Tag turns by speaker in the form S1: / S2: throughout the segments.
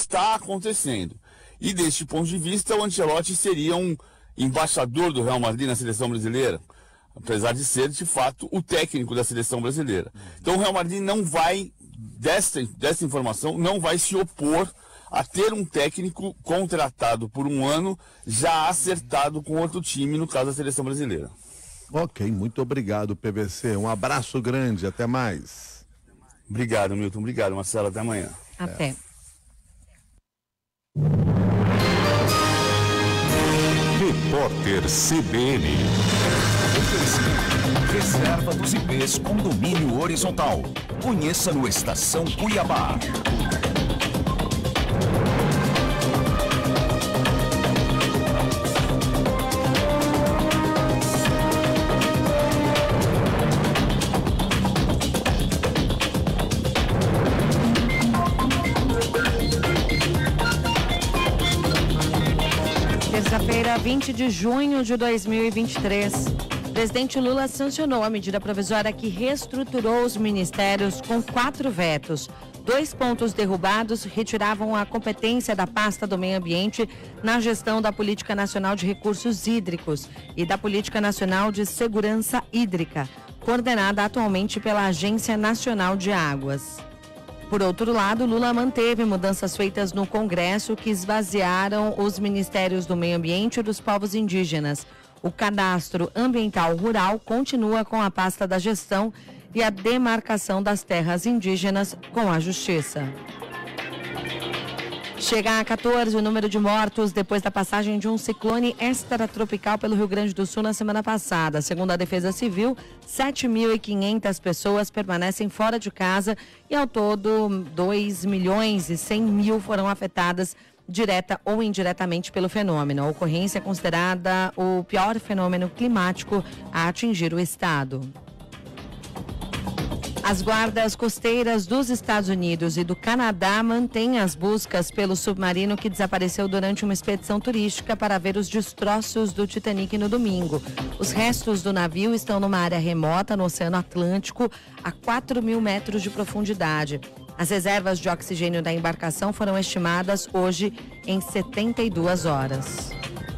S1: está acontecendo. E deste ponto de vista, o Ancelotti seria um embaixador do Real Madrid na seleção brasileira, apesar de ser, de fato, o técnico da seleção brasileira. Então o Real Madrid não vai, dessa informação, não vai se opor a ter um técnico contratado por um ano, já acertado com outro time, no caso da seleção brasileira.
S2: Ok, muito obrigado, PVC. Um abraço grande, até mais.
S1: Obrigado, Milton. Obrigado, Marcelo. Até amanhã.
S3: Até.
S4: Repórter CBN. Reserva dos IPs com domínio horizontal. Conheça no Estação Cuiabá.
S3: Terça-feira, 20 de junho de 2023. O presidente Lula sancionou a medida provisória que reestruturou os ministérios com 4 vetos. 2 pontos derrubados retiravam a competência da pasta do meio ambiente na gestão da Política Nacional de Recursos Hídricos e da Política Nacional de Segurança Hídrica, coordenada atualmente pela Agência Nacional de Águas. Por outro lado, Lula manteve mudanças feitas no Congresso que esvaziaram os ministérios do meio ambiente e dos povos indígenas. O cadastro ambiental rural continua com a pasta da gestão e a demarcação das terras indígenas com a Justiça. Chega a 14 o número de mortos depois da passagem de um ciclone extratropical pelo Rio Grande do Sul na semana passada. Segundo a Defesa Civil, 7.500 pessoas permanecem fora de casa e ao todo 2.100.000 foram afetadas direta ou indiretamente pelo fenômeno. A ocorrência é considerada o pior fenômeno climático a atingir o estado. As guardas costeiras dos Estados Unidos e do Canadá mantêm as buscas pelo submarino que desapareceu durante uma expedição turística para ver os destroços do Titanic no domingo. Os restos do navio estão numa área remota no Oceano Atlântico, a 4.000 metros de profundidade. As reservas de oxigênio da embarcação foram estimadas hoje em 72 horas.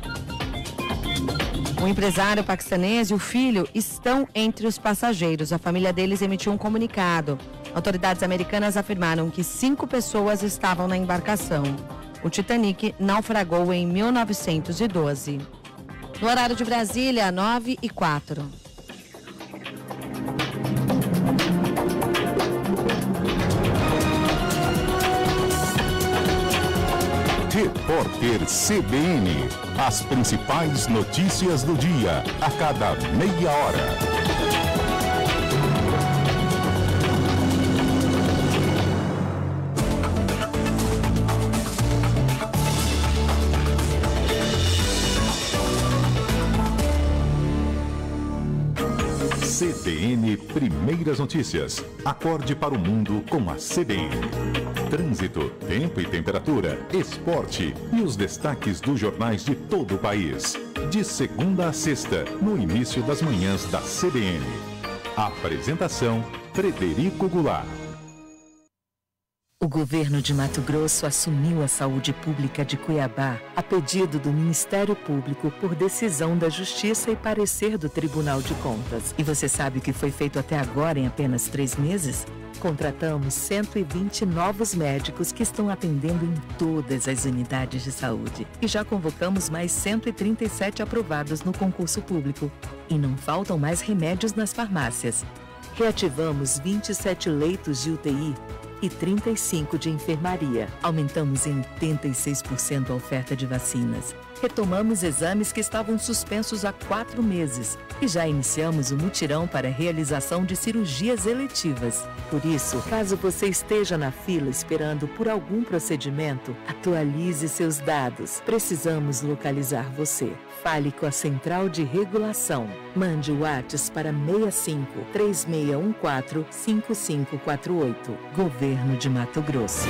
S3: O empresário paquistanês e o filho estão entre os passageiros. A família deles emitiu um comunicado. Autoridades americanas afirmaram que 5 pessoas estavam na embarcação. O Titanic naufragou em 1912. No horário de Brasília, 9h04.
S4: Repórter CBN. As principais notícias do dia, a cada meia hora. CBN Primeiras Notícias. Acorde para o mundo com a CBN. Trânsito, tempo e temperatura, esporte e os destaques dos jornais de todo o país. De segunda a sexta, no início das manhãs da CBN. Apresentação, Frederico Goulart.
S5: O governo de Mato Grosso assumiu a saúde pública de Cuiabá a pedido do Ministério Público por decisão da Justiça e parecer do Tribunal de Contas. E você sabe o que foi feito até agora em apenas 3 meses? Contratamos 120 novos médicos que estão atendendo em todas as unidades de saúde. E já convocamos mais 137 aprovados no concurso público. E não faltam mais remédios nas farmácias. Reativamos 27 leitos de UTI e 35 de enfermaria. Aumentamos em 86% a oferta de vacinas. Retomamos exames que estavam suspensos há 4 meses. E já iniciamos o mutirão para a realização de cirurgias eletivas. Por isso, caso você esteja na fila esperando por algum procedimento, atualize seus dados. Precisamos localizar você. Fale com a Central de Regulação. Mande o WhatsApp para 65 3614 5548. Governo de Mato Grosso.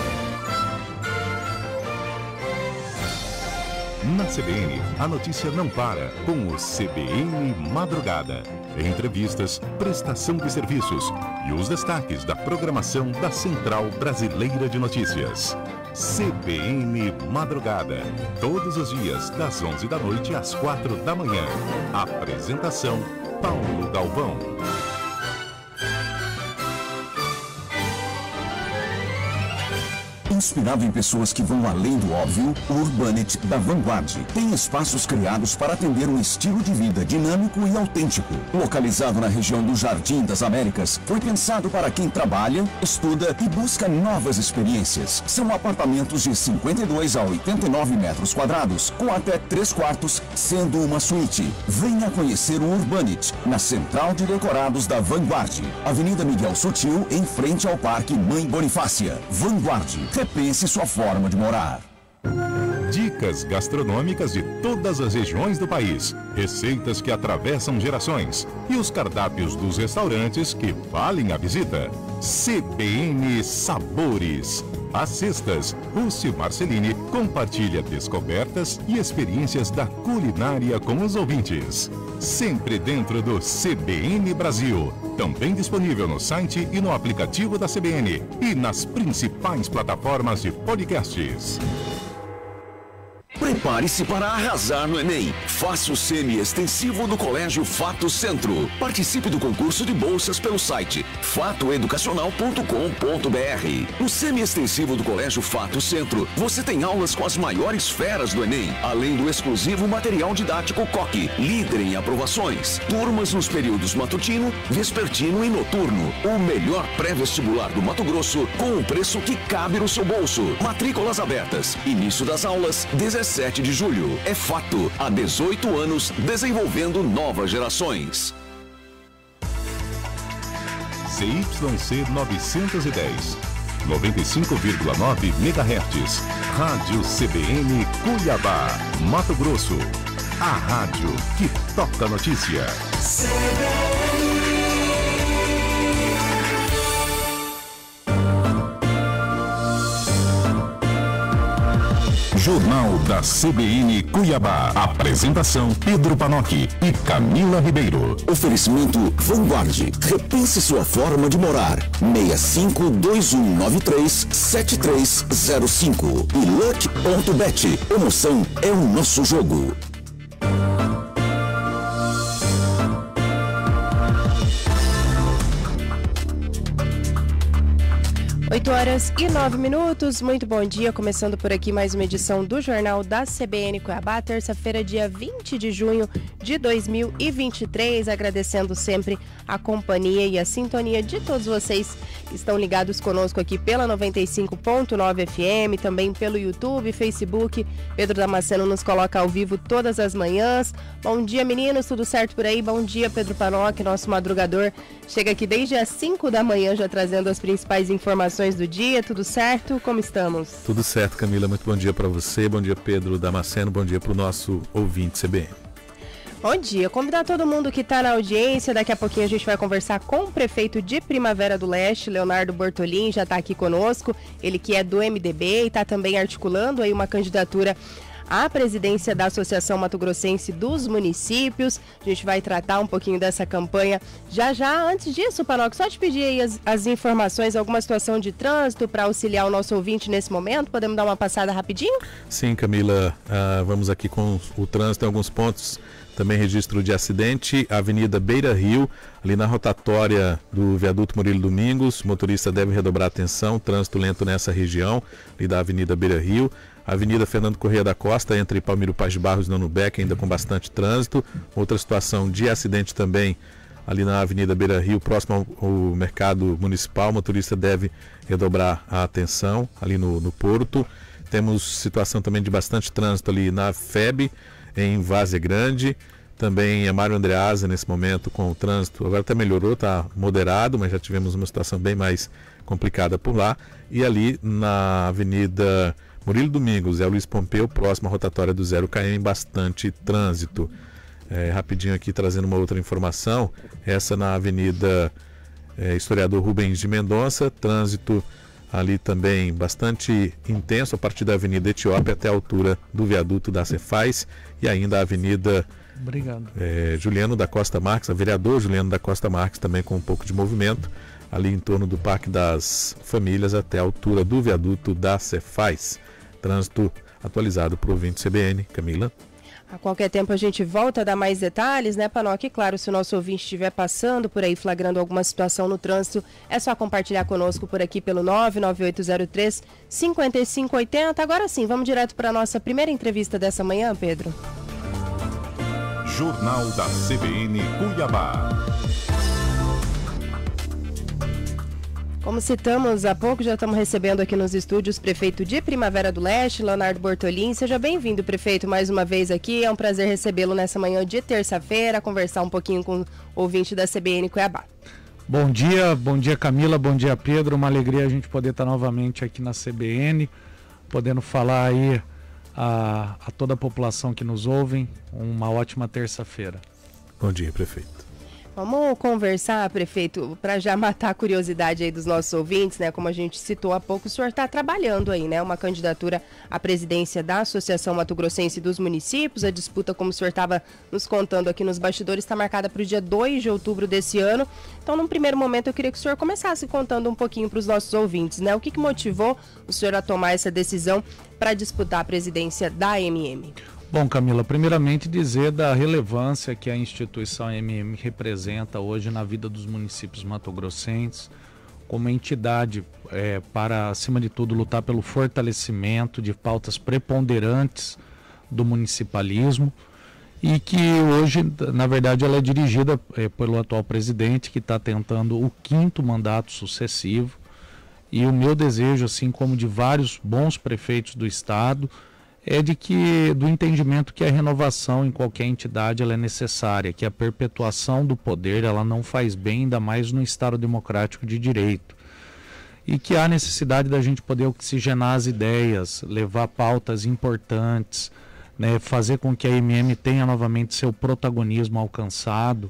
S4: Na CBN, a notícia não para com o CBN Madrugada. Entrevistas, prestação de serviços e os destaques da programação da Central Brasileira de Notícias. CBN Madrugada. Todos os dias, das 11 da noite às 4 da manhã. Apresentação, Paulo Galvão.
S6: Inspirado em pessoas que vão além do óbvio, o Urbanit da Vanguard tem espaços criados para atender um estilo de vida dinâmico e autêntico. Localizado na região do Jardim das Américas, foi pensado para quem trabalha, estuda e busca novas experiências. São apartamentos de 52 a 89 metros quadrados, com até 3 quartos, sendo uma suíte. Venha conhecer o Urbanit, na Central de Decorados da Vanguard, Avenida Miguel Sutil, em frente ao Parque Mãe Bonifácia. Vanguard. Repense sua forma de morar.
S4: Dicas gastronômicas de todas as regiões do país, receitas que atravessam gerações e os cardápios dos restaurantes que valem a visita. CBN Sabores. Às sextas, Rússi Marcelini compartilha descobertas e experiências da culinária com os ouvintes. Sempre dentro do CBN Brasil. Também disponível no site e no aplicativo da CBN e nas principais plataformas de podcasts.
S6: Prepare-se para arrasar no Enem. Faça o semi-extensivo do Colégio Fato Centro. Participe do concurso de bolsas pelo site fatoeducacional.com.br. No semi-extensivo do Colégio Fato Centro, você tem aulas com as maiores feras do Enem, além do exclusivo material didático COC, líder em aprovações. Turmas nos períodos matutino, vespertino e noturno. O melhor pré-vestibular do Mato Grosso com o preço que cabe no seu bolso. Matrículas abertas. Início das aulas, 17 de julho. É Fato. Há 18 anos, desenvolvendo novas gerações.
S4: CYC 910, 95,9 MHz. Rádio CBN Cuiabá, Mato Grosso. A rádio que toca notícia. Jornal da CBN Cuiabá. Apresentação Pedro Panocchi e Camila Ribeiro.
S6: Oferecimento Vanguard. Repense sua forma de morar. 6521937305. E Luck.bet. Emoção é o nosso jogo.
S7: 8h09. Muito bom dia, começando por aqui mais uma edição do Jornal da CBN Cuiabá, terça-feira, dia 20 de junho de 2023, agradecendo sempre a companhia e a sintonia de todos vocês que estão ligados conosco aqui pela 95.9 FM, também pelo YouTube, Facebook. Pedro Damasceno nos coloca ao vivo todas as manhãs. Bom dia, meninos, tudo certo por aí? Bom dia, Pedro Panocchi, nosso madrugador, chega aqui desde as 5 da manhã já trazendo as principais informações do dia. Tudo certo? Como estamos?
S8: Tudo certo, Camila. Muito bom dia para você. Bom dia, Pedro Damasceno. Bom dia para o nosso ouvinte CBN.
S7: Bom dia. Convidar todo mundo que está na audiência. Daqui a pouquinho a gente vai conversar com o prefeito de Primavera do Leste, Leonardo Bortolin, já está aqui conosco. Ele que é do MDB e está também articulando aí uma candidatura à presidência da Associação Mato Grossense dos Municípios. A gente vai tratar um pouquinho dessa campanha já. Antes disso, Panocchi, só te pedir aí as informações, alguma situação de trânsito para auxiliar o nosso ouvinte nesse momento. Podemos dar uma passada rapidinho?
S8: Sim, Camila, vamos aqui com o trânsito em alguns pontos. Também registro de acidente, Avenida Beira Rio, ali na rotatória do viaduto Murilo Domingos. O motorista deve redobrar atenção, trânsito lento nessa região, ali da Avenida Beira Rio. Avenida Fernando Corrêa da Costa, entre Palmiro Paz de Barros e Nono Beck, ainda com bastante trânsito. Outra situação de acidente também, ali na Avenida Beira Rio, próximo ao mercado municipal. O motorista deve redobrar a atenção, ali no Porto. Temos situação também de bastante trânsito ali na FEB, em Várzea Grande, também a Mário Andreasa nesse momento com o trânsito, agora até melhorou, está moderado, mas já tivemos uma situação bem mais complicada por lá. E ali na Avenida Murilo Domingos, Zé Luiz Pompeu, próximo à rotatória do 0km, bastante trânsito. Rapidinho aqui trazendo uma outra informação, essa na Avenida Historiador Rubens de Mendonça, trânsito ali também bastante intenso a partir da Avenida Etiópia até a altura do viaduto da Cefaz, e ainda a Avenida Juliano da Costa Marques, a vereador Juliano da Costa Marques também com um pouco de movimento. ali em torno do Parque das Famílias até a altura do viaduto da Cefaz. Trânsito atualizado para o ouvinte CBN. Camila.
S7: A qualquer tempo a gente volta a dar mais detalhes, né, Panoc? E claro, se o nosso ouvinte estiver passando por aí, flagrando alguma situação no trânsito, é só compartilhar conosco por aqui pelo 99803-5580. Agora sim, vamos direto para a nossa primeira entrevista dessa manhã, Pedro.
S4: Jornal da CBN Cuiabá.
S7: Como citamos há pouco, já estamos recebendo aqui nos estúdios o prefeito de Primavera do Leste, Leonardo Bortolin. Seja bem-vindo, prefeito, mais uma vez aqui. É um prazer recebê-lo nessa manhã de terça-feira, conversar um pouquinho com o ouvinte da CBN Cuiabá.
S9: Bom dia Camila, bom dia Pedro. Uma alegria a gente poder estar novamente aqui na CBN, podendo falar aí a toda a população que nos ouve. Uma ótima terça-feira.
S8: Bom dia, prefeito.
S7: Vamos conversar, prefeito, para já matar a curiosidade aí dos nossos ouvintes, né? Como a gente citou há pouco, o senhor está trabalhando aí, né? Uma candidatura à presidência da Associação Mato Grossense dos Municípios. A disputa, como o senhor estava nos contando aqui nos bastidores, está marcada para o dia 2 de outubro desse ano. Então, num primeiro momento, eu queria que o senhor começasse contando um pouquinho para os nossos ouvintes, né? O que motivou o senhor a tomar essa decisão para disputar a presidência da AMM?
S9: Bom, Camila, primeiramente dizer da relevância que a instituição AMM representa hoje na vida dos municípios mato-grossenses, como entidade para, acima de tudo, lutar pelo fortalecimento de pautas preponderantes do municipalismo e que hoje, na verdade, ela é dirigida pelo atual presidente, que está tentando o 5º mandato sucessivo. E o meu desejo, assim como de vários bons prefeitos do estado, é do entendimento que a renovação em qualquer entidade ela é necessária, que a perpetuação do poder ela não faz bem, ainda mais no Estado democrático de direito. E que há necessidade da gente poder oxigenar as ideias, levar pautas importantes, né, fazer com que a AMM tenha novamente seu protagonismo alcançado.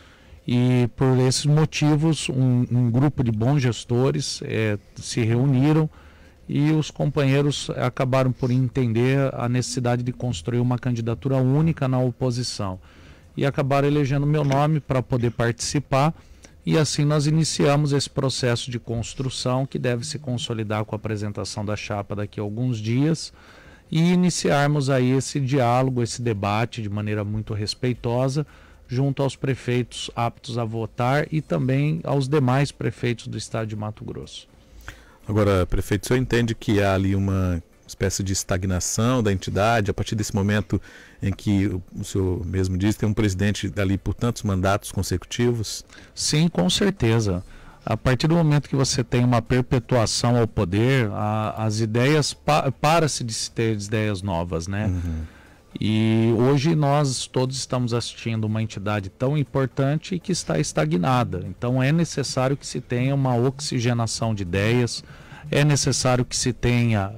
S9: E por esses motivos, um grupo de bons gestores se reuniram e os companheiros acabaram por entender a necessidade de construir uma candidatura única na oposição. E acabaram elegendo meu nome para poder participar. E assim nós iniciamos esse processo de construção que deve se consolidar com a apresentação da chapa daqui a alguns dias. E iniciarmos aí esse diálogo, esse debate de maneira muito respeitosa, junto aos prefeitos aptos a votar e também aos demais prefeitos do estado de Mato Grosso.
S8: Agora, prefeito, o senhor entende que há ali uma espécie de estagnação da entidade a partir desse momento em que o senhor mesmo disse tem um presidente dali por tantos mandatos consecutivos?
S9: Sim, com certeza. A partir do momento que você tem uma perpetuação ao poder, as ideias para-se de se ter ideias novas, né? Uhum. E hoje nós todos estamos assistindo uma entidade tão importante e que está estagnada. Então é necessário que se tenha uma oxigenação de ideias, é necessário que se tenha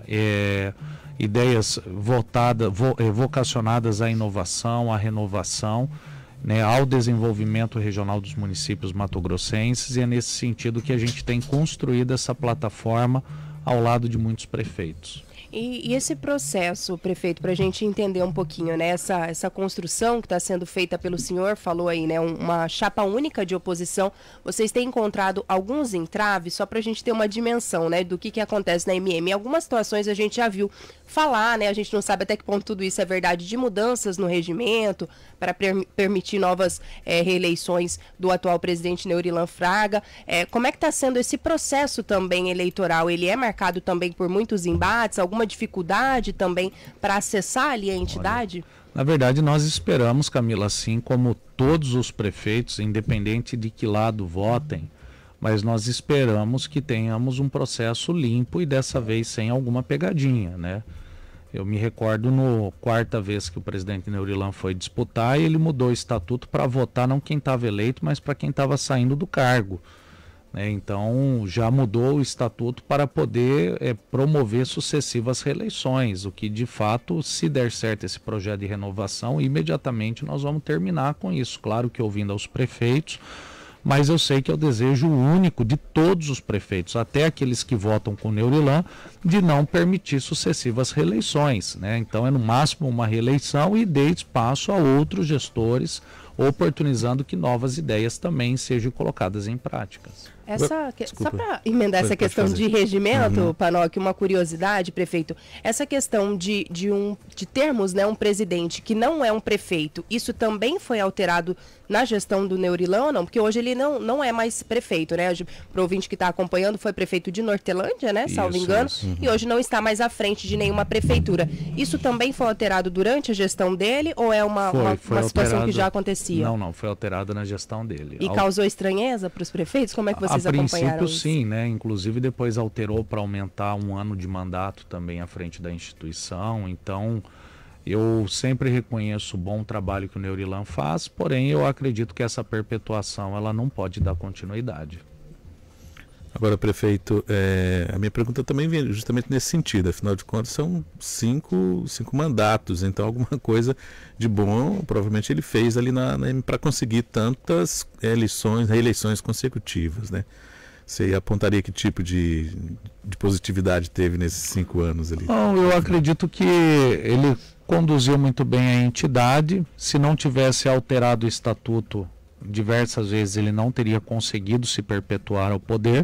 S9: ideias vocacionadas à inovação, à renovação, né, ao desenvolvimento regional dos municípios mato-grossenses, e é nesse sentido que a gente tem construído essa plataforma ao lado de muitos prefeitos.
S7: E esse processo, prefeito, para a gente entender um pouquinho, né, essa construção que está sendo feita pelo senhor, falou aí, né, uma chapa única de oposição, vocês têm encontrado alguns entraves, só para a gente ter uma dimensão, né, do que acontece na AMM. Em algumas situações a gente já viu falar, né, a gente não sabe até que ponto tudo isso é verdade, de mudanças no regimento para permitir novas reeleições do atual presidente Neurilan Fraga. Como é que está sendo esse processo também eleitoral? Ele é marcado também por muitos embates, alguma dificuldade também para acessar ali a entidade?
S9: Na verdade, nós esperamos, Camila, assim como todos os prefeitos, independente de que lado votem, mas nós esperamos que tenhamos um processo limpo e dessa vez sem alguma pegadinha, né? Eu me recordo no quarta vez que o presidente Neurilan foi disputar, ele mudou o estatuto para votar não quem estava eleito, mas para quem estava saindo do cargo. Então já mudou o estatuto para poder promover sucessivas reeleições, o que de fato, se der certo esse projeto de renovação, imediatamente nós vamos terminar com isso. Claro que ouvindo aos prefeitos, mas eu sei que é o desejo único de todos os prefeitos, até aqueles que votam com o Neurilan, de não permitir sucessivas reeleições, né? Então é no máximo uma reeleição e dê espaço a outros gestores, oportunizando que novas ideias também sejam colocadas em práticas.
S7: Só para emendar essa questão de regimento, Panocchi, uma curiosidade, prefeito, essa questão de termos, né, um presidente que não é um prefeito, isso também foi alterado na gestão do Neurilão ou não? Porque hoje ele não é mais prefeito, né? Para o ouvinte que está acompanhando, foi prefeito de Nortelândia, né? Salvo engano, e hoje não está mais à frente de nenhuma prefeitura. Isso também foi alterado durante a gestão dele ou é uma situação que já acontecia?
S9: Não, foi alterado na gestão dele.
S7: E causou estranheza para os prefeitos? Como é que vocês acompanharam
S9: princípio, isso? Sim, né? Inclusive depois alterou para aumentar 1 ano de mandato também à frente da instituição. Então, eu sempre reconheço o bom trabalho que o Neurilan faz, porém eu acredito que essa perpetuação ela não pode dar continuidade.
S8: Agora, prefeito, a minha pergunta também vem justamente nesse sentido. Afinal de contas, são cinco mandatos, então alguma coisa de bom provavelmente ele fez ali para conseguir tantas reeleições consecutivas, né? Você apontaria que tipo de positividade teve nesses 5 anos ali?
S9: Não, eu acredito que ele conduziu muito bem a entidade. Se não tivesse alterado o estatuto diversas vezes, ele não teria conseguido se perpetuar ao poder.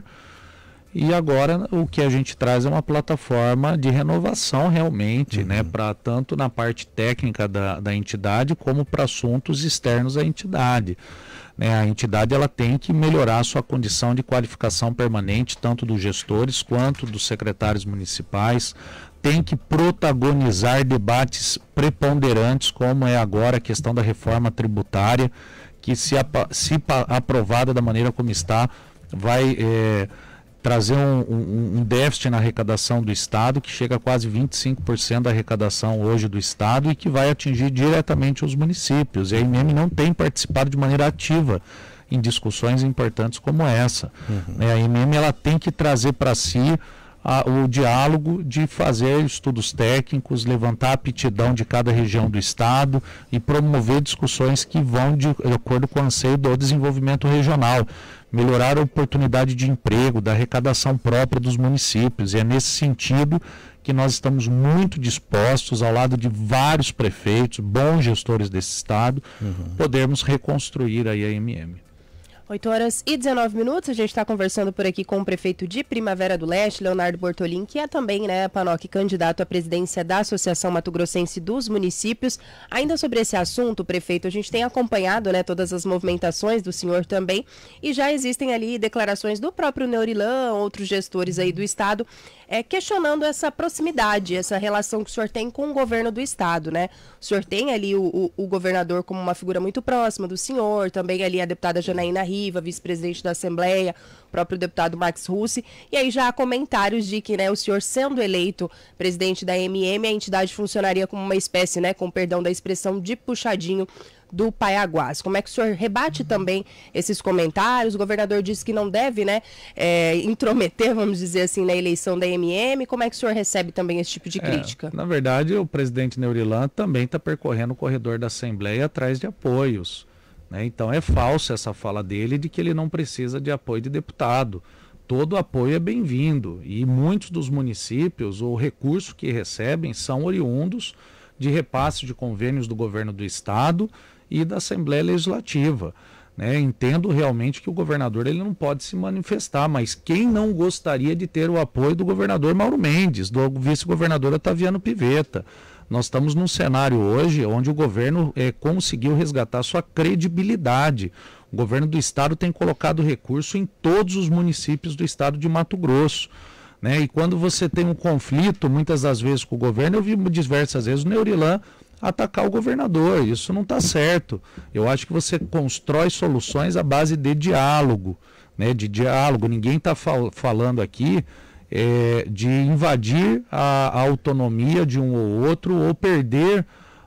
S9: E agora o que a gente traz é uma plataforma de renovação realmente, né, para tanto na parte técnica da entidade como para assuntos externos à entidade. A entidade ela tem que melhorar a sua condição de qualificação permanente, tanto dos gestores quanto dos secretários municipais, tem que protagonizar debates preponderantes, como é agora a questão da reforma tributária, que se aprovada da maneira como está, vai trazer um déficit na arrecadação do Estado, que chega a quase 25% da arrecadação hoje do Estado e que vai atingir diretamente os municípios. E a IMM não tem participado de maneira ativa em discussões importantes como essa. A IMM ela tem que trazer para si o diálogo de fazer estudos técnicos, levantar a aptidão de cada região do Estado e promover discussões que vão de acordo com o anseio do desenvolvimento regional, melhorar a oportunidade de emprego, da arrecadação própria dos municípios. E é nesse sentido que nós estamos muito dispostos, ao lado de vários prefeitos, bons gestores desse Estado, podermos reconstruir aí a IMM.
S7: 8h19, a gente está conversando por aqui com o prefeito de Primavera do Leste, Leonardo Bortolin, que é também, né, Panocchi, candidato à presidência da Associação Mato Grossense dos Municípios. Ainda sobre esse assunto, prefeito, a gente tem acompanhado, né, todas as movimentações do senhor também, e já existem ali declarações do próprio Neurilan, outros gestores aí do Estado, questionando essa proximidade, essa relação que o senhor tem com o governo do Estado, né? O senhor tem ali o governador como uma figura muito próxima do senhor, também ali a deputada Janaína Riva, vice-presidente da Assembleia, o próprio deputado Max Russi, e aí já há comentários de que, né, o senhor sendo eleito presidente da MM, a entidade funcionaria como uma espécie, né, com perdão da expressão, de puxadinho do Paiaguás. Como é que o senhor rebate também esses comentários? O governador disse que não deve, né, intrometer, vamos dizer assim, na eleição da MM. Como é que o senhor recebe também esse tipo de crítica?
S9: Na verdade, o presidente Neurilan também está percorrendo o corredor da Assembleia atrás de apoios, né? Então é falsa essa fala dele de que ele não precisa de apoio de deputado. Todo apoio é bem-vindo e muitos dos municípios, o recurso que recebem são oriundos de repasse de convênios do governo do Estado e da Assembleia Legislativa, né? Entendo realmente que o governador ele não pode se manifestar, mas quem não gostaria de ter o apoio do governador Mauro Mendes, do vice-governador Otaviano Pivetta? Nós estamos num cenário hoje onde o governo conseguiu resgatar sua credibilidade. O governo do Estado tem colocado recurso em todos os municípios do Estado de Mato Grosso, né? E quando você tem um conflito, muitas das vezes com o governo, eu vi diversas vezes o Neurilan atacar o governador. Isso não está certo. Eu acho que você constrói soluções à base de diálogo, né? De diálogo. Ninguém está falando aqui de invadir a autonomia de um ou outro ou perder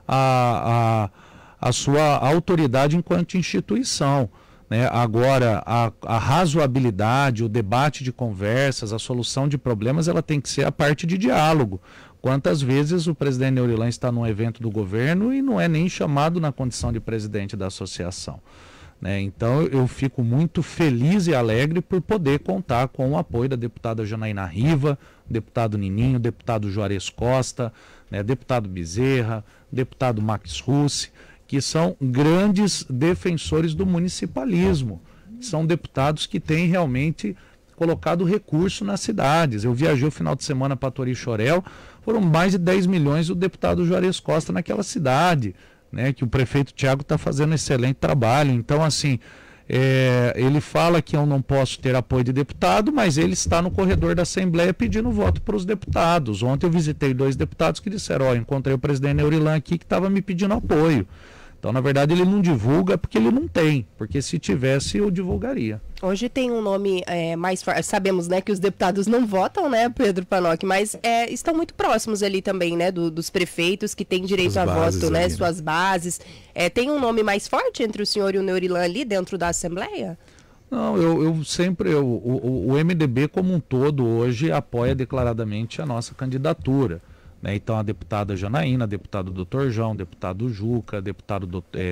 S9: a sua autoridade enquanto instituição, né? Agora, a razoabilidade, o debate de conversas, a solução de problemas, ela tem que ser a parte de diálogo. Quantas vezes o presidente Neurilan está num evento do governo e não é nem chamado na condição de presidente da associação, né? Então eu fico muito feliz e alegre por poder contar com o apoio da deputada Janaína Riva, deputado Nininho, deputado Juarez Costa, né, deputado Bezerra, deputado Max Russi, que são grandes defensores do municipalismo. São deputados que têm realmente colocado recurso nas cidades. Eu viajei o final de semana para Torixoréu, foram mais de 10 milhões o deputado Juarez Costa naquela cidade, né, que o prefeito Thiago está fazendo um excelente trabalho. Então, assim, ele fala que eu não posso ter apoio de deputado, mas ele está no corredor da Assembleia pedindo voto para os deputados. Ontem eu visitei 2 deputados que disseram, encontrei o presidente Neurilan aqui que estava me pedindo apoio. Então, na verdade, ele não divulga porque ele não tem, porque se tivesse, eu divulgaria.
S7: Hoje tem um nome mais forte, sabemos, né, que os deputados não votam, né, Pedro Panoc, mas estão muito próximos ali também, né, dos prefeitos que têm direito a voto, né, suas bases. Tem um nome mais forte entre o senhor e o Neurilan ali dentro da Assembleia?
S9: Não, eu sempre, o MDB como um todo hoje apoia declaradamente a nossa candidatura. Né? Então a deputada Janaína, deputado Dr. João, deputado Juca, deputado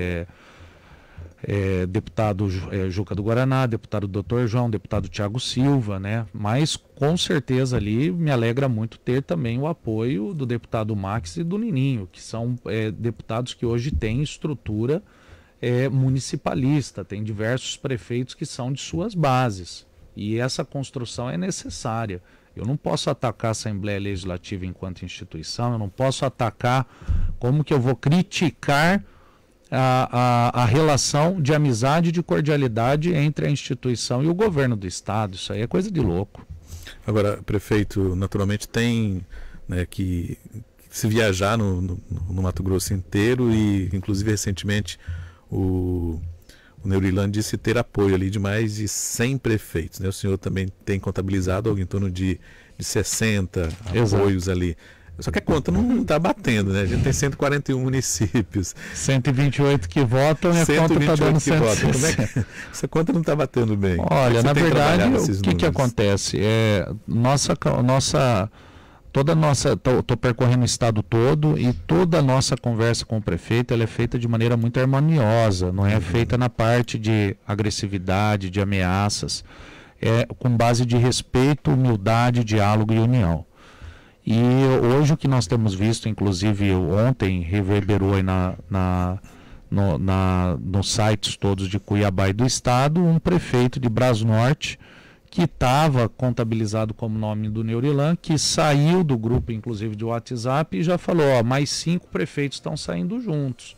S9: Juca do Guaraná, deputado Dr. João, deputado Thiago Silva, né? Mas com certeza ali me alegra muito ter também o apoio do deputado Max e do Nininho, que são deputados que hoje têm estrutura municipalista, tem diversos prefeitos que são de suas bases, e essa construção é necessária. Eu não posso atacar a Assembleia Legislativa enquanto instituição, eu não posso atacar, como que eu vou criticar a relação de amizade e de cordialidade entre a instituição e o governo do Estado. Isso aí é coisa de louco.
S8: Agora, prefeito, naturalmente tem, né, que se viajar no Mato Grosso inteiro, e inclusive recentemente o Neurilan disse ter apoio ali de mais de 100 prefeitos, né? O senhor também tem contabilizado algo em torno de 60 apoios ali. Só que a conta não está batendo, né? A gente tem 141 municípios.
S9: 128 que votam e a conta está dando 160.
S8: Como é que essa conta não está batendo bem?
S9: Olha, na verdade, o que acontece? Estou percorrendo o estado todo, e toda a nossa conversa com o prefeito ela é feita de maneira muito harmoniosa, não é feita na parte de agressividade, de ameaças, com base de respeito, humildade, diálogo e união. E hoje o que nós temos visto, inclusive ontem reverberou aí nos sites todos de Cuiabá e do estado, um prefeito de Brasnorte, que estava contabilizado como nome do Neurilan, que saiu do grupo, inclusive, de WhatsApp, e já falou, mais 5 prefeitos estão saindo juntos.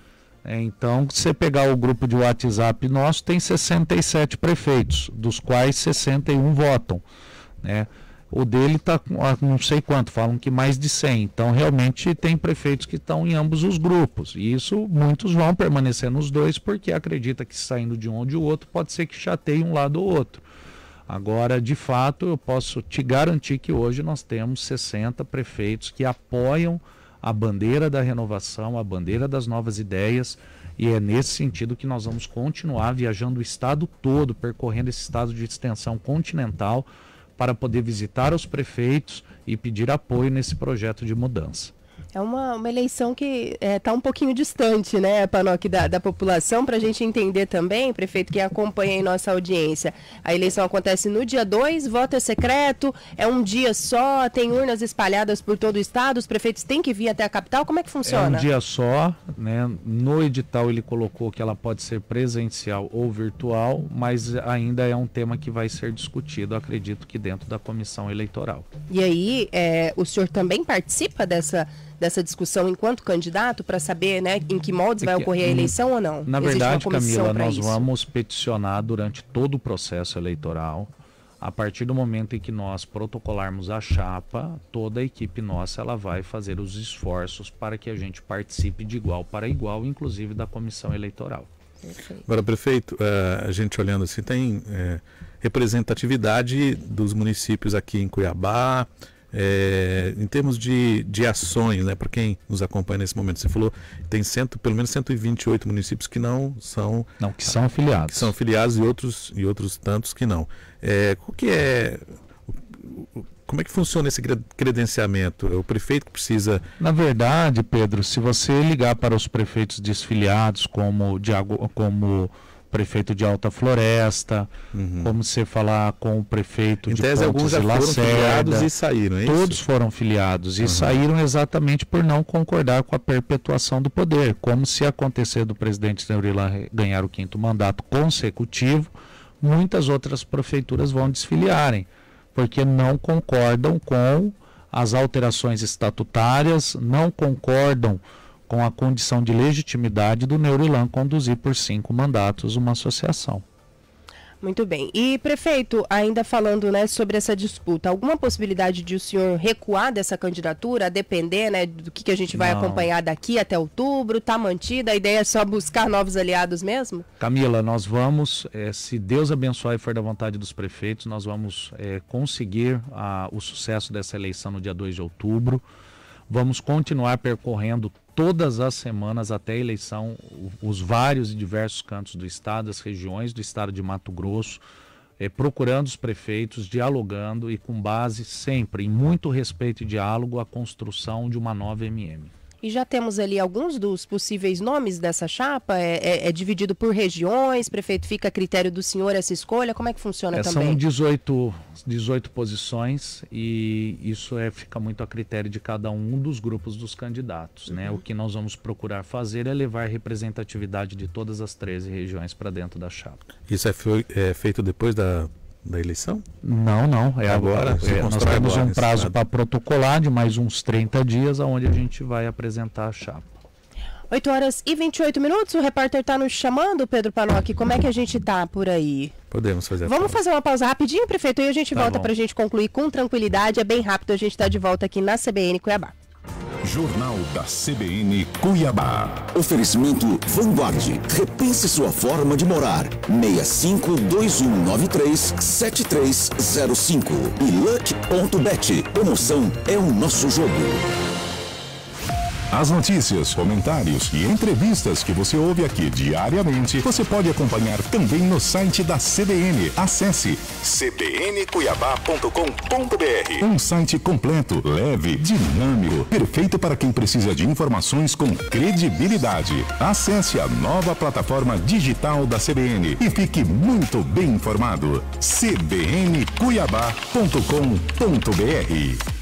S9: Então, se você pegar o grupo de WhatsApp nosso, tem 67 prefeitos, dos quais 61 votam, né? O dele está com não sei quanto, falam que mais de 100. Então, realmente, tem prefeitos que estão em ambos os grupos. E isso, muitos vão permanecer nos dois, porque acredita que saindo de um ou de outro, pode ser que chateie um lado ou outro. Agora, de fato, eu posso te garantir que hoje nós temos 60 prefeitos que apoiam a bandeira da renovação, a bandeira das novas ideias, e é nesse sentido que nós vamos continuar viajando o estado todo, percorrendo esse estado de extensão continental, para poder visitar os prefeitos e pedir apoio nesse projeto de mudança.
S7: É uma eleição que está um pouquinho distante, né, Panoc, da população, para a gente entender também, prefeito, que acompanha em nossa audiência. A eleição acontece no dia 2, voto é secreto, é um dia só, tem urnas espalhadas por todo o estado, os prefeitos têm que vir até a capital, como é que funciona?
S9: É um dia só, né? No edital ele colocou que ela pode ser presencial ou virtual, mas ainda é um tema que vai ser discutido, acredito que dentro da comissão eleitoral.
S7: E aí, o senhor também participa dessa discussão enquanto candidato, para saber, né, em que moldes vai ocorrer a eleição ou não?
S9: Na verdade, Camila, nós vamos peticionar durante todo o processo eleitoral. A partir do momento em que nós protocolarmos a chapa, toda a equipe nossa ela vai fazer os esforços para que a gente participe de igual para igual, inclusive da comissão eleitoral.
S7: Perfeito.
S8: Agora, prefeito, a gente olhando assim, tem representatividade dos municípios aqui em Cuiabá, em termos de ações, né, para quem nos acompanha nesse momento. Você falou tem pelo menos 128 municípios que não são...
S9: Não, que são afiliados.
S8: Que são afiliados e outros tantos que não. Como é que funciona esse credenciamento? É o prefeito que precisa...
S9: Na verdade, Pedro, se você ligar para os prefeitos desfiliados, como prefeito de Alta Floresta, como você falar com o prefeito de Pontes
S8: alguns já
S9: e
S8: foram filiados
S9: Lacerda.
S8: e saíram, é isso?
S9: Todos foram filiados e saíram exatamente por não concordar com a perpetuação do poder, como se acontecer do presidente Neurilan ganhar o 5º mandato consecutivo, muitas outras prefeituras vão desfiliarem, porque não concordam com as alterações estatutárias, não concordam com a condição de legitimidade do Neurilan conduzir por 5 mandatos uma associação.
S7: Muito bem. E, prefeito, ainda falando, né, sobre essa disputa, alguma possibilidade de o senhor recuar dessa candidatura, a depender, né, do que a gente vai acompanhar daqui até outubro? Está mantida? A ideia é só buscar novos aliados mesmo?
S9: Camila, nós vamos, se Deus abençoar e for da vontade dos prefeitos, nós vamos conseguir o sucesso dessa eleição no dia 2 de outubro. Vamos continuar percorrendo todas as semanas até a eleição os vários e diversos cantos do estado, as regiões do estado de Mato Grosso, procurando os prefeitos, dialogando e com base sempre em muito respeito e diálogo a construção de uma nova MM.
S7: E já temos ali alguns dos possíveis nomes dessa chapa? É dividido por regiões? Prefeito, fica a critério do senhor essa escolha? Como é que funciona também?
S9: São 18 posições e isso fica muito a critério de cada um dos grupos dos candidatos. Né? O que nós vamos procurar fazer é levar representatividade de todas as 13 regiões para dentro da chapa.
S8: Isso é feito depois da eleição?
S9: Não, é agora. Nós temos um prazo para protocolar de mais uns 30 dias, onde a gente vai apresentar a chapa.
S7: 8h28, o repórter está nos chamando, Pedro Panocchi. Como é que a gente está por aí?
S8: Podemos fazer.
S7: Vamos fazer uma pausa rapidinho, prefeito, e a gente volta para a gente concluir com tranquilidade. É bem rápido, a gente está de volta aqui na CBN Cuiabá.
S4: Jornal da CBN Cuiabá.
S6: Oferecimento Vanguard. Repense sua forma de morar. 6521937305. E Luck.bet. Promoção é o nosso jogo.
S4: As notícias, comentários e entrevistas que você ouve aqui diariamente, você pode acompanhar também no site da CBN. Acesse cbncuiabá.com.br. Um site completo, leve, dinâmico, perfeito para quem precisa de informações com credibilidade. Acesse a nova plataforma digital da CBN e fique muito bem informado. cbncuiabá.com.br.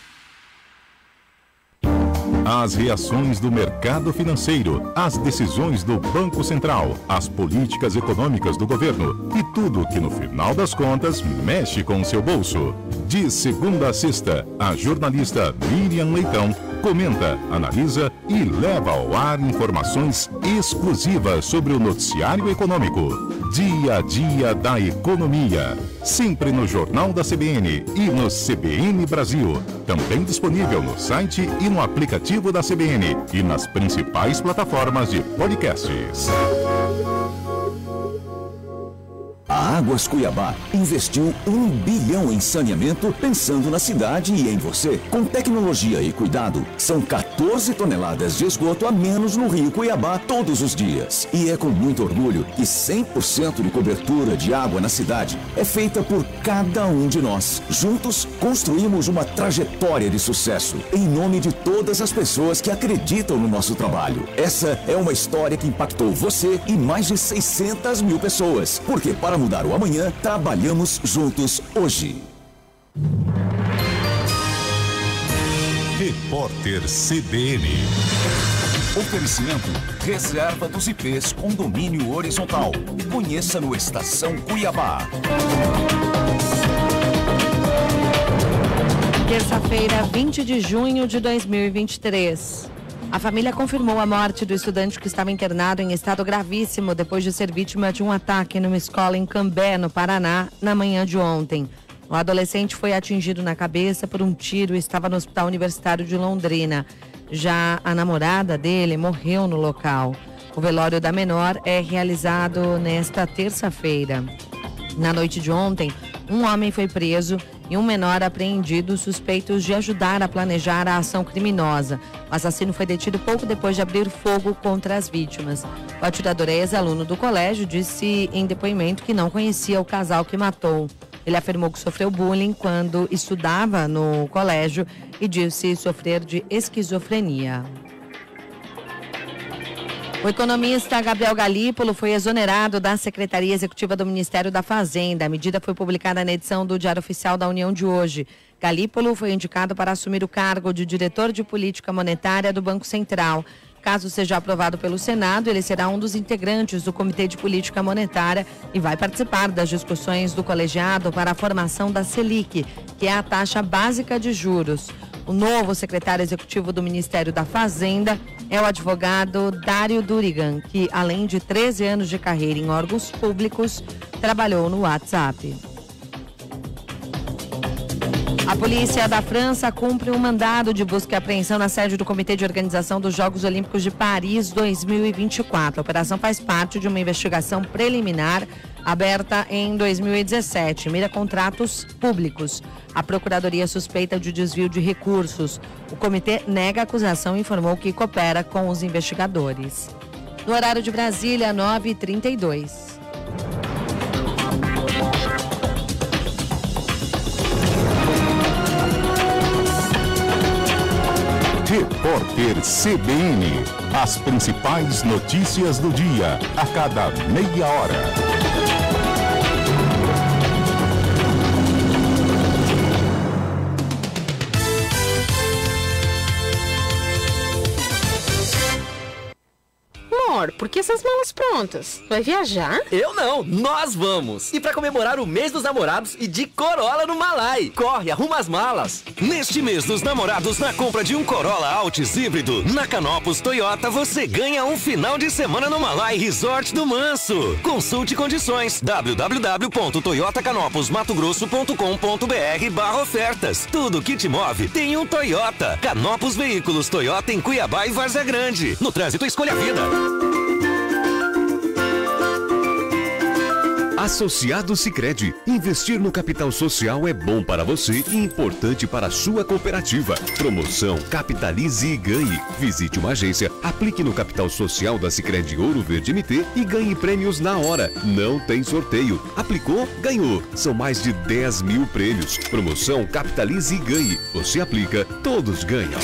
S4: As reações do mercado financeiro, as decisões do Banco Central, as políticas econômicas do governo e tudo que no final das contas mexe com o seu bolso. De segunda a sexta, a jornalista Miriam Leitão comenta, analisa e leva ao ar informações exclusivas sobre o noticiário econômico. Dia a dia da economia. Sempre no Jornal da CBN e no CBN Brasil. Também disponível no site e no aplicativo da CBN e nas principais plataformas de podcasts.
S6: A Águas Cuiabá investiu 1 bilhão em saneamento pensando na cidade e em você. Com tecnologia e cuidado, são 14 toneladas de esgoto a menos no Rio Cuiabá todos os dias. E é com muito orgulho que 100% de cobertura de água na cidade é feita por cada um de nós. Juntos, construímos uma trajetória de sucesso em nome de todas as pessoas que acreditam no nosso trabalho. Essa é uma história que impactou você e mais de 600 mil pessoas. Porque para mudar o amanhã, trabalhamos juntos hoje.
S4: Repórter CBN.
S6: Oferecimento Reserva dos IPs com domínio horizontal. Conheça no Estação Cuiabá.
S3: Terça-feira, 20 de junho de 2023. A família confirmou a morte do estudante que estava internado em estado gravíssimo depois de ser vítima de um ataque numa escola em Cambé, no Paraná, na manhã de ontem. O adolescente foi atingido na cabeça por um tiro e estava no Hospital Universitário de Londrina. Já a namorada dele morreu no local. O velório da menor é realizado nesta terça-feira. Na noite de ontem, um homem foi preso e um menor apreendido suspeitos de ajudar a planejar a ação criminosa. O assassino foi detido pouco depois de abrir fogo contra as vítimas. O atirador é ex-aluno do colégio, disse em depoimento que não conhecia o casal que matou. Ele afirmou que sofreu bullying quando estudava no colégio e disse sofrer de esquizofrenia. O economista Gabriel Galípolo foi exonerado da Secretaria Executiva do Ministério da Fazenda. A medida foi publicada na edição do Diário Oficial da União de hoje. Galípolo foi indicado para assumir o cargo de diretor de política monetária do Banco Central. Caso seja aprovado pelo Senado, ele será um dos integrantes do Comitê de Política Monetária e vai participar das discussões do colegiado para a formação da Selic, que é a taxa básica de juros. O novo secretário executivo do Ministério da Fazenda é o advogado Dário Durigan, que, além de 13 anos de carreira em órgãos públicos, trabalhou no WhatsApp. A polícia da França cumpre um mandado de busca e apreensão na sede do Comitê de Organização dos Jogos Olímpicos de Paris 2024. A operação faz parte de uma investigação preliminar aberta em 2017, mira contratos públicos. A Procuradoria suspeita de desvio de recursos. O comitê nega a acusação e informou que coopera com os investigadores. No horário de Brasília, 9h32.
S4: Repórter CBN. As principais notícias do dia, a cada meia hora.
S10: Amor, por que essas malas prontas? Vai viajar?
S11: Eu não, nós vamos! E para comemorar o mês dos namorados e de Corolla no Malai. Corre, arruma as malas!
S12: Neste mês dos namorados, na compra de um Corolla Altis híbrido, na Canopus Toyota você ganha um final de semana no Malai Resort do Manso. Consulte condições www.toyotacanopusmatogrossso.com.br/ofertas. Tudo que te move tem um Toyota. Canopus Veículos Toyota em Cuiabá e Várzea Grande. No trânsito, escolha a vida.
S13: Associado Sicredi. Investir no capital social é bom para você e importante para a sua cooperativa. Promoção Capitalize e Ganhe. Visite uma agência, aplique no capital social da Sicredi Ouro Verde MT e ganhe prêmios na hora. Não tem sorteio. Aplicou, ganhou. São mais de 10 mil prêmios. Promoção Capitalize e Ganhe. Você aplica, todos ganham.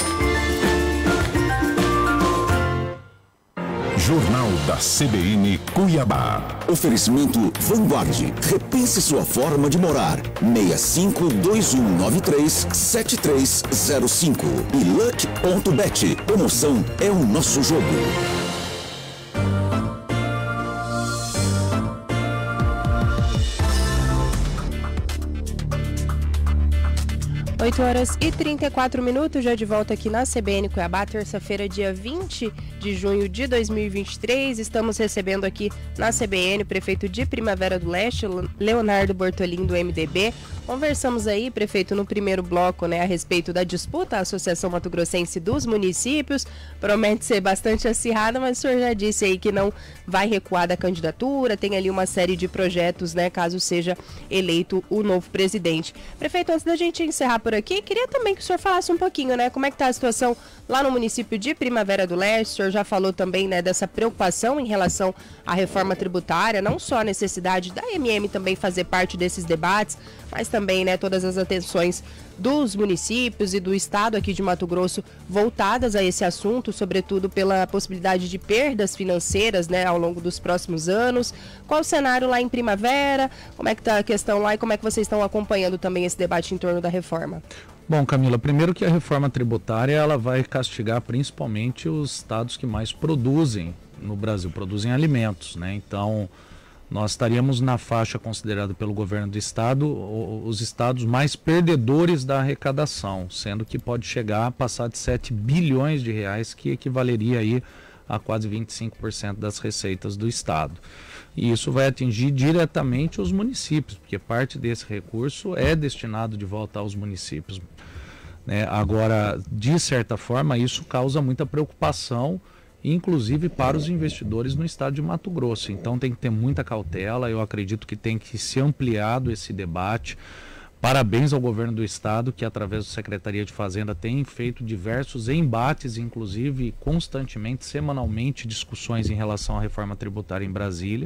S4: Jornal da CBN Cuiabá.
S6: Oferecimento Vanguard. Repense sua forma de morar. 6521937305. E Luck.bet. Promoção é o nosso jogo.
S7: 8h34, já de volta aqui na CBN Cuiabá, terça-feira, dia 20 de junho de 2023. Estamos recebendo aqui na CBN o prefeito de Primavera do Leste, Leonardo Bortolin, do MDB. Conversamos aí, prefeito, no primeiro bloco, né, a respeito da disputa à Associação Mato Grossense dos Municípios. Promete ser bastante acirrada, mas o senhor já disse aí que não vai recuar da candidatura, tem ali uma série de projetos, né, caso seja eleito o novo presidente. Prefeito, antes da gente encerrar por aqui, queria também que o senhor falasse um pouquinho, né, como é que está a situação lá no município de Primavera do Leste. O senhor já falou também, né, dessa preocupação em relação à reforma tributária, não só a necessidade da MM também fazer parte desses debates, mas também, né, todas as atenções dos municípios e do estado aqui de Mato Grosso voltadas a esse assunto, sobretudo pela possibilidade de perdas financeiras, né, ao longo dos próximos anos. Qual o cenário lá em Primavera? Como é que está a questão lá e como é que vocês estão acompanhando também esse debate em torno da reforma?
S9: Bom, Camila, primeiro que a reforma tributária ela vai castigar principalmente os estados que mais produzem no Brasil, produzem alimentos, né? Então, nós estaríamos na faixa considerada pelo governo do estado os estados mais perdedores da arrecadação, sendo que pode chegar a passar de 7 bilhões de reais, que equivaleria aí a quase 25% das receitas do estado. E isso vai atingir diretamente os municípios, porque parte desse recurso é destinado de volta aos municípios, né? Agora, de certa forma, isso causa muita preocupação, inclusive para os investidores no estado de Mato Grosso. Então tem que ter muita cautela, eu acredito que tem que ser ampliado esse debate. Parabéns ao governo do estado, que através da Secretaria de Fazenda tem feito diversos embates, inclusive constantemente, semanalmente, discussões em relação à reforma tributária em Brasília,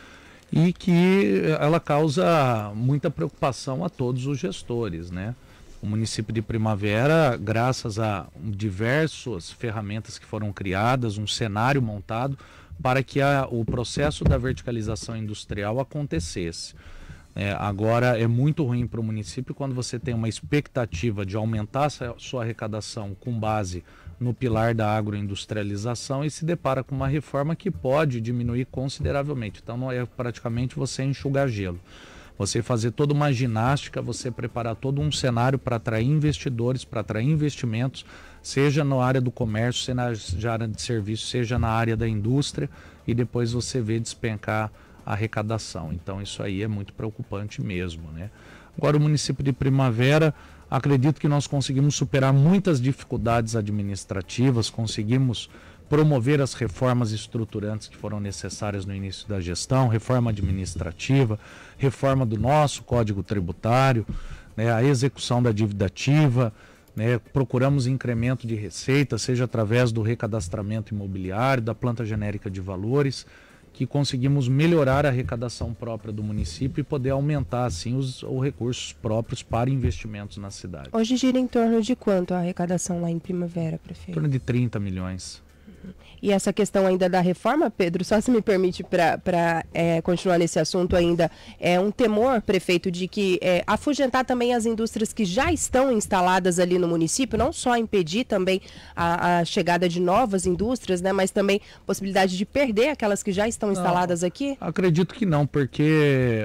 S9: e que ela causa muita preocupação a todos os gestores, né? O município de Primavera, graças a diversas ferramentas que foram criadas, um cenário montado para que o processo da verticalização industrial acontecesse. Agora é muito ruim para o município quando você tem uma expectativa de aumentar a sua arrecadação com base no pilar da agroindustrialização e se depara com uma reforma que pode diminuir consideravelmente. Então não é praticamente você enxugar gelo. Você fazer toda uma ginástica, você preparar todo um cenário para atrair investidores, para atrair investimentos, seja na área do comércio, seja na área de serviço, seja na área da indústria, e depois você vê despencar a arrecadação. Então isso aí é muito preocupante mesmo, né? Agora o município de Primavera, acredito que nós conseguimos superar muitas dificuldades administrativas, conseguimos promover as reformas estruturantes que foram necessárias no início da gestão, reforma administrativa, reforma do nosso Código Tributário, né, a execução da dívida ativa, né, procuramos incremento de receita, seja através do recadastramento imobiliário, da planta genérica de valores, que conseguimos melhorar a arrecadação própria do município e poder aumentar assim os recursos próprios para investimentos na cidade.
S7: Hoje gira em torno de quanto a arrecadação lá em Primavera, prefeito?
S9: Em torno de 30 milhões.
S7: E essa questão ainda da reforma, Pedro, só se me permite para continuar nesse assunto ainda, é um temor, prefeito, de que afugentar também as indústrias que já estão instaladas ali no município, não só impedir também a chegada de novas indústrias, né, mas também possibilidade de perder aquelas que já estão instaladas aqui?
S9: Acredito que não, porque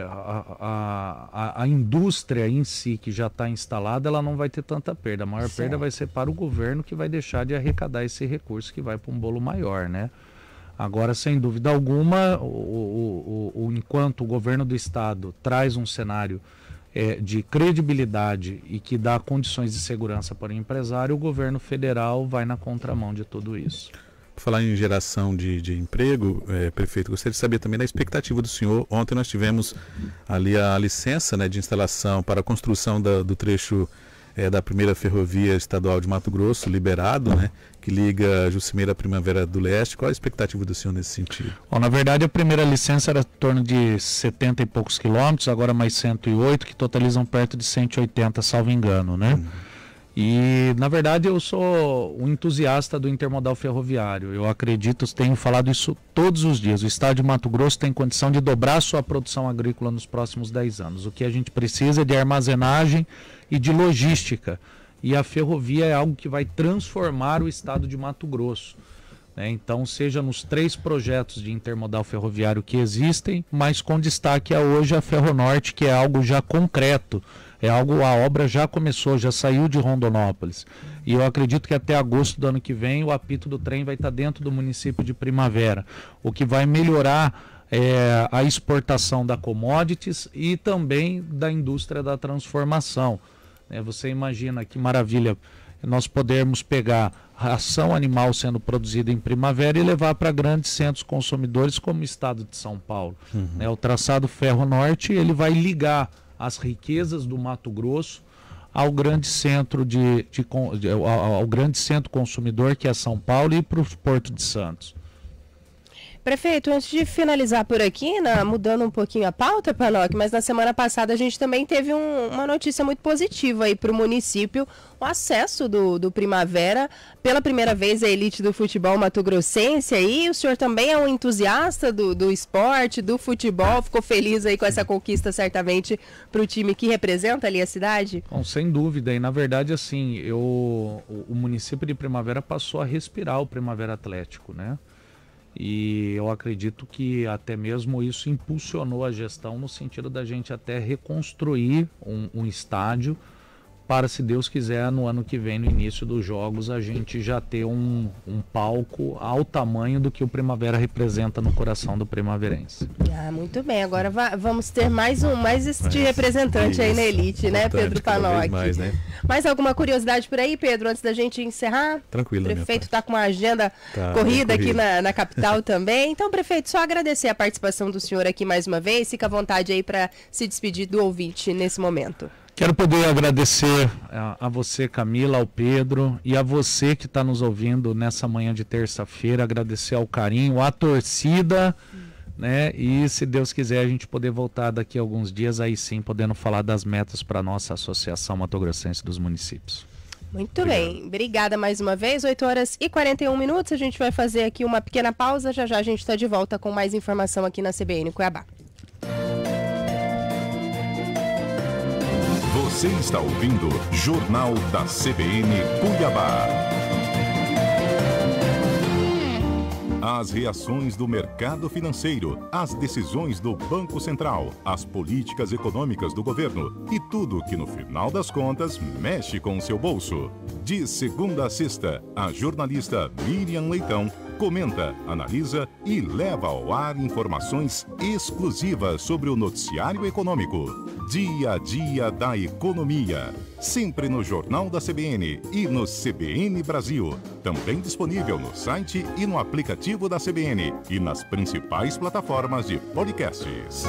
S9: a indústria em si que já está instalada, ela não vai ter tanta perda. A maior perda vai ser para o governo, que vai deixar de arrecadar esse recurso que vai para um bolo maior, né? Agora, sem dúvida alguma, enquanto o governo do estado traz um cenário de credibilidade e que dá condições de segurança para o empresário, o governo federal vai na contramão de tudo isso.
S8: Por falar em geração de emprego, prefeito, gostaria de saber também da expectativa do senhor. Ontem nós tivemos ali a licença, né, de instalação para a construção do trecho da primeira ferrovia estadual de Mato Grosso, liberado, né, que liga Jucimeira à Primavera do Leste. Qual a expectativa do senhor nesse sentido?
S9: Bom, na verdade, a primeira licença era em torno de 70 e poucos quilômetros, agora mais 108, que totalizam perto de 180, salvo engano, né? E, na verdade, eu sou um entusiasta do intermodal ferroviário. Eu acredito, tenho falado isso todos os dias. O estado de Mato Grosso tem condição de dobrar sua produção agrícola nos próximos 10 anos. O que a gente precisa é de armazenagem e de logística. E a ferrovia é algo que vai transformar o estado de Mato Grosso, né? Então, seja nos 3 projetos de intermodal ferroviário que existem, mas com destaque hoje a Ferronorte, que é algo já concreto. A obra já começou, já saiu de Rondonópolis. E eu acredito que até agosto do ano que vem o apito do trem vai estar dentro do município de Primavera, o que vai melhorar a exportação da commodities e também da indústria da transformação. Você imagina que maravilha nós podermos pegar ração animal sendo produzida em Primavera e levar para grandes centros consumidores como o estado de São Paulo. O traçado Ferronorte, ele vai ligar as riquezas do Mato Grosso ao grande centro ao grande centro consumidor, que é São Paulo, e para o Porto de Santos.
S7: Prefeito, antes de finalizar por aqui, mudando um pouquinho a pauta, Panoc, mas na semana passada a gente também teve uma notícia muito positiva aí para o município, o acesso do Primavera, pela primeira vez a elite do futebol mato-grossense aí. O senhor também é um entusiasta do esporte, do futebol, ficou feliz aí com essa conquista certamente para o time que representa ali a cidade?
S9: Bom, sem dúvida, e na verdade assim, o município de Primavera passou a respirar o Primavera Atlético, né? E eu acredito que até mesmo isso impulsionou a gestão no sentido da gente até reconstruir um estádio para, se Deus quiser, no ano que vem, no início dos jogos, a gente já ter um palco ao tamanho do que o Primavera representa no coração do primaverense.
S7: Muito bem, agora vamos ter mais este representante aí na elite, né, Pedro Panoc? Mais alguma curiosidade por aí, Pedro, antes da gente encerrar?
S8: Tranquilo.
S7: O prefeito está com uma agenda corrida aqui na capital também. Então, prefeito, só agradecer a participação do senhor aqui mais uma vez. Fica à vontade aí para se despedir do ouvinte nesse momento.
S9: Quero poder agradecer a você, Camila, ao Pedro, e a você que está nos ouvindo nessa manhã de terça-feira. Agradecer ao carinho, à torcida, né? E se Deus quiser a gente poder voltar daqui a alguns dias, aí sim podendo falar das metas para a nossa Associação Mato Grossense dos Municípios.
S7: Muito bem, obrigada mais uma vez, 8h41, a gente vai fazer aqui uma pequena pausa, já a gente está de volta com mais informação aqui na CBN Cuiabá.
S4: Você está ouvindo Jornal da CBN Cuiabá. As reações do mercado financeiro, as decisões do Banco Central, as políticas econômicas do governo e tudo que no final das contas mexe com o seu bolso. De segunda a sexta, a jornalista Miriam Leitão comenta, analisa e leva ao ar informações exclusivas sobre o noticiário econômico. Dia a dia da economia. Sempre no Jornal da CBN e no CBN Brasil. Também disponível no site e no aplicativo da CBN e nas principais plataformas de podcasts.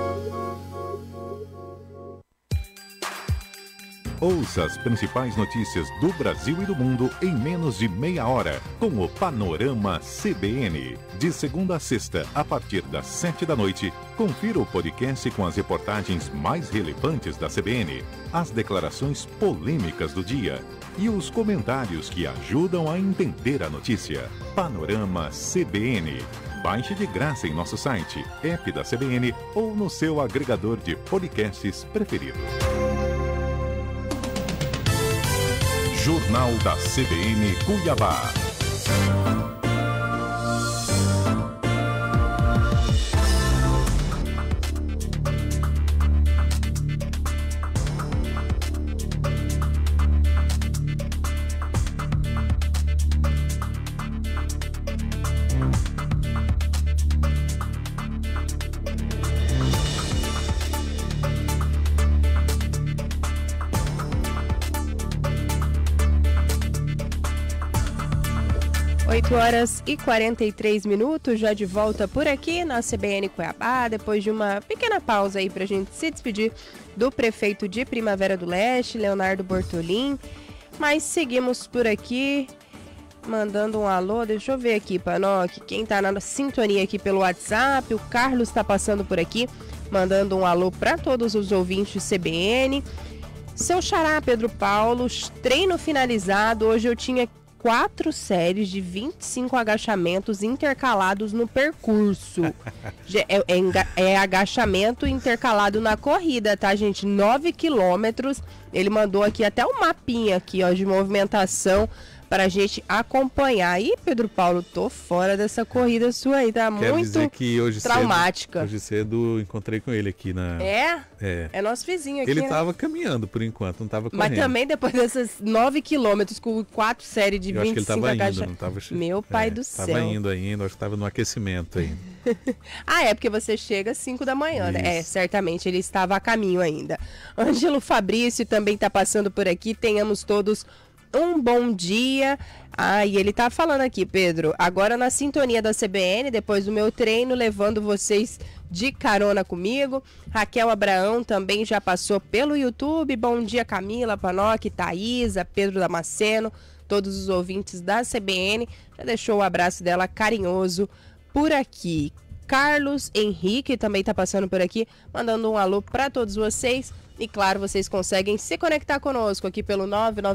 S4: Ouça as principais notícias do Brasil e do mundo em menos de meia hora, com o Panorama CBN. De segunda a sexta, a partir das 7 da noite, confira o podcast com as reportagens mais relevantes da CBN, as declarações polêmicas do dia e os comentários que ajudam a entender a notícia. Panorama CBN. Baixe de graça em nosso site, app da CBN ou no seu agregador de podcasts preferido. Jornal da CBN Cuiabá.
S7: 8h43, já de volta por aqui na CBN Cuiabá, depois de uma pequena pausa aí pra gente se despedir do prefeito de Primavera do Leste, Leonardo Bortolin, mas seguimos por aqui, mandando um alô, deixa eu ver aqui, Panoc, quem tá na sintonia aqui pelo WhatsApp, o Carlos tá passando por aqui, mandando um alô pra todos os ouvintes CBN. Seu xará, Pedro Paulo, treino finalizado, hoje eu tinha 4 séries de 25 agachamentos intercalados no percurso. É agachamento intercalado na corrida, tá, gente? 9 quilômetros. Ele mandou aqui até um mapinha aqui, ó, de movimentação pra gente acompanhar. Ih, Pedro Paulo, tô fora dessa corrida sua aí, tá?
S8: Quero
S7: muito
S8: dizer que hoje
S7: traumática.
S8: Hoje cedo encontrei com ele aqui na...
S7: É nosso vizinho aqui,
S8: ele
S7: né?
S8: tava caminhando por enquanto, não tava correndo.
S7: Mas também depois dessas 9 quilômetros com 4 séries de 25
S8: acho que ele tava indo, não tava...
S7: Meu pai do céu.
S8: Tava indo ainda, acho que tava no aquecimento ainda.
S7: É porque você chega às 5 da manhã, né? Certamente ele estava a caminho ainda. Ângelo Fabrício também tá passando por aqui, tenhamos todos um bom dia. E ele tá falando aqui, Pedro, agora na sintonia da CBN, depois do meu treino, levando vocês de carona comigo. Raquel Abraão também já passou pelo YouTube. Bom dia, Camila, Panoc, Thaisa, Pedro Damasceno, todos os ouvintes da CBN. Já deixou o abraço dela carinhoso por aqui. Carlos Henrique também tá passando por aqui, mandando um alô para todos vocês. E claro, vocês conseguem se conectar conosco aqui pelo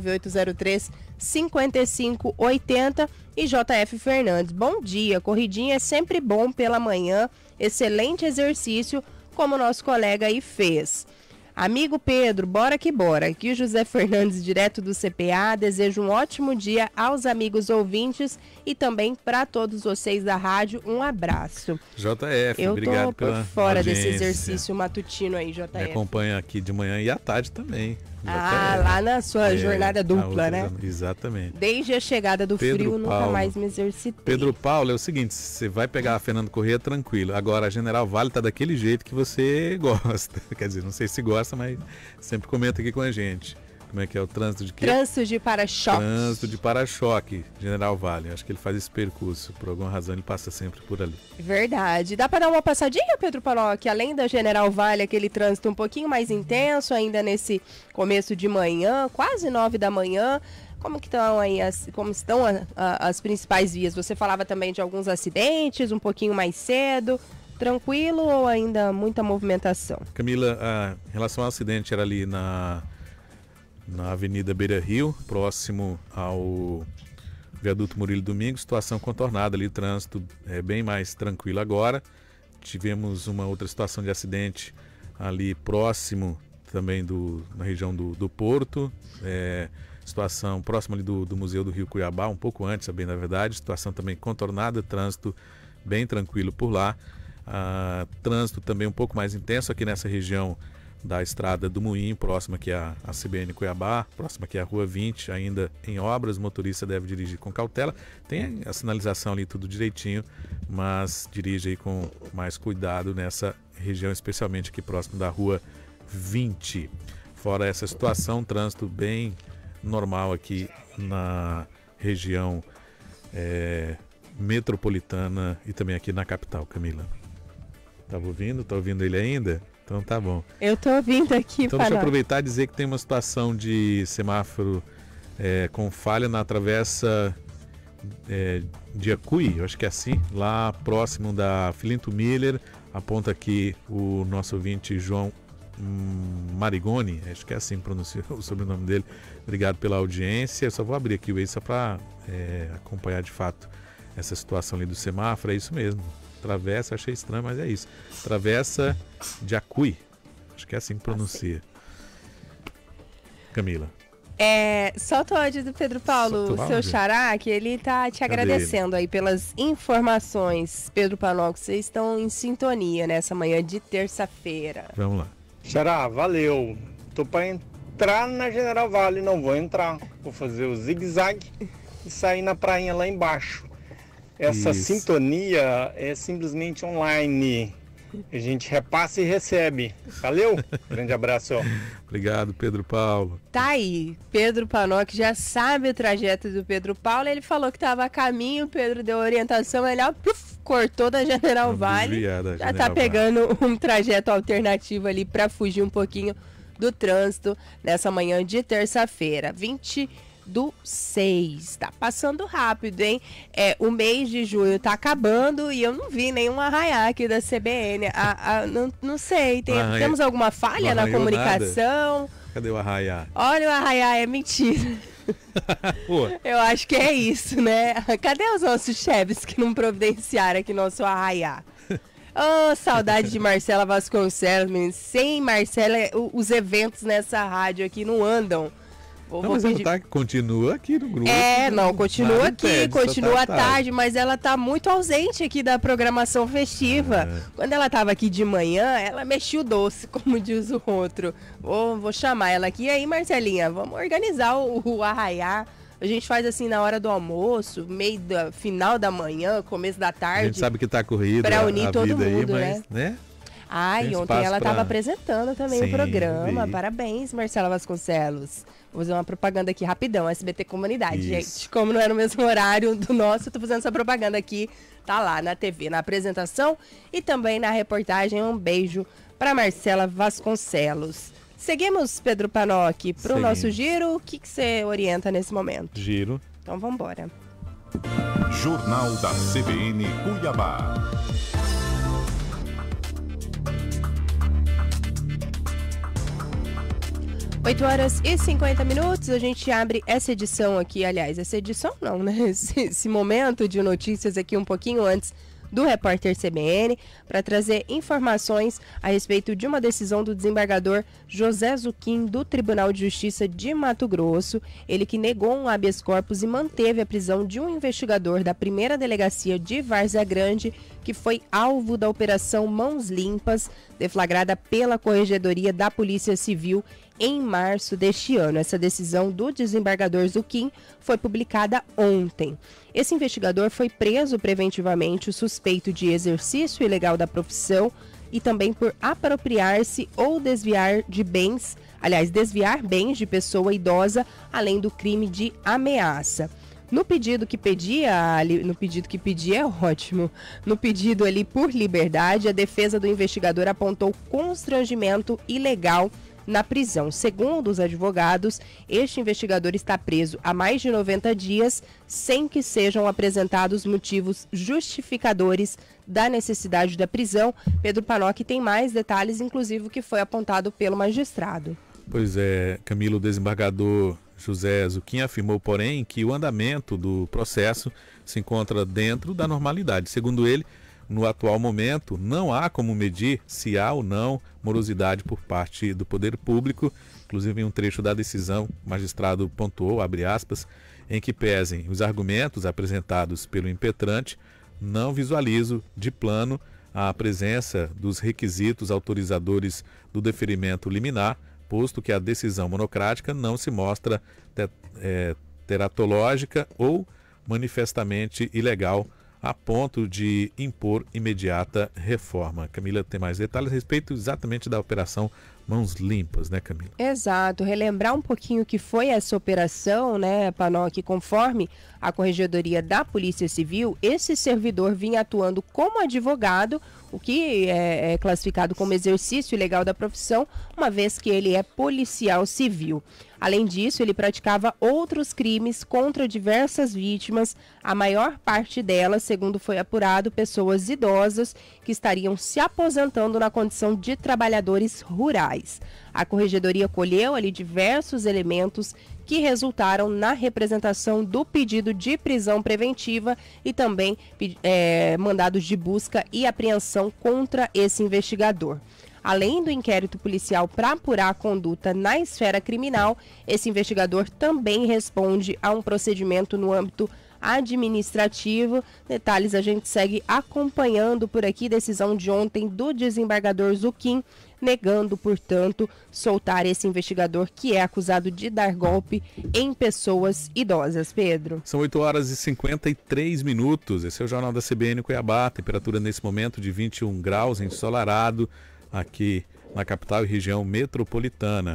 S7: 99803-5580 e JF Fernandes. Bom dia, corridinha é sempre bom pela manhã, excelente exercício, como o nosso colega aí fez. Amigo Pedro, bora que bora. Aqui o José Fernandes, direto do CPA, desejo um ótimo dia aos amigos ouvintes e também para todos vocês da rádio, um abraço.
S8: JF,
S7: eu
S8: obrigado pela
S7: tô por fora
S8: audiência.
S7: desse exercício matutino aí, JF.
S8: Me acompanha aqui de manhã e à tarde também.
S7: Lá na sua jornada dupla, né?
S8: Exatamente.
S7: Desde a chegada do frio, nunca mais me exercitei.
S8: Pedro Paulo, é o seguinte, você vai pegar a Fernando Corrêa tranquilo. Agora, a General Vale tá daquele jeito que você gosta. Quer dizer, não sei se gosta, mas sempre comenta aqui com a gente. Como é que é o trânsito de quê?
S7: Trânsito de para-choque.
S8: Trânsito de para-choque, General Vale. Acho que ele faz esse percurso. Por alguma razão ele passa sempre por ali.
S7: Verdade. Dá para dar uma passadinha, Pedro Panoc? Além da General Vale, aquele trânsito um pouquinho mais intenso, ainda nesse começo de manhã, quase 9 da manhã. Como que estão aí as principais vias? Você falava também de alguns acidentes, um pouquinho mais cedo. tranquilo ou ainda muita movimentação?
S8: Camila, em relação ao acidente, era ali na Avenida Beira Rio, próximo ao Viaduto Murilo Domingos, situação contornada ali, o trânsito é bem mais tranquilo agora. Tivemos uma outra situação de acidente ali próximo também na região do Porto, situação próxima ali do Museu do Rio Cuiabá, um pouco antes, bem na verdade, situação também contornada, trânsito bem tranquilo por lá. Trânsito também um pouco mais intenso aqui nessa região da Estrada do Moinho, próxima aqui à CBN Cuiabá, próxima aqui à Rua 20, ainda em obras, o motorista deve dirigir com cautela, tem a sinalização ali tudo direitinho, mas dirige aí com mais cuidado nessa região, especialmente aqui próximo da Rua 20. Fora essa situação, trânsito bem normal aqui na região metropolitana e também aqui na capital, Camila. Estava ouvindo? Tá ouvindo ele ainda? Então tá bom.
S7: Eu tô ouvindo aqui,
S8: então deixa eu aproveitar e dizer que tem uma situação de semáforo com falha na travessa de Acuí, eu acho que é assim, lá próximo da Filinto Miller, aponta aqui o nosso ouvinte João Marigoni, acho que é assim que pronuncia o sobrenome dele. Obrigado pela audiência. Eu só vou abrir aqui o Waze só para acompanhar de fato essa situação ali do semáforo. É isso mesmo. Travessa, achei estranho, mas é isso. Travessa de Acuí. Acho que é assim que pronuncia. Camila.
S7: Solta o áudio do Pedro Paulo, seu xará, que ele tá te agradecendo aí pelas informações. Pedro Panoc, vocês estão em sintonia nessa manhã de terça-feira.
S8: Vamos lá.
S14: Xará, valeu. Tô pra entrar na General Vale, não vou entrar. Vou fazer o zigue-zague e sair na prainha lá embaixo. Essa sintonia é simplesmente online. A gente repassa e recebe. Valeu? Grande abraço.
S8: Obrigado, Pedro Paulo.
S7: Tá aí. Pedro Panoc já sabe o trajeto do Pedro Paulo. Ele falou que estava a caminho. O Pedro deu orientação. Ele cortou da General Vale. Já tá pegando um trajeto alternativo ali para fugir um pouquinho do trânsito nessa manhã de terça-feira. 20/6. Tá passando rápido, hein? O mês de junho tá acabando e eu não vi nenhum arraiá aqui da CBN. Não sei, temos alguma falha na comunicação?
S8: Nada. Cadê o arraiá?
S7: Olha, o arraiá é mentira. Eu acho que é isso, né? Cadê os nossos chefes que não providenciaram aqui nosso arraiá? Oh, saudade de Marcela Vasconcelos, menino. Sem Marcela, os eventos nessa rádio aqui não andam.
S8: Mas ela continua aqui no grupo.
S7: Continua aqui, continua à tarde, mas ela tá muito ausente aqui da programação festiva. Quando ela tava aqui de manhã, ela mexia o doce, como diz o outro. Vou chamar ela aqui. E aí, Marcelinha, vamos organizar o arraiá. A gente faz assim na hora do almoço, final da manhã, começo da tarde.
S8: A gente sabe que tá corrida
S7: pra unir todo mundo,
S8: aí, mas, né?
S7: E ontem ela estava apresentando também o programa. Parabéns, Marcela Vasconcelos. Vou fazer uma propaganda aqui rapidão, SBT Comunidade, gente. Como não é no mesmo horário do nosso, eu tô fazendo essa propaganda aqui. Tá lá na TV, na apresentação e também na reportagem. Um beijo para Marcela Vasconcelos. Seguimos, Pedro Panoc, para o nosso giro. O que você orienta nesse momento?
S8: Giro.
S7: Então vamos embora.
S4: Jornal da CBN Cuiabá.
S7: 8h50, a gente abre essa edição aqui, essa edição não, né? Esse momento de notícias aqui um pouquinho antes do Repórter CBN, para trazer informações a respeito de uma decisão do desembargador José Zuquim do Tribunal de Justiça de Mato Grosso, ele que negou um habeas corpus e manteve a prisão de um investigador da primeira delegacia de Várzea Grande, que foi alvo da Operação Mãos Limpas, deflagrada pela Corregedoria da Polícia Civil em março deste ano. Essa decisão do desembargador Zuquim foi publicada ontem. Esse investigador foi preso preventivamente, suspeito de exercício ilegal da profissão e também por apropriar-se ou desviar bens de pessoa idosa, além do crime de ameaça. No pedido que pedia é ótimo. No pedido ali por liberdade, a defesa do investigador apontou constrangimento ilegal na prisão. Segundo os advogados, este investigador está preso há mais de 90 dias, sem que sejam apresentados motivos justificadores da necessidade da prisão. Pedro Panock tem mais detalhes, inclusive o que foi apontado pelo magistrado.
S8: Pois é, Camilo, o desembargador José Zuquim afirmou, porém, que o andamento do processo se encontra dentro da normalidade. Segundo ele, no atual momento, não há como medir se há ou não morosidade por parte do poder público. Inclusive, em um trecho da decisão, o magistrado pontuou, abre aspas, em que pesem os argumentos apresentados pelo impetrante, não visualizo de plano a presença dos requisitos autorizadores do deferimento liminar, posto que a decisão monocrática não se mostra teratológica ou manifestamente ilegal a ponto de impor imediata reforma. Camila tem mais detalhes a respeito exatamente da operação Mãos Limpas, né, Camila?
S7: Exato, relembrar um pouquinho o que foi essa operação, né, Panock, conforme a Corregedoria da Polícia Civil, esse servidor vinha atuando como advogado, o que é classificado como exercício ilegal da profissão, uma vez que ele é policial civil. Além disso, ele praticava outros crimes contra diversas vítimas, a maior parte delas, segundo foi apurado, pessoas idosas que estariam se aposentando na condição de trabalhadores rurais. A Corregedoria colheu ali diversos elementos que resultaram na representação do pedido de prisão preventiva e também mandados de busca e apreensão contra esse investigador. Além do inquérito policial para apurar a conduta na esfera criminal, esse investigador também responde a um procedimento no âmbito administrativo. Detalhes a gente segue acompanhando por aqui. Decisão de ontem do desembargador Zuquim, negando, portanto, soltar esse investigador que é acusado de dar golpe em pessoas idosas. Pedro.
S8: São 8 horas e 53 minutos. Esse é o Jornal da CBN Cuiabá. Temperatura nesse momento de 21 graus, ensolarado aqui na capital e região metropolitana.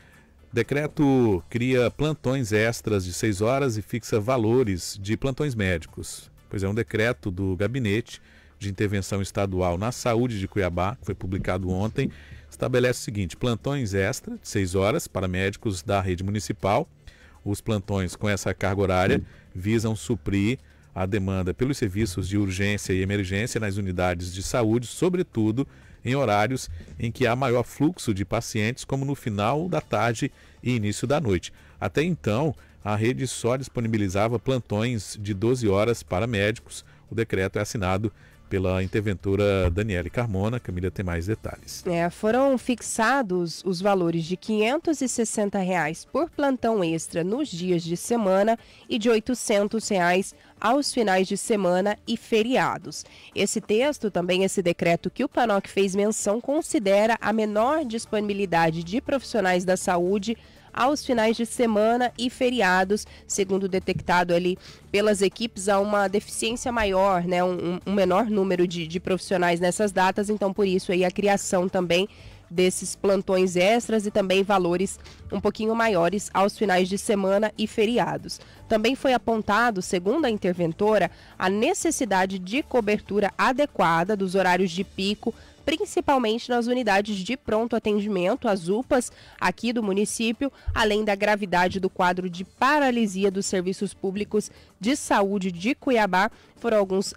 S8: Decreto cria plantões extras de 6 horas e fixa valores de plantões médicos. Pois é, um decreto do Gabinete de Intervenção Estadual na Saúde de Cuiabá, que foi publicado ontem, estabelece o seguinte: plantões extra de 6 horas para médicos da rede municipal. Os plantões com essa carga horária visam suprir a demanda pelos serviços de urgência e emergência nas unidades de saúde, sobretudo em horários em que há maior fluxo de pacientes, como no final da tarde e início da noite. Até então, a rede só disponibilizava plantões de 12 horas para médicos. O decreto é assinado pela interventora Daniele Carmona. Camila tem mais detalhes.
S7: Foram fixados os valores de R$ 560 por plantão extra nos dias de semana e de R$ 800 aos finais de semana e feriados. Esse texto, também esse decreto que o Panock fez menção, considera a menor disponibilidade de profissionais da saúde aos finais de semana e feriados, segundo detectado ali pelas equipes, há uma deficiência maior, né, um menor número de profissionais nessas datas, então por isso aí a criação também desses plantões extras e também valores um pouquinho maiores aos finais de semana e feriados. Também foi apontado, segundo a interventora, a necessidade de cobertura adequada dos horários de pico, principalmente nas unidades de pronto atendimento, as UPAs, aqui do município, além da gravidade do quadro de paralisia dos serviços públicos de saúde de Cuiabá. Foram alguns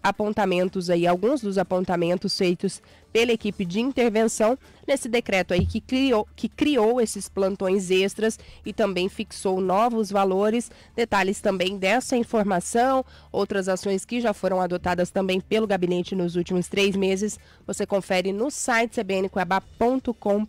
S7: dos apontamentos feitos pela equipe de intervenção nesse decreto aí que criou esses plantões extras e também fixou novos valores. Detalhes também dessa informação, outras ações que já foram adotadas também pelo gabinete nos últimos 3 meses, você confere no site cbncuiabá.com.br.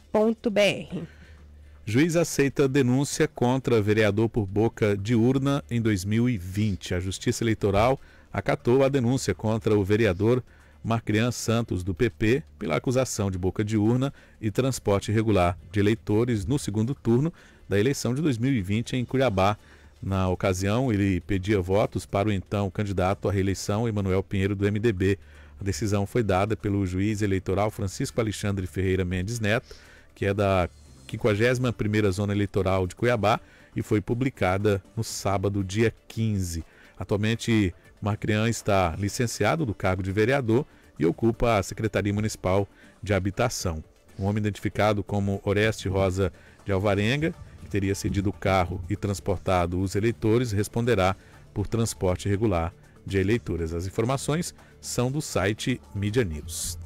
S8: Juiz aceita denúncia contra vereador por boca de urna em 2020. A Justiça Eleitoral acatou a denúncia contra o vereador Marcrian Santos, do PP, pela acusação de boca de urna e transporte irregular de eleitores no segundo turno da eleição de 2020 em Cuiabá. Na ocasião, ele pedia votos para o então candidato à reeleição, Emanuel Pinheiro, do MDB. A decisão foi dada pelo juiz eleitoral Francisco Alexandre Ferreira Mendes Neto, que é da 51ª Zona Eleitoral de Cuiabá, e foi publicada no sábado, dia 15. Atualmente, Marcrian está licenciado do cargo de vereador e ocupa a Secretaria Municipal de Habitação. Um homem identificado como Oreste Rosa de Alvarenga, que teria cedido o carro e transportado os eleitores, responderá por transporte irregular de eleitores. As informações são do site Mídia News.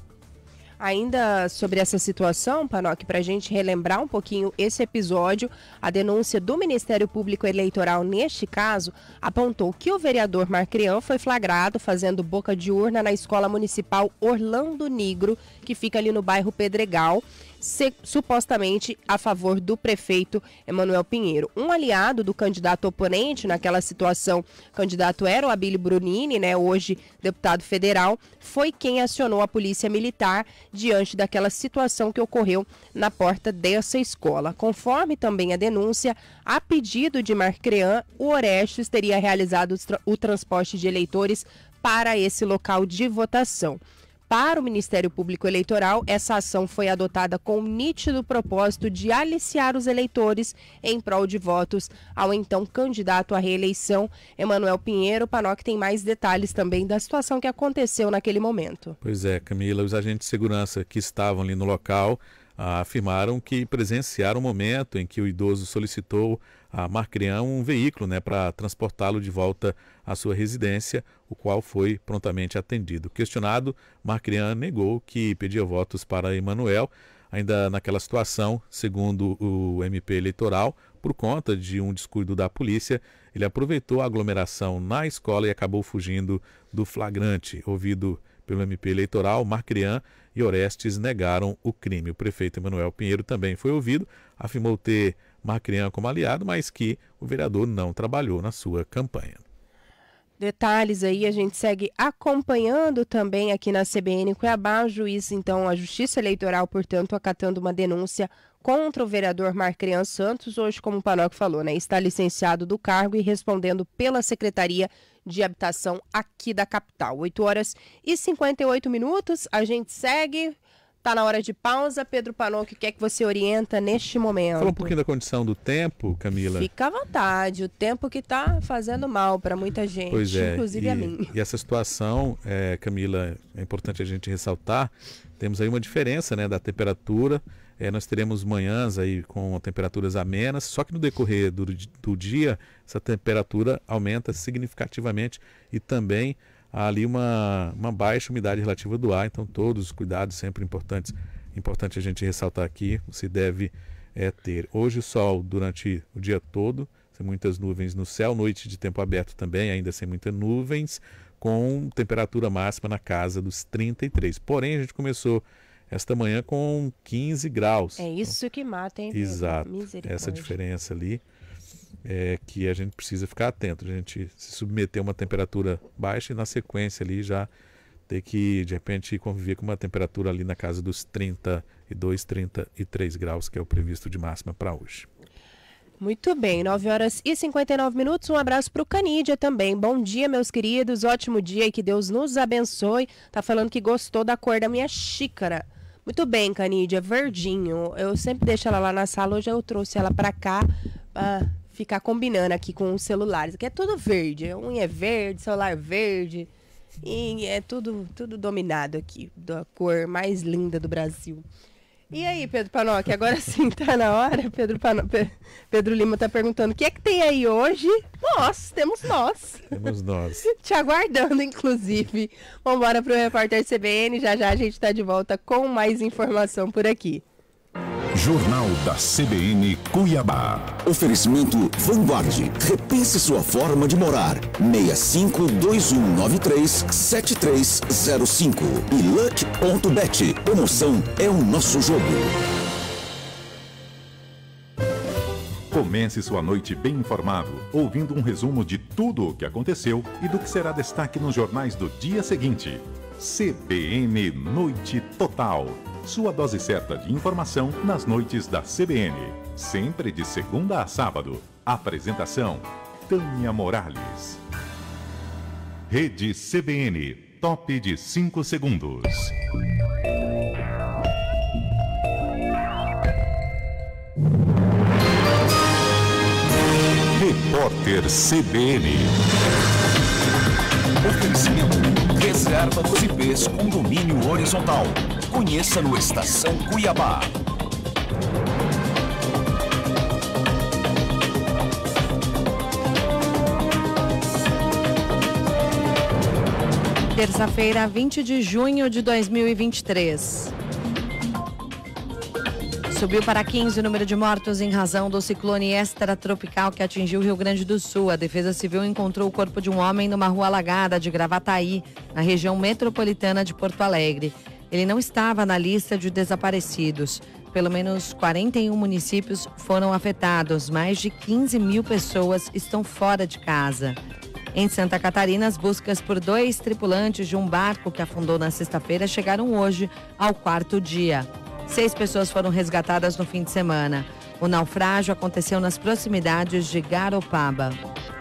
S7: Ainda sobre essa situação, Panoc, para a gente relembrar um pouquinho esse episódio, a denúncia do Ministério Público Eleitoral, neste caso, apontou que o vereador Marcrian foi flagrado fazendo boca de urna na Escola Municipal Orlando Nigro, que fica ali no bairro Pedregal, supostamente a favor do prefeito Emanuel Pinheiro. Um aliado do candidato oponente naquela situação, o candidato era o Abílio Brunini, né, hoje deputado federal, foi quem acionou a polícia militar diante daquela situação que ocorreu na porta dessa escola. Conforme também a denúncia, a pedido de Marcrian, o Orestes teria realizado o transporte de eleitores para esse local de votação. Para o Ministério Público Eleitoral, essa ação foi adotada com o nítido propósito de aliciar os eleitores em prol de votos ao então candidato à reeleição, Emanuel Pinheiro. Panoc tem mais detalhes também da situação que aconteceu naquele momento.
S8: Pois é, Camila, os agentes de segurança que estavam ali no local afirmaram que presenciaram o momento em que o idoso solicitou a Marcrian um veículo, né, para transportá-lo de volta à sua residência, o qual foi prontamente atendido. Questionado, Marcrian negou que pedia votos para Emanuel. Ainda naquela situação, segundo o MP eleitoral, por conta de um descuido da polícia, ele aproveitou a aglomeração na escola e acabou fugindo do flagrante. Ouvido pelo MP eleitoral, Marcrian e Orestes negaram o crime. O prefeito Emanuel Pinheiro também foi ouvido, afirmou ter Marcrian como aliado, mas que o vereador não trabalhou na sua campanha.
S7: Detalhes aí, a gente segue acompanhando também aqui na CBN Cuiabá. O juiz, então, a Justiça Eleitoral, portanto, acatando uma denúncia contra o vereador Marcrian Santos, hoje, como o Panoc falou, né, está licenciado do cargo e respondendo pela Secretaria de Habitação aqui da capital. 8h58, a gente segue. Tá na hora de pausa. Pedro Panoc, o que é que você orienta neste momento?
S8: Fala um pouquinho da condição do tempo, Camila.
S7: Fica à vontade. O tempo que tá fazendo mal para muita gente,
S8: pois é,
S7: inclusive a mim.
S8: E essa situação, Camila, é importante a gente ressaltar, temos aí uma diferença, né, da temperatura. Nós teremos manhãs aí com temperaturas amenas, só que no decorrer do dia, essa temperatura aumenta significativamente e também há ali uma baixa umidade relativa do ar, então todos os cuidados sempre importantes. Importante a gente ressaltar aqui, você deve ter hoje o sol durante o dia todo, sem muitas nuvens no céu, noite de tempo aberto também, ainda sem muitas nuvens, com temperatura máxima na casa dos 33. Porém, a gente começou esta manhã com 15 graus.
S7: É isso que mata, hein?
S8: Exato, essa diferença ali. Que a gente precisa ficar atento, a gente se submeter a uma temperatura baixa e na sequência ali já ter que, de repente, conviver com uma temperatura ali na casa dos 32, 33 graus, que é o previsto de máxima para hoje.
S7: Muito bem, 9h59. Um abraço para o Canídia também. Bom dia, meus queridos, ótimo dia e que Deus nos abençoe. Tá falando que gostou da cor da minha xícara. Muito bem, Canídia, verdinho. Eu sempre deixo ela lá na sala, hoje eu trouxe ela para cá ficar combinando aqui com os celulares. Aqui é tudo verde, unha é verde, celular verde, e é tudo dominado aqui, da cor mais linda do Brasil. E aí, Pedro Panoc, agora sim tá na hora? Pedro Lima tá perguntando, o que é que tem aí hoje? Temos nós.
S8: Temos nós.
S7: Te aguardando, inclusive. Vamos embora pro Repórter CBN, já a gente tá de volta com mais informação por aqui.
S6: Jornal da CBN Cuiabá. Oferecimento Vanguard. Repense sua forma de morar. 6521937305. E Luck.bet. Promoção é o nosso jogo.
S4: Comece sua noite bem informado, ouvindo um resumo de tudo o que aconteceu e do que será destaque nos jornais do dia seguinte. CBN Noite Total. Sua dose certa de informação nas noites da CBN. Sempre de segunda a sábado. Apresentação: Tânia Morales. Rede CBN. Top de 5 segundos. Repórter CBN.
S6: Oferecimento reserva dos IPs Condomínio Horizontal. Conheça no Estação Cuiabá.
S3: Terça-feira, 20 de junho de 2023. Subiu para 15 o número de mortos em razão do ciclone extratropical que atingiu o Rio Grande do Sul. A Defesa Civil encontrou o corpo de um homem numa rua alagada de Gravataí, na região metropolitana de Porto Alegre. Ele não estava na lista de desaparecidos. Pelo menos 41 municípios foram afetados. Mais de 15 mil pessoas estão fora de casa. Em Santa Catarina, as buscas por 2 tripulantes de um barco que afundou na sexta-feira chegaram hoje ao 4º dia. 6 pessoas foram resgatadas no fim de semana. O naufrágio aconteceu nas proximidades de Garopaba.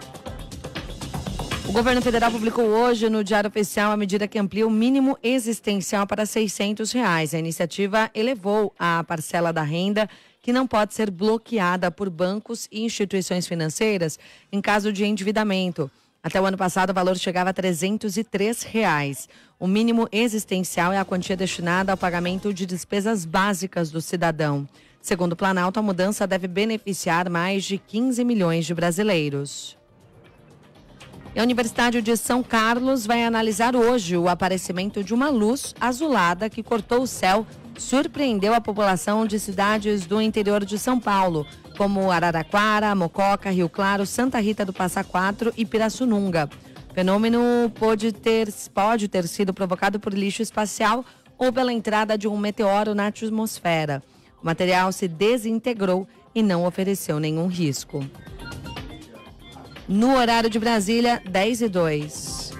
S3: O governo federal publicou hoje no Diário Oficial a medida que amplia o mínimo existencial para R$ 600. A iniciativa elevou a parcela da renda que não pode ser bloqueada por bancos e instituições financeiras em caso de endividamento. Até o ano passado, o valor chegava a R$ 303. O mínimo existencial é a quantia destinada ao pagamento de despesas básicas do cidadão. Segundo o Planalto, a mudança deve beneficiar mais de 15 milhões de brasileiros. E a Universidade de São Carlos vai analisar hoje o aparecimento de uma luz azulada que cortou o céu, surpreendeu a população de cidades do interior de São Paulo, como Araraquara, Mococa, Rio Claro, Santa Rita do Passa Quatro e Pirassununga. O fenômeno pode ter sido provocado por lixo espacial ou pela entrada de um meteoro na atmosfera. O material se desintegrou e não ofereceu nenhum risco. No horário de Brasília, 10h02.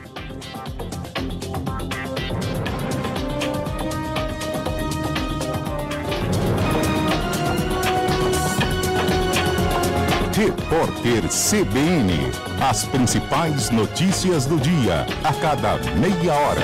S4: Repórter CBN. As principais notícias do dia, a cada meia hora.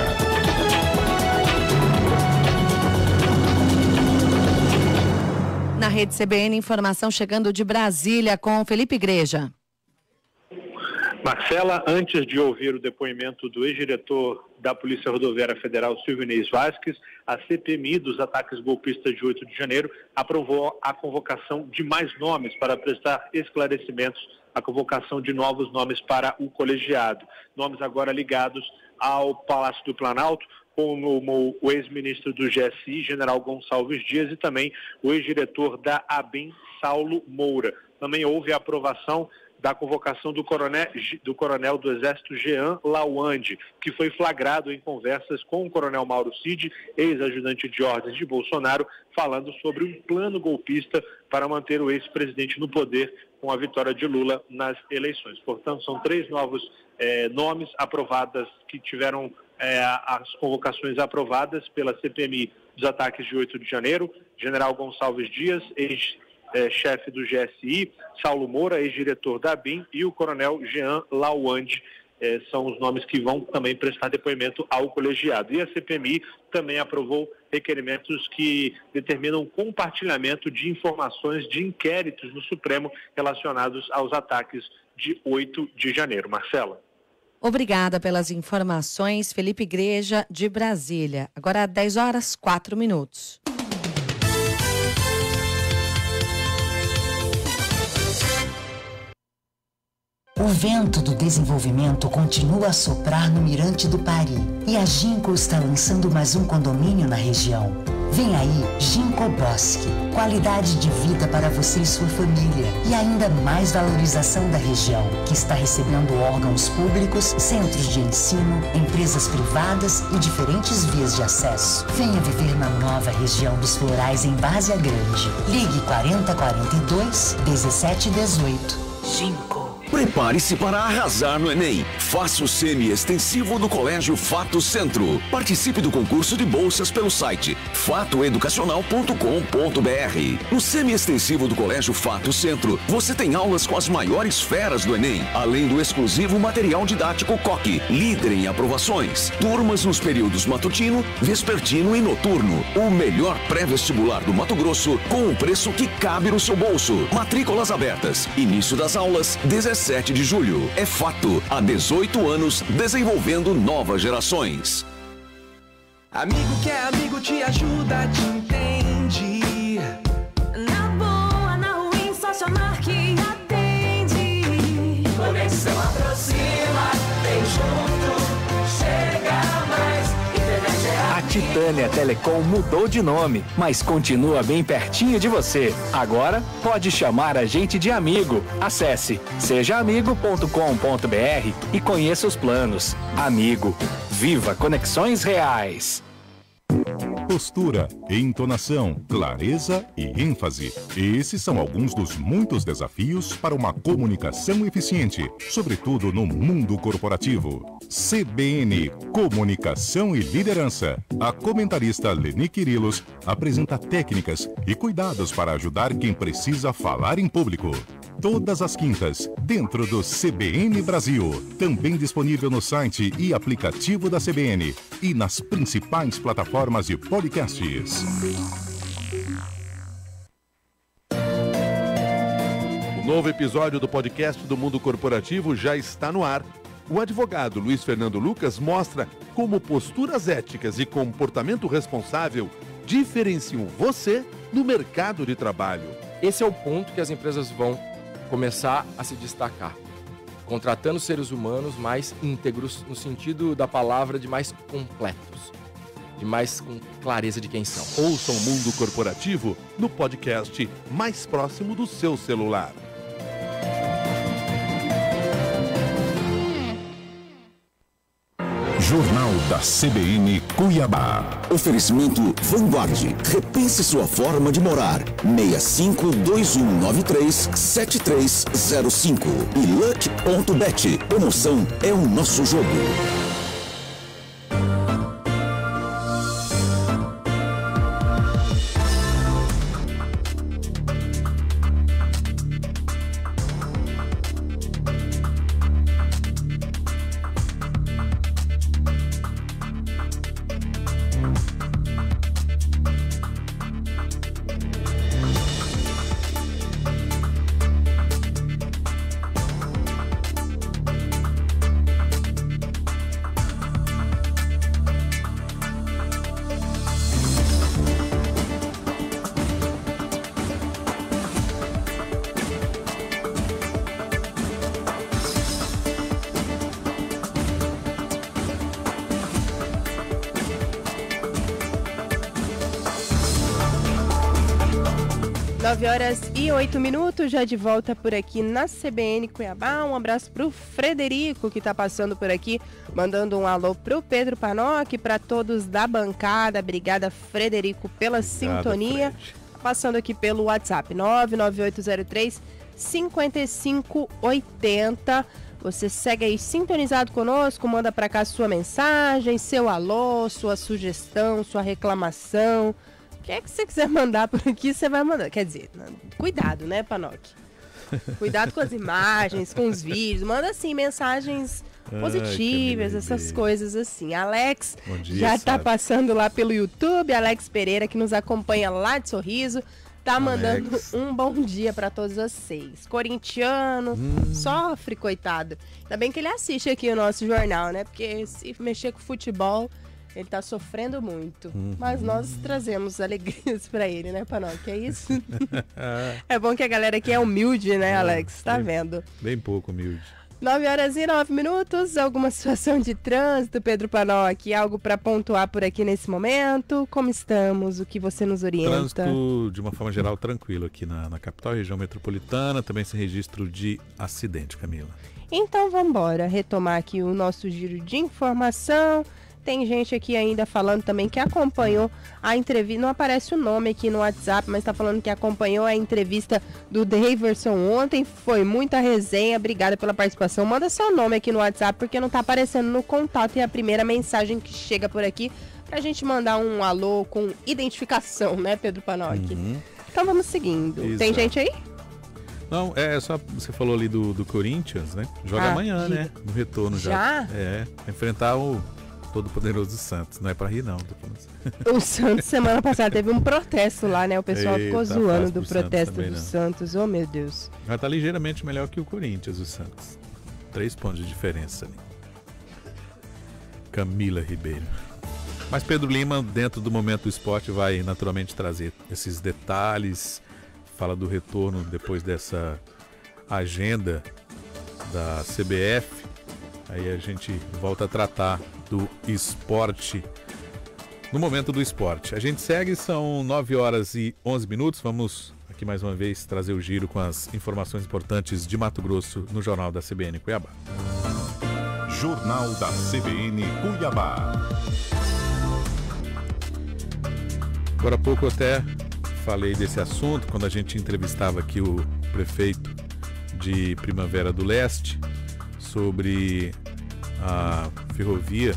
S3: Na rede CBN, informação chegando de Brasília com Felipe Igreja.
S15: Marcela, antes de ouvir o depoimento do ex-diretor da Polícia Rodoviária Federal, Silvio Inês Vasques, a CPMI dos ataques golpistas de 8 de janeiro aprovou a convocação de mais nomes para prestar esclarecimentos, a convocação de novos nomes para o colegiado. Nomes agora ligados ao Palácio do Planalto, como o ex-ministro do GSI, General Gonçalves Dias, e também o ex-diretor da ABIN, Saulo Moura. Também houve a aprovação da convocação do coronel do Exército Jean Lawande, que foi flagrado em conversas com o coronel Mauro Cid, ex-ajudante de ordens de Bolsonaro, falando sobre um plano golpista para manter o ex-presidente no poder com a vitória de Lula nas eleições. Portanto, são 3 novos nomes aprovados que tiveram as convocações aprovadas pela CPMI dos ataques de 8 de janeiro, General Gonçalves Dias, ex-chefe do GSI, Saulo Moura, ex-diretor da ABIN, e o coronel Jean Lawande. São os nomes que vão também prestar depoimento ao colegiado. E a CPMI também aprovou requerimentos que determinam o compartilhamento de informações de inquéritos no Supremo relacionados aos ataques de 8 de janeiro. Marcela.
S3: Obrigada pelas informações, Felipe Igreja, de Brasília. Agora 10h04.
S16: O vento do desenvolvimento continua a soprar no Mirante do Pari e a Ginco está lançando mais um condomínio na região. Vem aí Ginco Bosque, qualidade de vida para você e sua família e ainda mais valorização da região, que está recebendo órgãos públicos, centros de ensino, empresas privadas e diferentes vias de acesso. Venha viver na nova região dos Florais em Várzea Grande. Ligue 4042 1718. Ginco.
S6: Prepare-se para arrasar no Enem. Faça o semi-extensivo do Colégio Fato Centro. Participe do concurso de bolsas pelo site fatoeducacional.com.br. No semi-extensivo do Colégio Fato Centro, você tem aulas com as maiores feras do Enem, além do exclusivo material didático COC, líder em aprovações. Turmas nos períodos matutino, vespertino e noturno. O melhor pré-vestibular do Mato Grosso com o preço que cabe no seu bolso. Matrículas abertas. Início das aulas, 17 de julho. É Fato. Há 18 anos, desenvolvendo novas gerações.
S17: Amigo que é amigo te ajuda, te entende.
S18: Na boa, na ruim, só chamar que atende.
S17: Conexão aproxima, vem junto, chega mais, internet é
S19: A Titânia Telecom mudou de nome, mas continua bem pertinho de você. Agora pode chamar a gente de amigo. Acesse sejaamigo.com.br e conheça os planos. Amigo, viva conexões reais.
S4: Postura, entonação, clareza e ênfase. Esses são alguns dos muitos desafios para uma comunicação eficiente, sobretudo no mundo corporativo. CBN, Comunicação e Liderança. A comentarista Leni Quirilos apresenta técnicas e cuidados para ajudar quem precisa falar em público. Todas as quintas, dentro do CBN Brasil. Também disponível no site e aplicativo da CBN e nas principais plataformas de podcasts.
S2: O novo episódio do podcast do Mundo Corporativo já está no ar. O advogado Luiz Fernando Lucas mostra como posturas éticas e comportamento responsável diferenciam você no mercado de trabalho.
S20: Esse é o ponto que as empresas vão começar a se destacar, contratando seres humanos mais íntegros, no sentido da palavra de mais completos, de mais com clareza de quem são.
S2: Ouça o Mundo Corporativo no podcast mais próximo do seu celular.
S6: Jornal da CBN Cuiabá. Oferecimento Vanguard. Repense sua forma de morar. 6521937305. E Luck.bet. Promoção é o nosso jogo.
S7: Horas e 8 minutos, já de volta por aqui na CBN Cuiabá. Um abraço pro Frederico, que tá passando por aqui, mandando um alô pro Pedro Panoc, para todos da bancada. Obrigada, Frederico, pela sintonia. Passando aqui pelo WhatsApp, 99803-5580. Você segue aí sintonizado conosco, manda para cá sua mensagem, seu alô, sua sugestão, sua reclamação. O que é que você quiser mandar por aqui, você vai mandar. Quer dizer, cuidado, né, Panoc? Cuidado com as imagens, com os vídeos. Manda, assim, mensagens positivas, essas coisas assim. Alex já está passando lá pelo YouTube. Alex Pereira, que nos acompanha lá de Sorriso, tá mandando um bom dia para todos vocês. Corintiano, sofre, coitado. Ainda bem que ele assiste aqui o nosso jornal, né? Porque se mexer com futebol... Ele tá sofrendo muito, mas nós trazemos alegrias pra ele, né, Panoc? É isso? É bom que a galera aqui é humilde, né, Alex? Tá vendo?
S8: Bem pouco humilde.
S7: 9 horas e 9 minutos, alguma situação de trânsito, Pedro Panoc? Algo pra pontuar por aqui nesse momento? Como estamos? O que você nos orienta?
S8: Trânsito, de uma forma geral, tranquilo aqui na capital, região metropolitana, também sem registro de acidente, Camila.
S7: Então vamos embora, retomar aqui o nosso giro de informação. Tem gente aqui ainda falando também que acompanhou a entrevista, não aparece o nome aqui no WhatsApp, mas está falando que acompanhou a entrevista do Daverson ontem, foi muita resenha, obrigada pela participação. Manda seu nome aqui no WhatsApp, porque não está aparecendo no contato, e a primeira mensagem que chega por aqui, pra gente mandar um alô com identificação, né, Pedro Panoc? Então vamos seguindo. Exato. Tem gente aí?
S8: Não, é só, você falou ali do Corinthians, né? Joga amanhã, né? No retorno já. Enfrentar o todo-poderoso Santos. Não é pra rir, não.
S7: O Santos, semana passada, teve um protesto lá, né? O pessoal ficou zoando do protesto do Santos. Oh, meu Deus.
S8: Já tá ligeiramente melhor que o Corinthians, o Santos. 3 pontos de diferença ali. Camila Ribeiro. Mas Pedro Lima, dentro do Momento do Esporte, vai naturalmente trazer esses detalhes, fala do retorno depois dessa agenda da CBF. Aí a gente volta a tratar do esporte no Momento do Esporte. A gente segue, são 9 horas e 11 minutos. Vamos aqui mais uma vez trazer o giro com as informações importantes de Mato Grosso no Jornal da CBN Cuiabá.
S4: Jornal da CBN Cuiabá.
S8: Agora há pouco eu até falei desse assunto quando a gente entrevistava aqui o prefeito de Primavera do Leste sobre a ferrovia,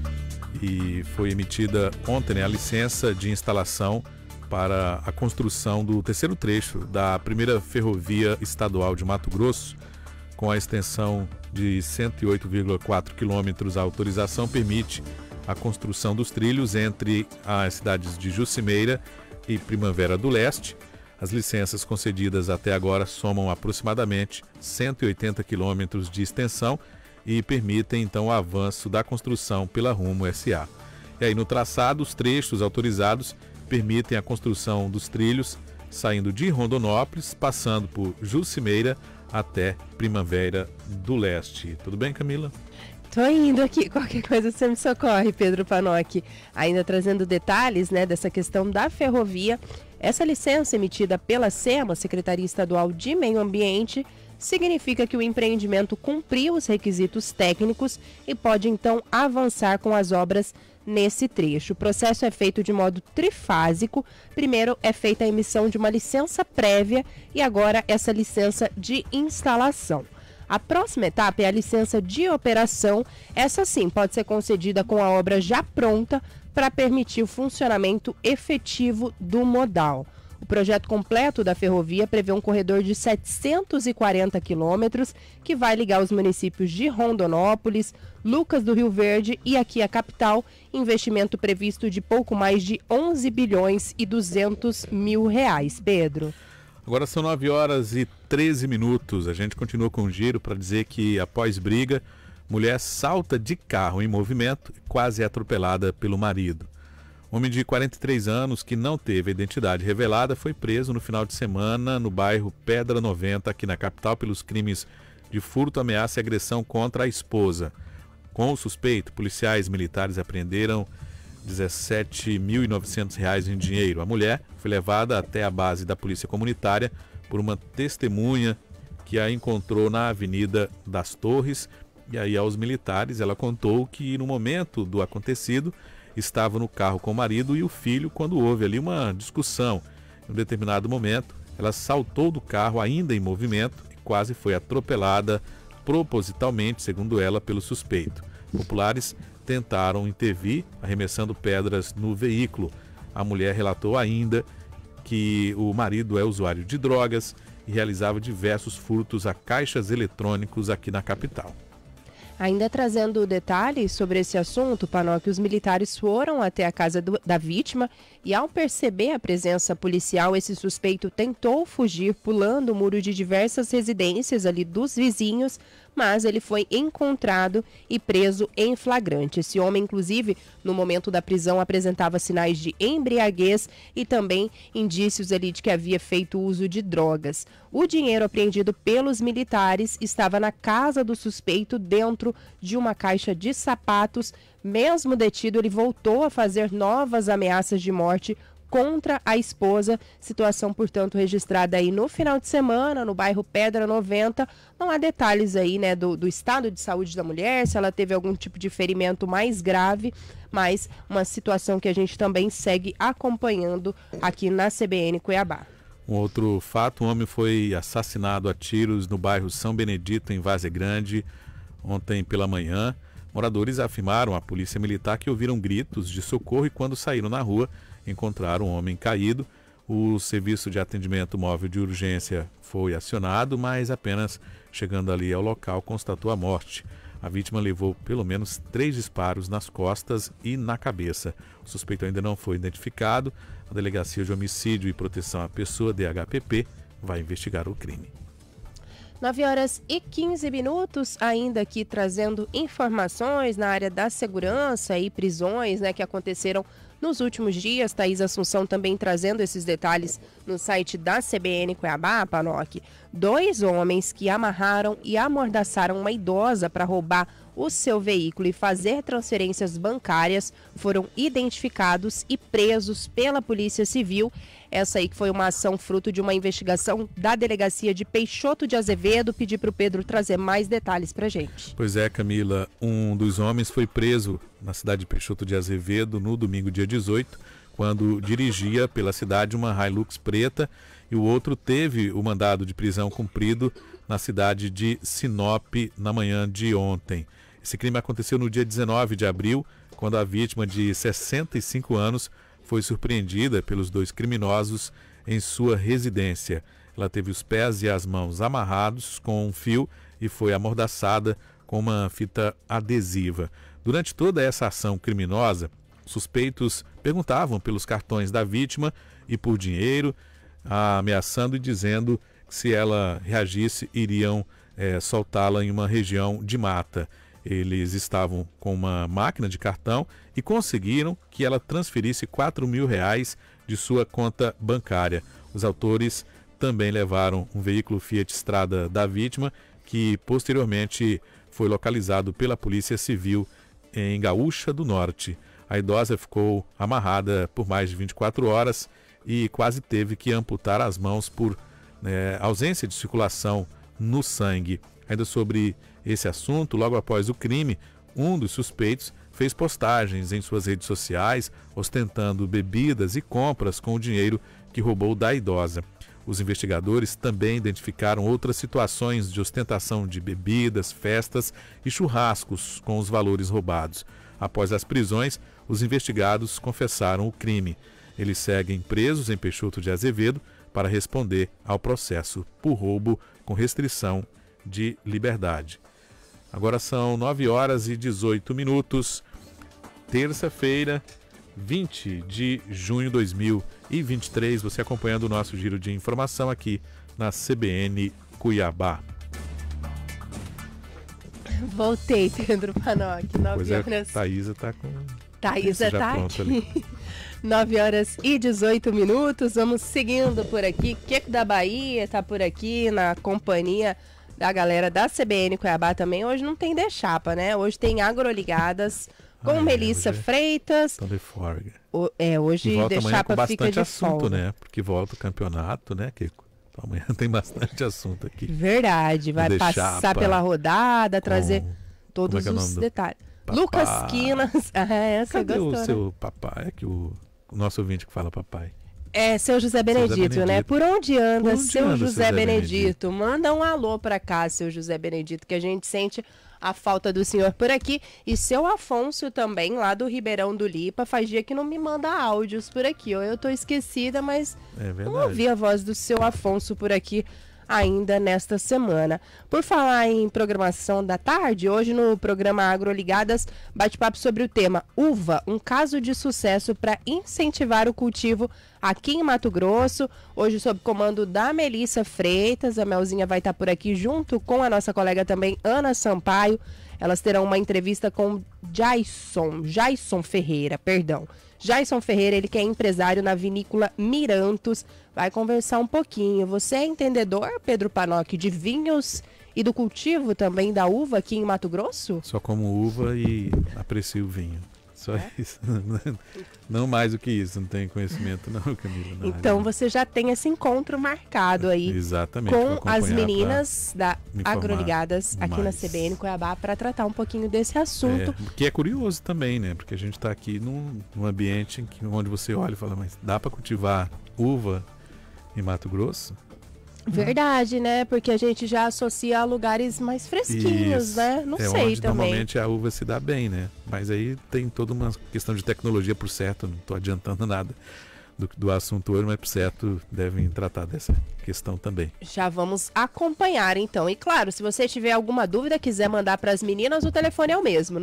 S8: e foi emitida ontem, né, a licença de instalação para a construção do terceiro trecho da primeira ferrovia estadual de Mato Grosso, com a extensão de 108,4 quilômetros. A autorização permite a construção dos trilhos entre as cidades de Jucimeira e Primavera do Leste. As licenças concedidas até agora somam aproximadamente 180 quilômetros de extensão e permitem então o avanço da construção pela Rumo SA. E aí no traçado, os trechos autorizados permitem a construção dos trilhos saindo de Rondonópolis, passando por Jucimeira até Primavera do Leste. Tudo bem, Camila?
S7: Tô indo aqui, qualquer coisa você me socorre, Pedro Panocchi. Ainda trazendo detalhes, né, dessa questão da ferrovia. Essa licença emitida pela SEMA, Secretaria Estadual de Meio Ambiente, significa que o empreendimento cumpriu os requisitos técnicos e pode então avançar com as obras nesse trecho. O processo é feito de modo trifásico. Primeiro é feita a emissão de uma licença prévia e agora essa licença de instalação. A próxima etapa é a licença de operação. Essa sim pode ser concedida com a obra já pronta para permitir o funcionamento efetivo do modal. O projeto completo da ferrovia prevê um corredor de 740 quilômetros que vai ligar os municípios de Rondonópolis, Lucas do Rio Verde e aqui a capital. Investimento previsto de pouco mais de 11 bilhões e 200 mil reais. Pedro.
S8: Agora são 9 horas e 13 minutos. A gente continua com o giro para dizer que após briga, mulher salta de carro em movimento e quase é atropelada pelo marido. Homem de 43 anos que não teve a identidade revelada foi preso no final de semana no bairro Pedra 90, aqui na capital, pelos crimes de furto, ameaça e agressão contra a esposa. Com o suspeito, policiais militares apreenderam R$ 17.900 em dinheiro. A mulher foi levada até a base da polícia comunitária por uma testemunha que a encontrou na Avenida das Torres. E aí aos militares ela contou que no momento do acontecido estava no carro com o marido e o filho quando houve ali uma discussão. Em um determinado momento, ela saltou do carro ainda em movimento e quase foi atropelada propositalmente, segundo ela, pelo suspeito. Populares tentaram intervir, arremessando pedras no veículo. A mulher relatou ainda que o marido é usuário de drogas e realizava diversos furtos a caixas eletrônicos aqui na capital.
S7: Ainda trazendo detalhes sobre esse assunto, Panocchi, os militares foram até a casa da vítima e, ao perceber a presença policial, esse suspeito tentou fugir pulando o muro de diversas residências ali dos vizinhos, mas ele foi encontrado e preso em flagrante. Esse homem, inclusive, no momento da prisão, apresentava sinais de embriaguez e também indícios ali de que havia feito uso de drogas. O dinheiro apreendido pelos militares estava na casa do suspeito, dentro de uma caixa de sapatos. Mesmo detido, ele voltou a fazer novas ameaças de morte contra a esposa. Situação, portanto, registrada aí no final de semana, no bairro Pedra 90. Não há detalhes aí, né, do estado de saúde da mulher, se ela teve algum tipo de ferimento mais grave, mas uma situação que a gente também segue acompanhando aqui na CBN Cuiabá.
S8: Um outro fato, um homem foi assassinado a tiros no bairro São Benedito, em Várzea Grande, ontem pela manhã. Moradores afirmaram à polícia militar que ouviram gritos de socorro e quando saíram na rua encontraram um homem caído. O serviço de atendimento móvel de urgência foi acionado, mas apenas chegando ali ao local constatou a morte. A vítima levou pelo menos 3 disparos nas costas e na cabeça. O suspeito ainda não foi identificado. A Delegacia de Homicídio e Proteção à Pessoa, DHPP, vai investigar o crime.
S7: 9h15, ainda aqui trazendo informações na área da segurança e prisões, né, que aconteceram nos últimos dias. Thaís Assunção também trazendo esses detalhes no site da CBN Cuiabá, Panoc. 2 homens que amarraram e amordaçaram uma idosa para roubar o seu veículo e fazer transferências bancárias foram identificados e presos pela Polícia Civil. Essa aí que foi uma ação fruto de uma investigação da Delegacia de Peixoto de Azevedo. Pedi para o Pedro trazer mais detalhes para a gente.
S8: Pois é, Camila, um dos homens foi preso na cidade de Peixoto de Azevedo no domingo, dia 18, quando dirigia pela cidade uma Hilux preta, e o outro teve o mandado de prisão cumprido na cidade de Sinop na manhã de ontem. Esse crime aconteceu no dia 19 de abril, quando a vítima de 65 anos foi surpreendida pelos 2 criminosos em sua residência. Ela teve os pés e as mãos amarrados com um fio e foi amordaçada com uma fita adesiva. Durante toda essa ação criminosa, suspeitos perguntavam pelos cartões da vítima e por dinheiro, ameaçando e dizendo que se ela reagisse, iriam soltá-la em uma região de mata. Eles estavam com uma máquina de cartão e conseguiram que ela transferisse R$4.000 de sua conta bancária. Os autores também levaram um veículo Fiat Strada da vítima, que posteriormente foi localizado pela Polícia Civil em Gaúcha do Norte. A idosa ficou amarrada por mais de 24 horas e quase teve que amputar as mãos por ausência de circulação no sangue. Ainda sobre esse assunto, logo após o crime, um dos suspeitos fez postagens em suas redes sociais ostentando bebidas e compras com o dinheiro que roubou da idosa. Os investigadores também identificaram outras situações de ostentação de bebidas, festas e churrascos com os valores roubados. Após as prisões, os investigados confessaram o crime. Eles seguem presos em Peixoto de Azevedo para responder ao processo por roubo com restrição de liberdade. Agora são 9h18, terça-feira, 20 de junho de 2023. Você acompanhando o nosso giro de informação aqui na CBN Cuiabá.
S7: Voltei, Pedro Panoc. 9 horas.
S8: Thaísa está com...
S7: Thaísa está aqui. 9h18. Vamos seguindo por aqui. Queco da Bahia está por aqui na companhia da galera da CBN Cuiabá também. Hoje não tem de chapa, né? Hoje tem Agroligadas com Melissa Freitas.
S8: Estão de folga.
S7: Hoje de chapa fica de
S8: assunto,
S7: folga,
S8: né? Porque volta o campeonato, né, Kiko? Então, amanhã tem bastante assunto aqui.
S7: Verdade, vai passar pela rodada, trazer todos os detalhes.
S8: Papai.
S7: Lucas Quinas.
S8: Cadê
S7: gostou,
S8: o seu
S7: né?
S8: papai? É que o nosso ouvinte que fala papai.
S7: É, seu José Benedito, né? Por onde anda, seu José Benedito? Manda um alô pra cá, seu José Benedito, que a gente sente a falta do senhor por aqui. E seu Afonso também, lá do Ribeirão do Lipa, faz dia que não me manda áudios por aqui. Eu tô esquecida, mas não ouvi a voz do seu Afonso por aqui ainda nesta semana. Por falar em programação da tarde, hoje no programa Agroligadas, bate-papo sobre o tema uva, um caso de sucesso para incentivar o cultivo aqui em Mato Grosso. Hoje sob comando da Melissa Freitas, a Melzinha vai estar por aqui junto com a nossa colega também, Ana Sampaio. Elas terão uma entrevista com Jason Ferreira, ele que é empresário na vinícola Mirantos, vai conversar um pouquinho. Você é entendedor, Pedro Panoc, de vinhos e do cultivo também da uva aqui em Mato Grosso?
S8: Só como uva e aprecio o vinho. Só isso. Não mais do que isso, não tenho conhecimento não, Camila.
S7: Então você já tem esse encontro marcado aí.
S8: Exatamente,
S7: com as meninas da Agroligadas aqui na CBN Cuiabá para tratar um pouquinho desse assunto.
S8: Que é curioso também, né? Porque a gente está aqui num ambiente onde você olha e fala, mas dá para cultivar uva em Mato Grosso?
S7: Verdade, né? Porque a gente já associa a lugares mais fresquinhos, né? Não sei
S8: onde
S7: também.
S8: Normalmente a uva se dá bem, né? Mas aí tem toda uma questão de tecnologia por certo, não estou adiantando nada do assunto hoje, mas por certo devem tratar dessa questão também.
S7: Já vamos acompanhar então. E claro, se você tiver alguma dúvida, quiser mandar para as meninas, o telefone é o mesmo,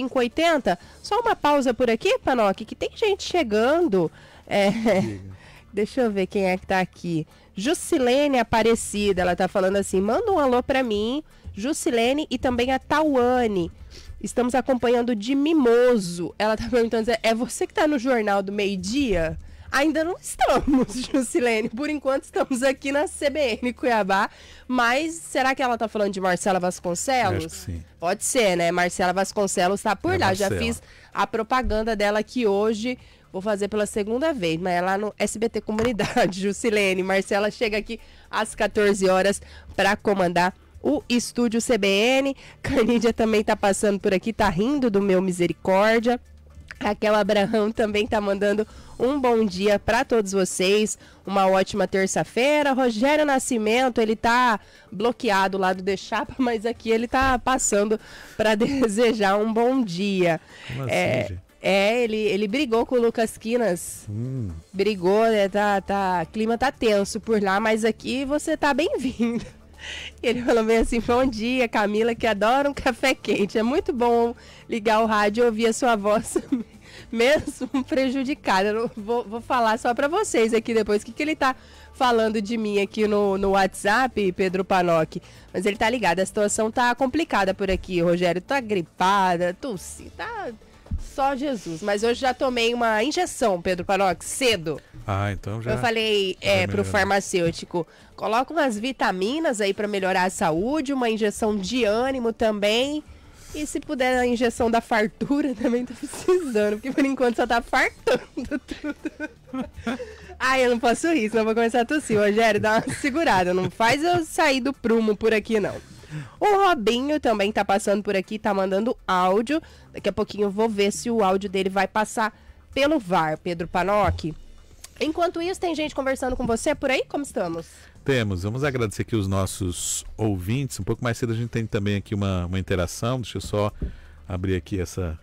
S7: 99803-5580. Só uma pausa por aqui, Panoc, que tem gente chegando. Deixa eu ver quem é que tá aqui. Jusilene Aparecida, ela tá falando assim, manda um alô pra mim, Jusilene e também a Tauane. Estamos acompanhando de Mimoso. Ela tá perguntando, é você que tá no Jornal do Meio-Dia? Ainda não estamos, Jusilene. Por enquanto estamos aqui na CBN Cuiabá. Mas será que ela tá falando de Marcela Vasconcelos?
S8: Acho que sim.
S7: Pode ser, né? Marcela Vasconcelos tá por lá.
S8: Marcela.
S7: Já fiz a propaganda dela aqui hoje. Vou fazer pela segunda vez, mas é lá no SBT Comunidade, Jusilene. Marcela chega aqui às 14 horas para comandar o Estúdio CBN. Carnídia também tá passando por aqui, tá rindo do meu Misericórdia. Raquel Abraham também tá mandando um bom dia para todos vocês, uma ótima terça-feira. Rogério Nascimento, ele tá bloqueado lá do The Chapa, mas aqui ele tá passando para desejar um bom dia.
S8: Como assim, gente?
S7: Ele brigou com o Lucas Quinas. Brigou, né? O clima tá tenso por lá, mas aqui você tá bem-vindo. Ele falou bem assim, bom dia, Camila, que adora um café quente. É muito bom ligar o rádio e ouvir a sua voz, mesmo prejudicada. Eu vou falar só pra vocês aqui depois o que ele tá falando de mim aqui no WhatsApp, Pedro Panoc. Mas ele tá ligado, a situação tá complicada por aqui, Rogério. Tá gripada, tossi, tá só Jesus. Mas hoje já tomei uma injeção, Pedro Panoc, cedo.
S8: Ah, então já.
S7: Eu falei pro farmacêutico, coloca umas vitaminas aí pra melhorar a saúde, uma injeção de ânimo também. E se puder a injeção da fartura, também tô precisando, porque por enquanto só tá fartando tudo. Ai, eu não posso rir, senão eu vou começar a tossir. Rogério, dá uma segurada, não faz eu sair do prumo por aqui, não. O Robinho também tá passando por aqui, tá mandando áudio. Daqui a pouquinho eu vou ver se o áudio dele vai passar pelo VAR, Pedro Panoc. Enquanto isso, tem gente conversando com você por aí? Como estamos?
S8: Temos. Vamos agradecer aqui os nossos ouvintes. Um pouco mais cedo a gente tem também aqui uma interação. Deixa eu só abrir aqui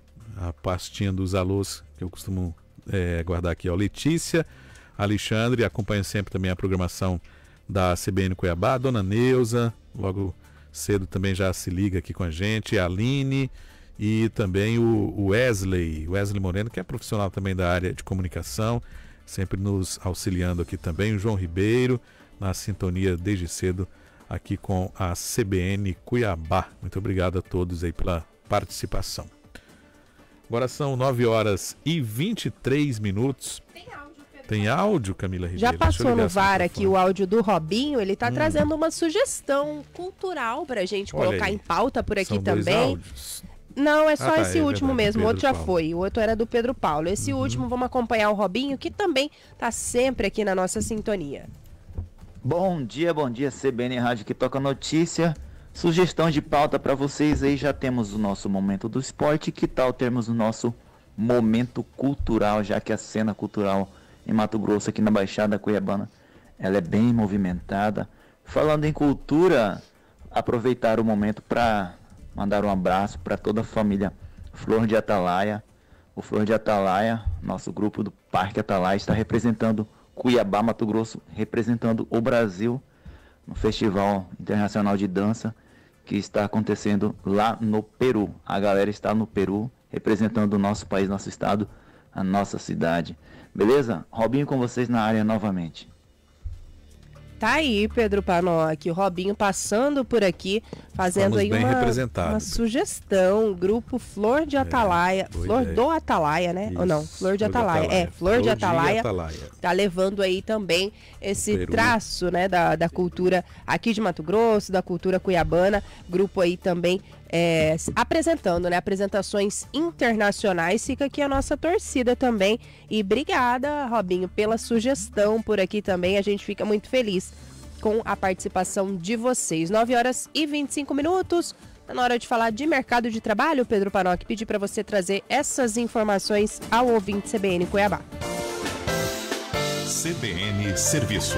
S8: a pastinha dos alôs que eu costumo guardar aqui. Ó, Letícia, Alexandre, acompanha sempre também a programação da CBN Cuiabá. Dona Neuza, logo cedo também já se liga aqui com a gente. A Aline e também o Wesley Moreno, que é profissional também da área de comunicação, sempre nos auxiliando aqui também. O João Ribeiro, na sintonia desde cedo aqui com a CBN Cuiabá. Muito obrigado a todos aí pela participação. Agora são 9 horas e 23 minutos. Tem áudio, Camila Ribeiro?
S7: Já passou no VAR aqui o áudio do Robinho, ele tá trazendo uma sugestão cultural pra gente colocar em pauta por aqui também. Não, é só esse último mesmo, o outro já foi, o outro era do Pedro Paulo. Esse último, vamos acompanhar o Robinho, que também tá sempre aqui na nossa sintonia.
S21: Bom dia, CBN Rádio que toca notícia. Sugestão de pauta para vocês aí, já temos o nosso momento do esporte. Que tal termos o nosso momento cultural, já que a cena cultural em Mato Grosso, aqui na Baixada Cuiabana, ela é bem movimentada. Falando em cultura, aproveitar o momento para mandar um abraço para toda a família Flor de Atalaia. O Flor de Atalaia, nosso grupo do Parque Atalaia, está representando Cuiabá, Mato Grosso, representando o Brasil no Festival Internacional de Dança que está acontecendo lá no Peru. A galera está no Peru representando o nosso país, nosso estado, a nossa cidade. Beleza? Robinho com vocês na área novamente.
S7: Tá aí, Pedro Panoc, o Robinho passando por aqui, fazendo aí uma sugestão, grupo Flor de Atalaia, Flor do Atalaia, né? Isso. Ou não, Flor de Atalaia, Flor de Atalaia, tá levando aí também esse traço, né, da cultura aqui de Mato Grosso, da cultura cuiabana, grupo aí também apresentando, né, apresentações internacionais. Fica aqui a nossa torcida também e obrigada, Robinho, pela sugestão por aqui também, a gente fica muito feliz com a participação de vocês. 9 horas e 25 minutos, tá na hora de falar de mercado de trabalho, Pedro Panoc, pedir para você trazer essas informações ao ouvinte CBN Cuiabá.
S4: CBN Serviço.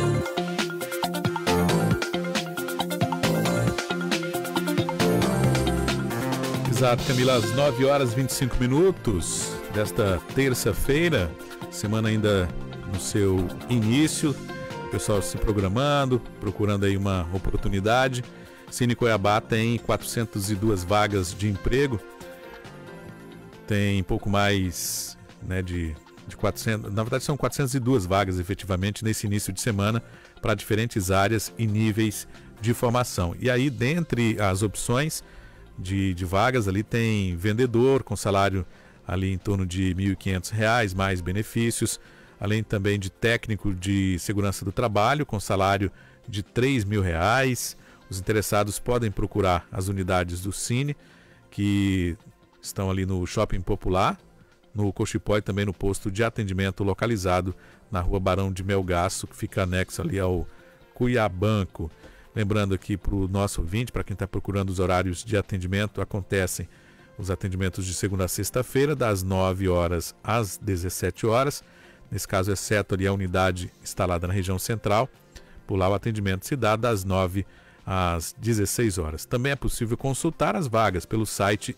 S8: Exato, Camila, às 9 horas e 25 minutos desta terça-feira, semana ainda no seu início, o pessoal se programando, procurando aí uma oportunidade. Cine Cuiabá tem 402 vagas de emprego, tem pouco mais, né, de Na verdade, são 402 vagas efetivamente nesse início de semana para diferentes áreas e níveis de formação. E aí, dentre as opções de vagas, ali tem vendedor com salário ali em torno de R$ 1.500, mais benefícios, além também de técnico de segurança do trabalho com salário de R$ 3.000. Os interessados podem procurar as unidades do Cine, que estão ali no Shopping Popular, no Cochipó e também no posto de atendimento localizado na rua Barão de Melgaço, que fica anexo ali ao Cuiabanco. Lembrando aqui para o nosso ouvinte, para quem está procurando os horários de atendimento, acontecem os atendimentos de segunda a sexta-feira, das 9 horas às 17 horas. Nesse caso, exceto ali a unidade instalada na região central. Por lá o atendimento se dá das 9 às 16 horas. Também é possível consultar as vagas pelo site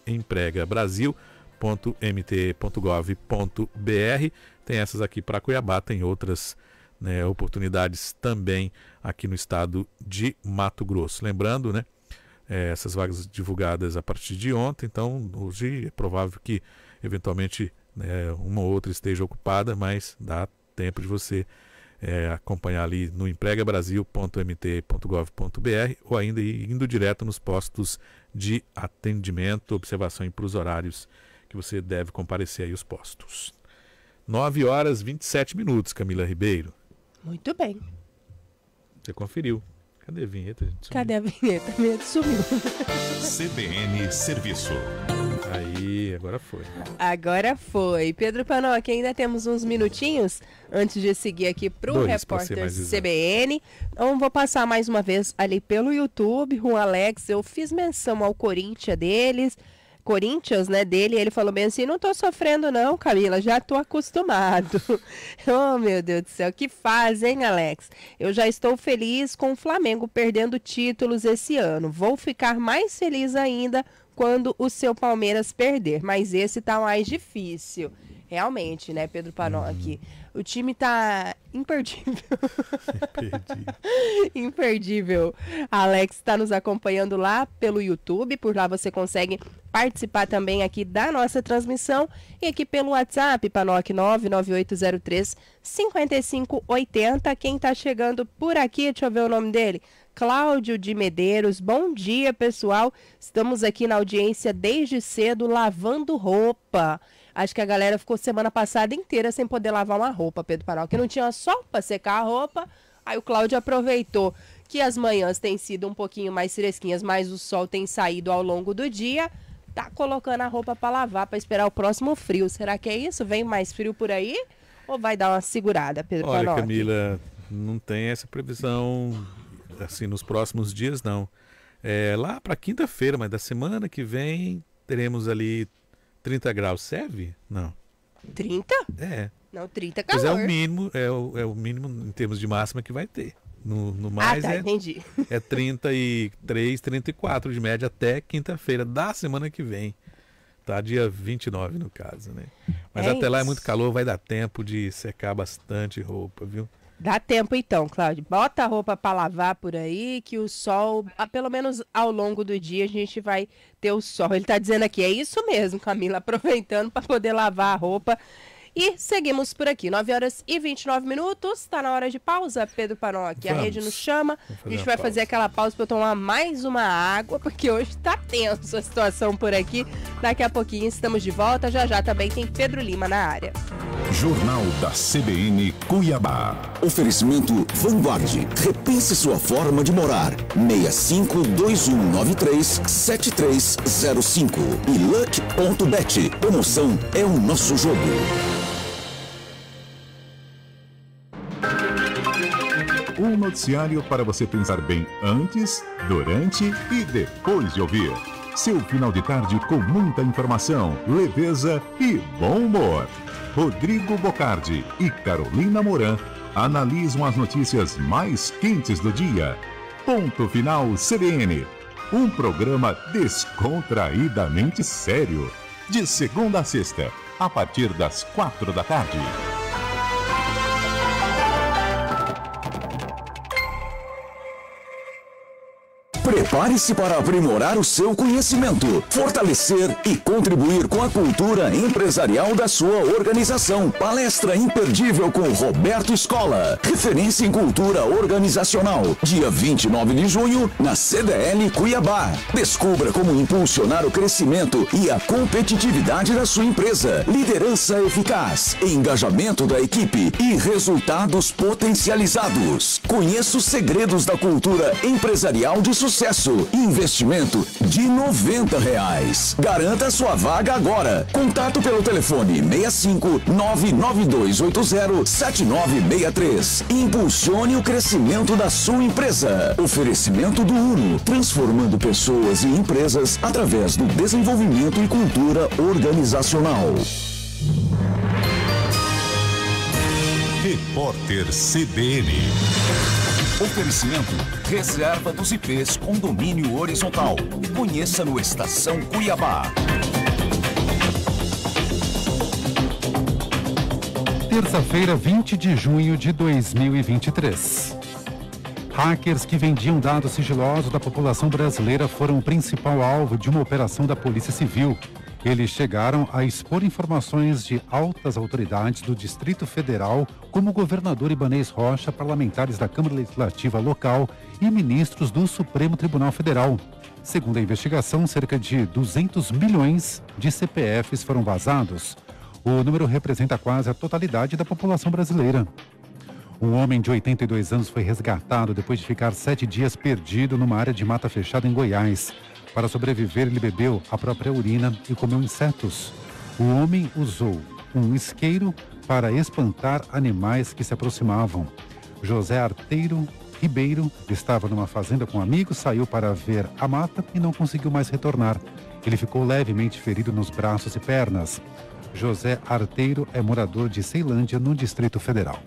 S8: empregabrasil.mt.gov.br. Tem essas aqui para Cuiabá, tem outras oportunidades também aqui no estado de Mato Grosso. Lembrando, essas vagas divulgadas a partir de ontem, então hoje é provável que eventualmente uma ou outra esteja ocupada, mas dá tempo de você acompanhar ali no empregabrasil.mt.gov.br ou ainda indo direto nos postos de atendimento, observação para os horários que você deve comparecer aí os postos. 9 horas 27 minutos, Camila Ribeiro.
S7: Muito bem.
S8: Você conferiu. Cadê a vinheta, gente?
S7: Cadê a vinheta? A vinheta sumiu.
S4: CBN Serviço.
S8: Aí, agora foi.
S7: Agora foi. Pedro Panoc, ainda temos uns minutinhos antes de seguir aqui para o repórter CBN. Então, vou passar mais uma vez ali pelo YouTube. O Alex, eu fiz menção ao Corinthians dele, ele falou bem assim, não tô sofrendo não, Camila, já tô acostumado. Oh, meu Deus do céu, que faz, hein, Alex? Eu já estou feliz com o Flamengo perdendo títulos esse ano. Vou ficar mais feliz ainda quando o seu Palmeiras perder, mas esse tá mais difícil. Realmente, né, Pedro Panoc? O time tá imperdível. Imperdível. A Alex está nos acompanhando lá pelo YouTube, por lá você consegue participar também aqui da nossa transmissão e aqui pelo WhatsApp, Panoc 99803-5580. Quem tá chegando por aqui, deixa eu ver o nome dele. Cláudio de Medeiros, bom dia, pessoal. Estamos aqui na audiência desde cedo lavando roupa. Acho que a galera ficou semana passada inteira sem poder lavar uma roupa, Pedro Panoc, que não tinha sol para secar a roupa. Aí o Cláudio aproveitou que as manhãs têm sido um pouquinho mais fresquinhas, mas o sol tem saído ao longo do dia. Tá colocando a roupa para lavar, para esperar o próximo frio. Será que é isso? Vem mais frio por aí? Ou vai dar uma segurada, Pedro Panoc?
S8: Olha, Camila, não tem essa previsão assim nos próximos dias, não. Lá para quinta-feira, mas da semana que vem teremos ali 30 graus. Serve? Não.
S7: 30?
S8: É.
S7: Não, 30 calor.
S8: Mas é o mínimo, é o mínimo em termos de máxima que vai ter. No mais
S7: entendi.
S8: É 33, 34 de média até quinta-feira da semana que vem. Tá? Dia 29 no caso, né? Mas até lá é muito calor, vai dar tempo de secar bastante roupa, viu?
S7: Dá tempo então, Cláudio. Bota a roupa para lavar por aí, que o sol, pelo menos ao longo do dia, a gente vai ter o sol. Ele tá dizendo aqui, é isso mesmo, Camila, aproveitando para poder lavar a roupa. E seguimos por aqui, 9 horas e 29 minutos, tá na hora de pausa, Pedro Panoc. A rede nos chama, a gente vai fazer aquela pausa para eu tomar mais uma água, porque hoje tá tenso a situação por aqui. Daqui a pouquinho estamos de volta, já também tem Pedro Lima na área.
S6: Jornal da CBN Cuiabá. Oferecimento Vanguard. Repense sua forma de morar. 6521937305. E Luck.bet. Promoção é o nosso jogo.
S4: Um noticiário para você pensar bem antes, durante e depois de ouvir. Seu final de tarde com muita informação, leveza e bom humor. Rodrigo Bocardi e Carolina Moran analisam as notícias mais quentes do dia. Ponto Final CBN. Um programa descontraídamente sério. De segunda a sexta, a partir das 4 da tarde.
S6: Prepare-se para aprimorar o seu conhecimento, fortalecer e contribuir com a cultura empresarial da sua organização. Palestra imperdível com Roberto Escola, referência em cultura organizacional, dia 29 de junho, na CDL Cuiabá. Descubra como impulsionar o crescimento e a competitividade da sua empresa, liderança eficaz, engajamento da equipe e resultados potencializados. Conheça os segredos da cultura empresarial de sucesso. Investimento de R$90. Garanta sua vaga agora. Contato pelo telefone 65 99280 7963. Impulsione o crescimento da sua empresa. Oferecimento do UNO, transformando pessoas e empresas através do desenvolvimento e cultura organizacional.
S4: Repórter CBN.
S6: Oferecimento Reserva dos IPs Condomínio Horizontal. Conheça no Estação Cuiabá.
S1: Terça-feira, 20 de junho de 2023. Hackers que vendiam dados sigilosos da população brasileira foram o principal alvo de uma operação da Polícia Civil. Eles chegaram a expor informações de altas autoridades do Distrito Federal, como o governador Ibanez Rocha, parlamentares da Câmara Legislativa local e ministros do Supremo Tribunal Federal. Segundo a investigação, cerca de 200 milhões de CPFs foram vazados. O número representa quase a totalidade da população brasileira. Um homem de 82 anos foi resgatado depois de ficar 7 dias perdido numa área de mata fechada em Goiás. Para sobreviver, ele bebeu a própria urina e comeu insetos. O homem usou um isqueiro para espantar animais que se aproximavam. José Arteiro Ribeiro estava numa fazenda com amigos, saiu para ver a mata e não conseguiu mais retornar. Ele ficou levemente ferido nos braços e pernas. José Arteiro é morador de Ceilândia, no Distrito Federal.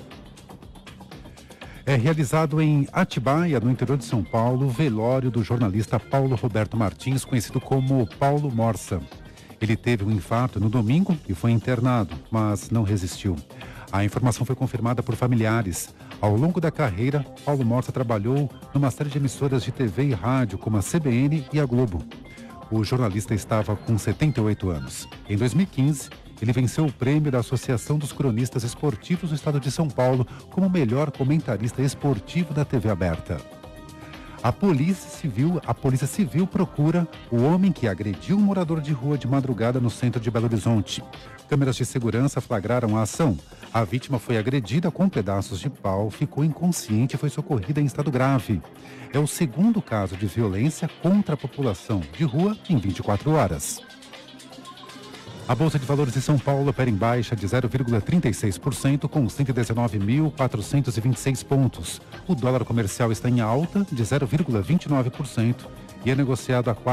S1: É realizado em Atibaia, no interior de São Paulo, o velório do jornalista Paulo Roberto Martins, conhecido como Paulo Morsa. Ele teve um infarto no domingo e foi internado, mas não resistiu. A informação foi confirmada por familiares. Ao longo da carreira, Paulo Morsa trabalhou numa série de emissoras de TV e rádio, como a CBN e a Globo. O jornalista estava com 78 anos. Em 2015, ele venceu o prêmio da Associação dos Cronistas Esportivos do Estado de São Paulo como o melhor comentarista esportivo da TV aberta. A Polícia Civil procura o homem que agrediu um morador de rua de madrugada no centro de Belo Horizonte. Câmeras de segurança flagraram a ação. A vítima foi agredida com pedaços de pau, ficou inconsciente e foi socorrida em estado grave. É o segundo caso de violência contra a população de rua em 24 horas. A Bolsa de Valores de São Paulo opera em baixa de 0,36%, com 119.426 pontos. O dólar comercial está em alta de 0,29% e é negociado a R$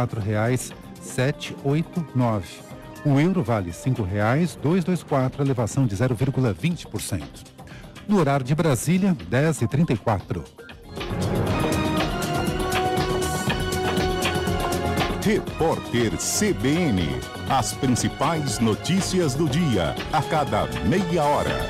S1: 4,789. O euro vale R$ 5,224, elevação de 0,20%. No horário de Brasília, 10h34.
S4: Repórter CBN. As principais notícias do dia, a cada meia hora.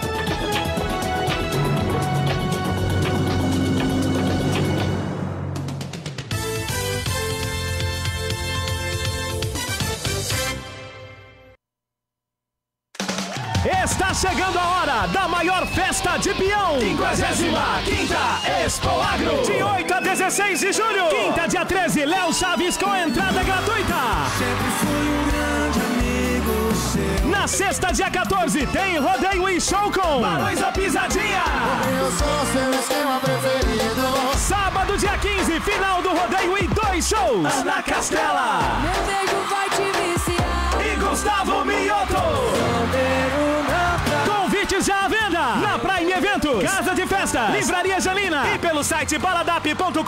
S22: Está chegando a hora da maior festa de peão. 55ª Expo Agro. De 8 a 16 de julho. Quinta, dia 13, Léo Chaves com entrada gratuita. Sempre fui um grande amigo seu. Na sexta, dia 14, tem rodeio e show com Barões da Pisadinha. Eu sou seu esquema preferido. Sábado, dia 15, final do rodeio e 2 shows. Ana Castela. Meu beijo vai te viciar. E Gustavo Mioto. Convites já à venda na Prime Eventos, Casa de Festas, Livraria Angelina e pelo site baladap.com.br.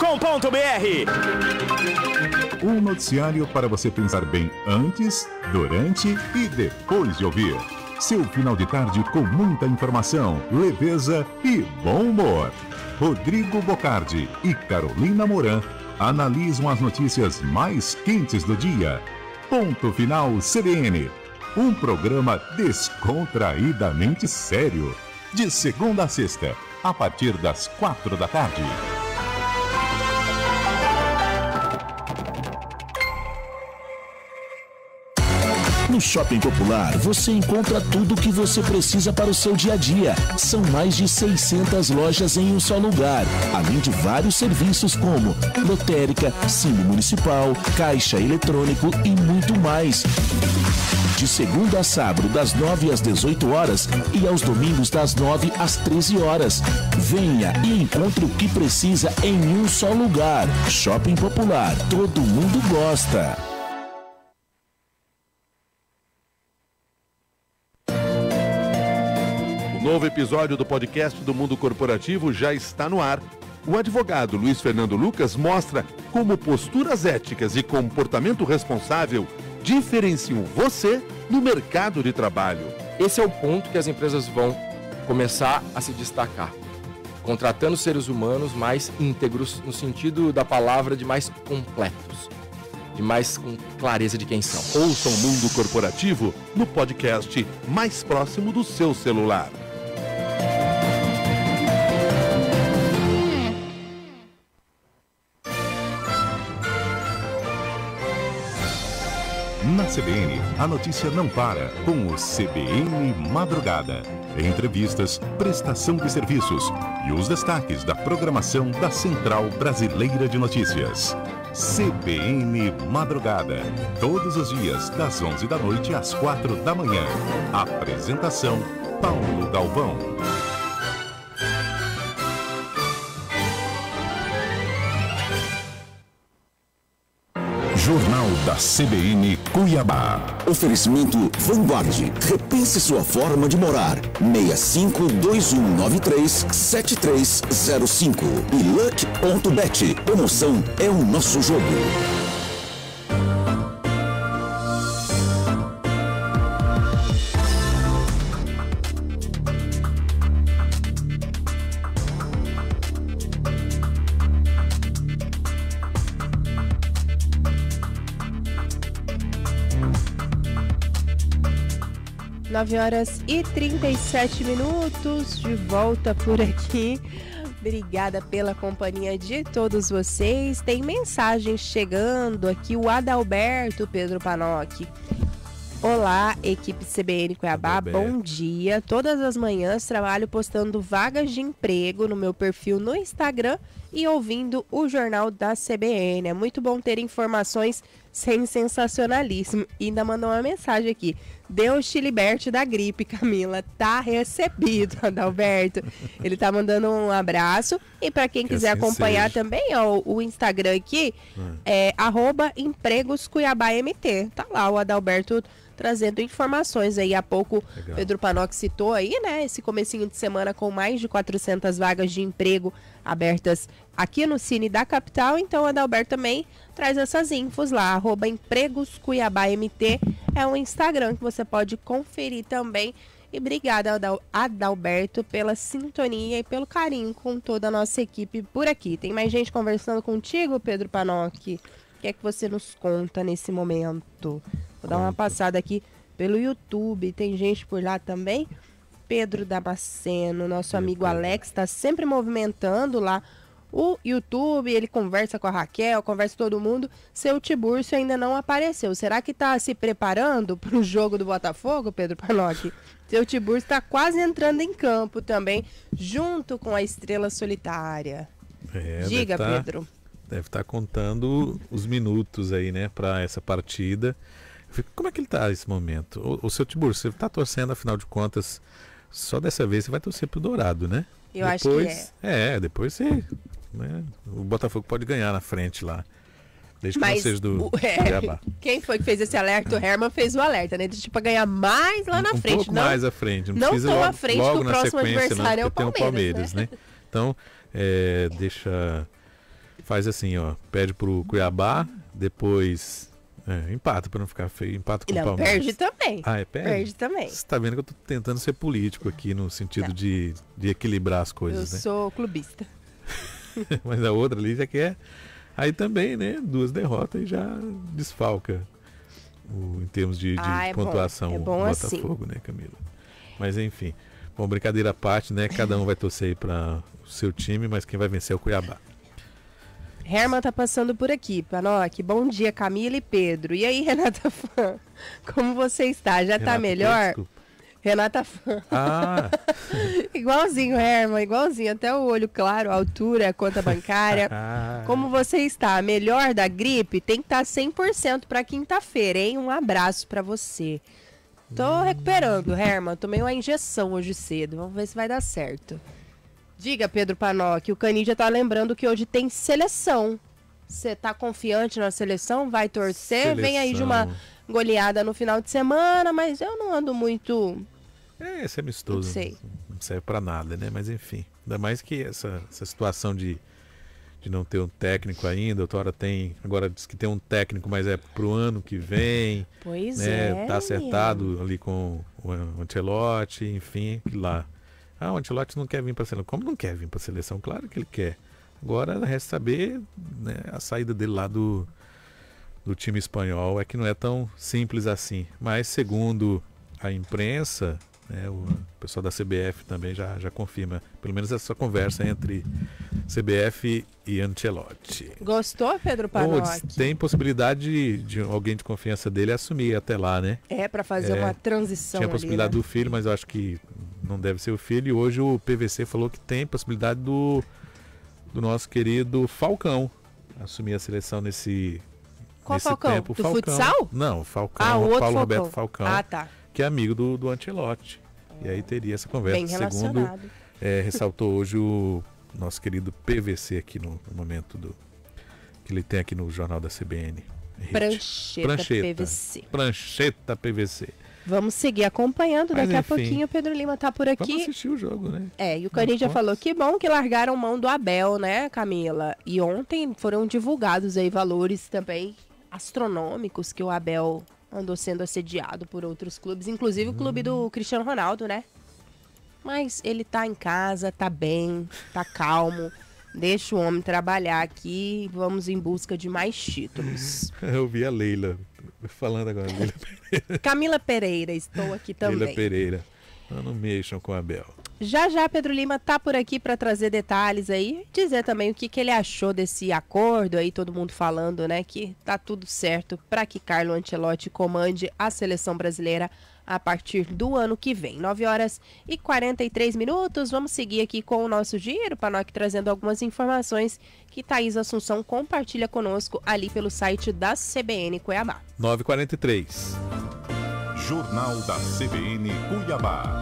S4: Um noticiário para você pensar bem antes, durante e depois de ouvir. Seu final de tarde com muita informação, leveza e bom humor. Rodrigo Bocardi e Carolina Moran analisam as notícias mais quentes do dia. Ponto Final CBN. Um programa descontraídamente sério. De segunda a sexta, a partir das 4 da tarde.
S5: No Shopping Popular, você encontra tudo o que você precisa para o seu dia a dia. São mais de 600 lojas em um só lugar, além de vários serviços como lotérica, Cine Municipal, caixa eletrônico e muito mais. De segunda a sábado, das 9 às 18 horas e aos domingos das 9 às 13 horas. Venha e encontre o que precisa em um só lugar. Shopping Popular, todo mundo gosta.
S2: O novo episódio do podcast do Mundo Corporativo já está no ar. O advogado Luiz Fernando Lucas mostra como posturas éticas e comportamento responsável diferenciam você no mercado de trabalho.
S20: Esse é o ponto que as empresas vão começar a se destacar, contratando seres humanos mais íntegros, no sentido da palavra, de mais completos, de mais com clareza de quem são.
S2: Ouça o Mundo Corporativo no podcast mais próximo do seu celular.
S4: Na CBN, a notícia não para com o CBN Madrugada. Entrevistas, prestação de serviços e os destaques da programação da Central Brasileira de Notícias. CBN Madrugada. Todos os dias, das 11 da noite às 4 da manhã. Apresentação, Paulo Galvão.
S6: Jornal da CBN Cuiabá. Oferecimento Vanguard. Repense sua forma de morar. 6521937305. E Luck.bet. Promoção é o nosso jogo.
S7: Nove horas e 37 minutos, de volta por aqui. Obrigada pela companhia de todos vocês. Tem mensagens chegando aqui. O Adalberto Pedro Panocchi. Olá, equipe CBN Cuiabá, bom dia. Todas as manhãs trabalho postando vagas de emprego no meu perfil no Instagram e ouvindo o jornal da CBN. É muito bom ter informações sem sensacionalismo. E ainda mandou uma mensagem aqui. Deus te liberte da gripe, Camila. Tá recebido, Adalberto. Ele tá mandando um abraço. E para quem quiser assim acompanhar também, ó, o Instagram aqui é @empregoscuiabamt. Tá lá o Adalberto trazendo informações aí. Há pouco legal. Pedro Panocchi citou aí, né, esse comecinho de semana com mais de 400 vagas de emprego abertas aqui no Cine da capital. Então o Adalberto também traz essas infos lá, @empregoscuiabamt é o Instagram que você pode conferir também. E obrigada, Adalberto, pela sintonia e pelo carinho com toda a nossa equipe por aqui. Tem mais gente conversando contigo, Pedro Panocchi? O que é que você nos conta nesse momento? Vou dar uma passada aqui pelo YouTube. Tem gente por lá também. Pedro Damasceno, nosso amigo Alex, está sempre movimentando lá o YouTube. Ele conversa com a Raquel, conversa com todo mundo. Seu Tiburcio ainda não apareceu. Será que está se preparando para o jogo do Botafogo, Pedro Panocchi? Seu Tiburcio está quase entrando em campo também, junto com a Estrela Solitária. Diga, Pedro.
S8: Deve estar contando os minutos aí, né, para essa partida. Como é que ele está nesse momento? O seu Tiburcio, você está torcendo, afinal de contas, só dessa vez você vai torcer pro Dourado, né?
S7: Eu acho que é.
S8: Depois você... Né, o Botafogo pode ganhar na frente lá. Desde que não seja do Cuiabá.
S7: Quem foi que fez esse alerta? O Herman fez o alerta, né? Tipo, ganhar mais lá na frente.
S8: Um pouco mais à frente.
S7: Não tão à frente,
S8: logo
S7: que o próximo adversário é o Palmeiras,
S8: né? Então, faz assim, ó. Pede pro Cuiabá, depois... empata para não ficar feio, empata com o Palmeiras.
S7: Perde também.
S8: Perde
S7: também.
S8: Você tá vendo que eu tô tentando ser político aqui no sentido de equilibrar as coisas,
S7: né? Eu sou clubista.
S8: Mas a outra ali já quer. Aí também, né? 2 derrotas e já desfalca em termos de pontuação
S7: é bom
S8: o Botafogo, assim, né, Camila? Mas enfim. Bom, brincadeira à parte, né? Cada um vai torcer aí para o seu time, mas quem vai vencer é o Cuiabá.
S7: Herman tá passando por aqui, Panoc. Bom dia, Camila e Pedro. E aí, Renata Fã, como você está? Já tá melhor?
S8: Desculpa.
S7: Renata Fã.
S8: Ah.
S7: Igualzinho, Herman, igualzinho. Até o olho claro, a altura, a conta bancária. Como você está? Melhor da gripe? Tem que estar 100% para quinta-feira, hein? Um abraço para você. Tô recuperando, Herman. Tomei uma injeção hoje cedo. Vamos ver se vai dar certo. Diga, Pedro Panoc, o Canidia tá lembrando que hoje tem seleção. Você tá confiante na seleção? Vai torcer?
S8: Seleção.
S7: Vem aí de uma goleada no final de semana, mas eu não ando muito...
S8: Esse é amistoso.
S7: Não sei.
S8: Não serve pra nada, né? Mas enfim. Ainda mais que essa situação de não ter um técnico ainda. Outra tem. Agora diz que tem um técnico, mas é pro ano que vem.
S7: Pois
S8: né? Tá acertado ali com o Ancelotti, enfim, que lá. O Ancelotti não quer vir pra seleção. Como não quer vir pra seleção? Claro que ele quer. Agora resta saber, né, a saída dele lá do time espanhol. É que não é tão simples assim. Mas segundo a imprensa, né, o pessoal da CBF também já confirma, pelo menos essa conversa entre CBF e Ancelotti.
S7: Gostou, Pedro Panoc?
S8: Tem possibilidade de alguém de confiança dele assumir até lá, né?
S7: Para fazer uma transição.
S8: Tinha a possibilidade
S7: ali, né?
S8: do filho, mas eu acho que não deve ser o filho. E hoje o PVC falou que tem possibilidade do nosso querido Falcão assumir a seleção nesse
S7: Falcão?
S8: tempo.
S7: Do
S8: Falcão.
S7: futsal?
S8: Não, o Falcão,
S7: o outro
S8: Paulo
S7: Falcão.
S8: Roberto Falcão.
S7: Tá.
S8: Que é amigo do Ancelotti. E aí teria essa conversa.
S7: Bem
S8: segundo
S7: relacionado.
S8: ressaltou hoje o nosso querido PVC aqui no momento que ele tem aqui no Jornal da CBN. Prancheta PVC.
S7: Vamos seguir acompanhando.
S8: Mas,
S7: daqui a
S8: enfim,
S7: pouquinho o Pedro Lima tá por aqui.
S8: Vamos assistir o jogo, né?
S7: E o Canidia falou que bom que largaram mão do Abel, né, Camila? E ontem foram divulgados aí valores também astronômicos que o Abel andou sendo assediado por outros clubes, inclusive o clube do Cristiano Ronaldo, né? Mas ele tá em casa, tá bem, tá calmo. Deixa o homem trabalhar aqui e vamos em busca de mais títulos.
S8: Eu vi a Leila falando agora. Leila Pereira.
S7: Camila Pereira, estou aqui também.
S8: Leila Pereira. Não mexam com a Abel.
S7: Já Pedro Lima tá por aqui para trazer detalhes aí, dizer também o que ele achou desse acordo aí, todo mundo falando, né, que tá tudo certo para que Carlo Ancelotti comande a seleção brasileira a partir do ano que vem. 9h43. Vamos seguir aqui com o nosso giro, Panoc, trazendo algumas informações que Thaís Assunção compartilha conosco ali pelo site da CBN Cuiabá.
S8: 9h43.
S4: Jornal da CBN Cuiabá.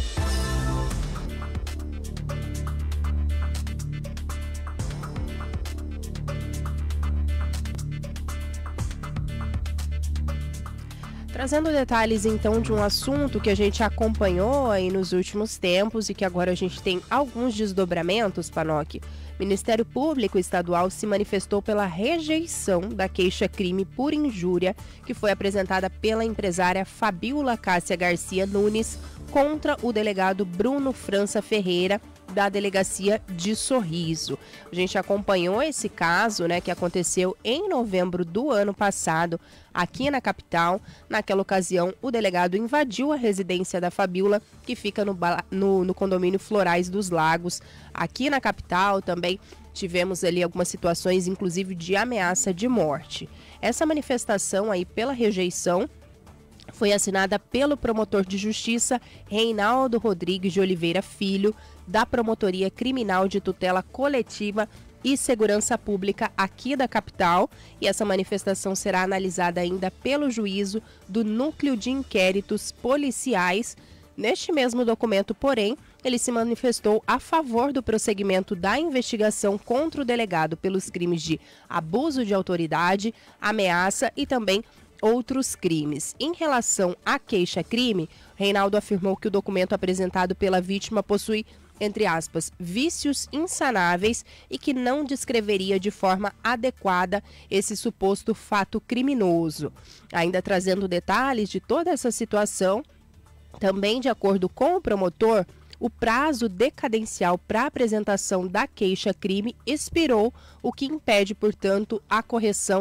S7: Trazendo detalhes então de um assunto que a gente acompanhou aí nos últimos tempos e que agora a gente tem alguns desdobramentos, Panoc. O Ministério Público Estadual se manifestou pela rejeição da queixa-crime por injúria que foi apresentada pela empresária Fabiola Cássia Garcia Nunes contra o delegado Bruno França Ferreira, da Delegacia de Sorriso. A gente acompanhou esse caso, né, que aconteceu em novembro do ano passado, aqui na capital. Naquela ocasião, o delegado invadiu a residência da Fabiola, que fica no condomínio Florais dos Lagos. Aqui na capital também tivemos ali algumas situações, inclusive de ameaça de morte. Essa manifestação aí pela rejeição foi assinada pelo promotor de justiça Reinaldo Rodrigues de Oliveira Filho, da Promotoria Criminal de Tutela Coletiva e Segurança Pública aqui da capital. E essa manifestação será analisada ainda pelo juízo do Núcleo de Inquéritos Policiais. Neste mesmo documento, porém, ele se manifestou a favor do prosseguimento da investigação contra o delegado pelos crimes de abuso de autoridade, ameaça e também outros crimes. Em relação à queixa-crime, Reinaldo afirmou que o documento apresentado pela vítima possui, entre aspas, vícios insanáveis e que não descreveria de forma adequada esse suposto fato criminoso. Ainda trazendo detalhes de toda essa situação, também de acordo com o promotor, o prazo decadencial para apresentação da queixa-crime expirou, o que impede, portanto, a correção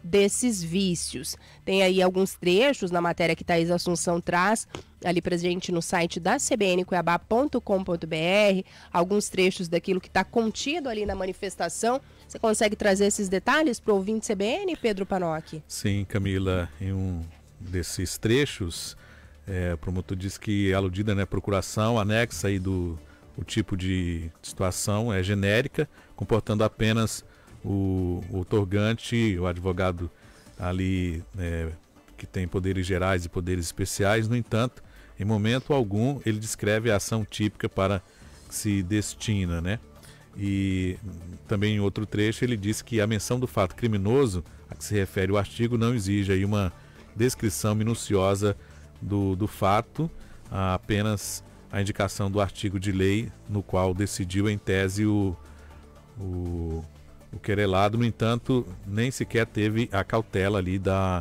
S7: desses vícios. Tem aí alguns trechos na matéria que Thaís Assunção traz ali pra gente no site da cbncuiabá.com.br, alguns trechos daquilo que está contido ali na manifestação. Você consegue trazer esses detalhes para o ouvinte CBN, Pedro Panocchi?
S8: Sim, Camila, em um desses trechos, o promotor diz que a aludida, né, procuração anexa aí o tipo de situação é genérica, comportando apenas o otorgante, o advogado ali que tem poderes gerais e poderes especiais. No entanto, em momento algum ele descreve a ação típica para que se destina, né? E também em outro trecho ele diz que a menção do fato criminoso a que se refere o artigo não exige aí uma descrição minuciosa do fato, apenas a indicação do artigo de lei no qual decidiu em tese o querelado. No entanto, nem sequer teve a cautela ali da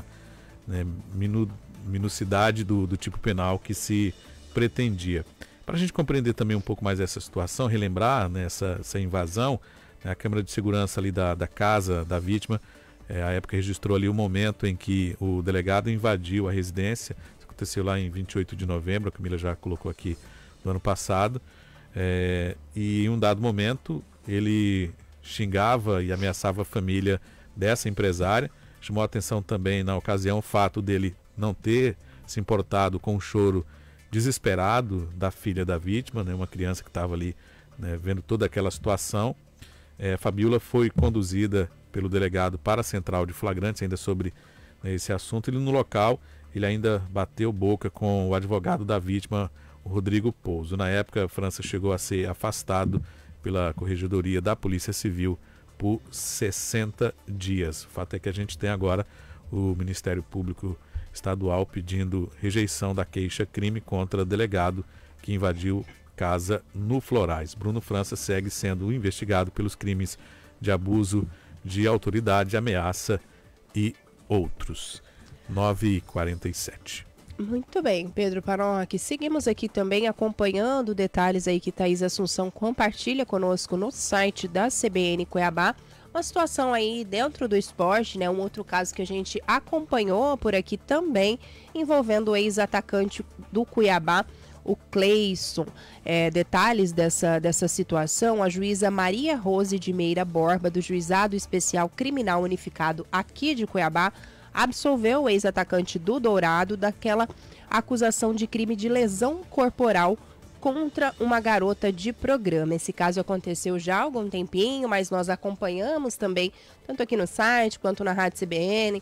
S8: minucidade do tipo penal que se pretendia. Para a gente compreender também um pouco mais essa situação, relembrar, né, essa invasão, né, a câmera de segurança ali da casa da vítima, à época registrou ali o momento em que o delegado invadiu a residência. Isso aconteceu lá em 28 de novembro, a Camila já colocou aqui, do ano passado, e em um dado momento ele xingava e ameaçava a família dessa empresária. Chamou a atenção também na ocasião o fato dele não ter se importado com o choro desesperado da filha da vítima, né, uma criança que estava ali, né, vendo toda aquela situação. Fabiola foi conduzida pelo delegado para a central de flagrantes, ainda sobre, né, esse assunto. Ele no local, ele ainda bateu boca com o advogado da vítima, o Rodrigo Pouso. Na época, a França chegou a ser afastado pela Corregedoria da Polícia Civil por 60 dias. O fato é que a gente tem agora o Ministério Público Estadual pedindo rejeição da queixa-crime contra delegado que invadiu casa no Florais. Bruno França segue sendo investigado pelos crimes de abuso de autoridade, ameaça e outros. 9h47.
S7: Muito bem, Pedro Panocchi. Seguimos aqui também acompanhando detalhes aí que Thaís Assunção compartilha conosco no site da CBN Cuiabá. Uma situação aí dentro do esporte, né? Um outro caso que a gente acompanhou por aqui também, envolvendo o ex-atacante do Cuiabá, o Cleison. Detalhes dessa situação: a juíza Maria Rose de Meira Borba, do Juizado Especial Criminal Unificado aqui de Cuiabá, absolveu o ex-atacante do Dourado daquela acusação de crime de lesão corporal contra uma garota de programa. Esse caso aconteceu já há algum tempinho, mas nós acompanhamos também, tanto aqui no site quanto na Rádio CBN.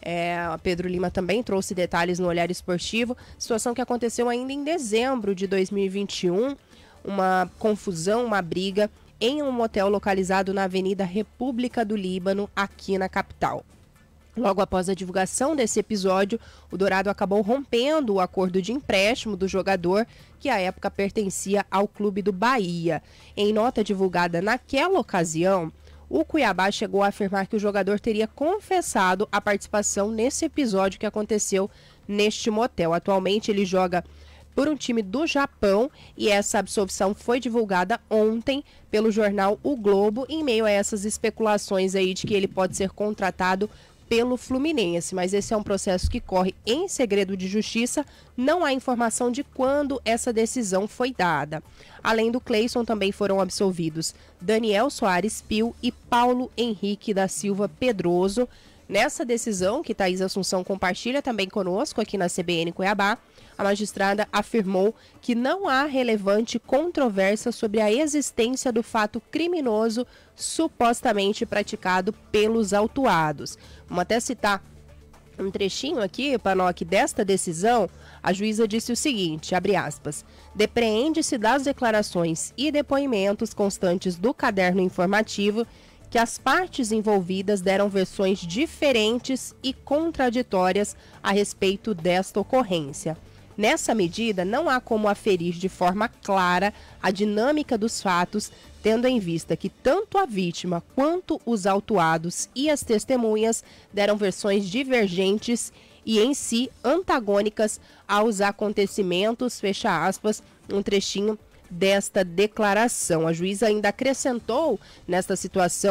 S7: A Pedro Lima também trouxe detalhes no Olhar Esportivo. Situação que aconteceu ainda em dezembro de 2021, uma confusão, uma briga em um motel localizado na Avenida República do Líbano, aqui na capital. Logo após a divulgação desse episódio, o Dourado acabou rompendo o acordo de empréstimo do jogador, que à época pertencia ao clube do Bahia. Em nota divulgada naquela ocasião, o Cuiabá chegou a afirmar que o jogador teria confessado a participação nesse episódio que aconteceu neste motel. Atualmente ele joga por um time do Japão e essa absolvição foi divulgada ontem pelo jornal O Globo, em meio a essas especulações aí de que ele pode ser contratado pelo Fluminense, mas esse é um processo que corre em segredo de justiça, não há informação de quando essa decisão foi dada. Além do Cleison, também foram absolvidos Daniel Soares Pio e Paulo Henrique da Silva Pedroso. Nessa decisão, que Thaís Assunção compartilha também conosco aqui na CBN Cuiabá, a magistrada afirmou que não há relevante controvérsia sobre a existência do fato criminoso supostamente praticado pelos autuados. Vamos até citar um trechinho aqui, Panocchi, desta decisão. A juíza disse o seguinte, abre aspas: depreende-se das declarações e depoimentos constantes do caderno informativo que as partes envolvidas deram versões diferentes e contraditórias a respeito desta ocorrência. Nessa medida, não há como aferir de forma clara a dinâmica dos fatos, tendo em vista que tanto a vítima quanto os autuados e as testemunhas deram versões divergentes e em si antagônicas aos acontecimentos, fecha aspas, um trechinho desta declaração. A juíza ainda acrescentou nesta situação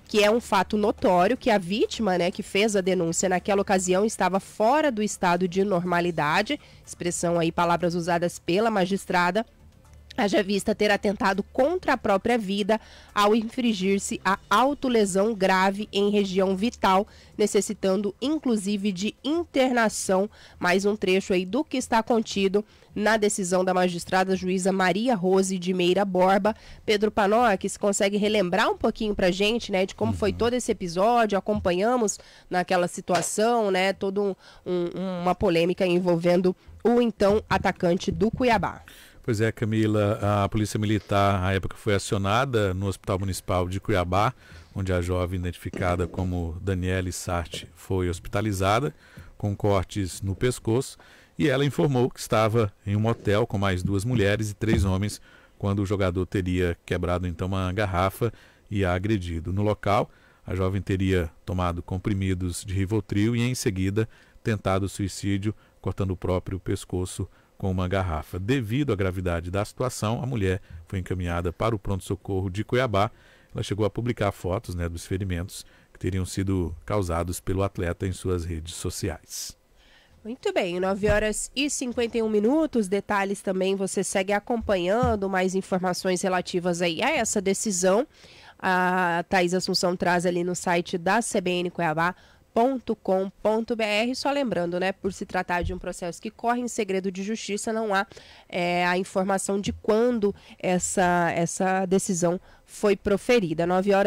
S7: que é um fato notório, que a vítima, né, que fez a denúncia naquela ocasião estava fora do estado de normalidade, expressão aí, palavras usadas pela magistrada, haja vista ter atentado contra a própria vida ao infringir-se a autolesão grave em região vital, necessitando inclusive de internação. Mais um trecho aí do que está contido na decisão da magistrada juíza Maria Rose de Meira Borba. Pedro Panoc, se consegue relembrar um pouquinho pra gente, né, de como foi todo esse episódio? Acompanhamos naquela situação, né, toda uma polêmica envolvendo o então atacante do Cuiabá.
S8: Pois é, Camila, a Polícia Militar, à época, foi acionada no Hospital Municipal de Cuiabá, onde a jovem identificada como Daniele Sarti foi hospitalizada, com cortes no pescoço, e ela informou que estava em um motel com mais 2 mulheres e 3 homens, quando o jogador teria quebrado então uma garrafa e a agredido. No local, a jovem teria tomado comprimidos de Rivotril e, em seguida, tentado suicídio, cortando o próprio pescoço com uma garrafa. Devido à gravidade da situação, a mulher foi encaminhada para o pronto-socorro de Cuiabá. Ela chegou a publicar fotos, né, dos ferimentos que teriam sido causados pelo atleta em suas redes sociais.
S7: Muito bem, 9h51. Detalhes também, você segue acompanhando mais informações relativas aí a essa decisão. A Thaís Assunção traz ali no site da CBN Cuiabá, .com.br. Só lembrando, né, por se tratar de um processo que corre em segredo de justiça, não há a informação de quando essa decisão foi proferida.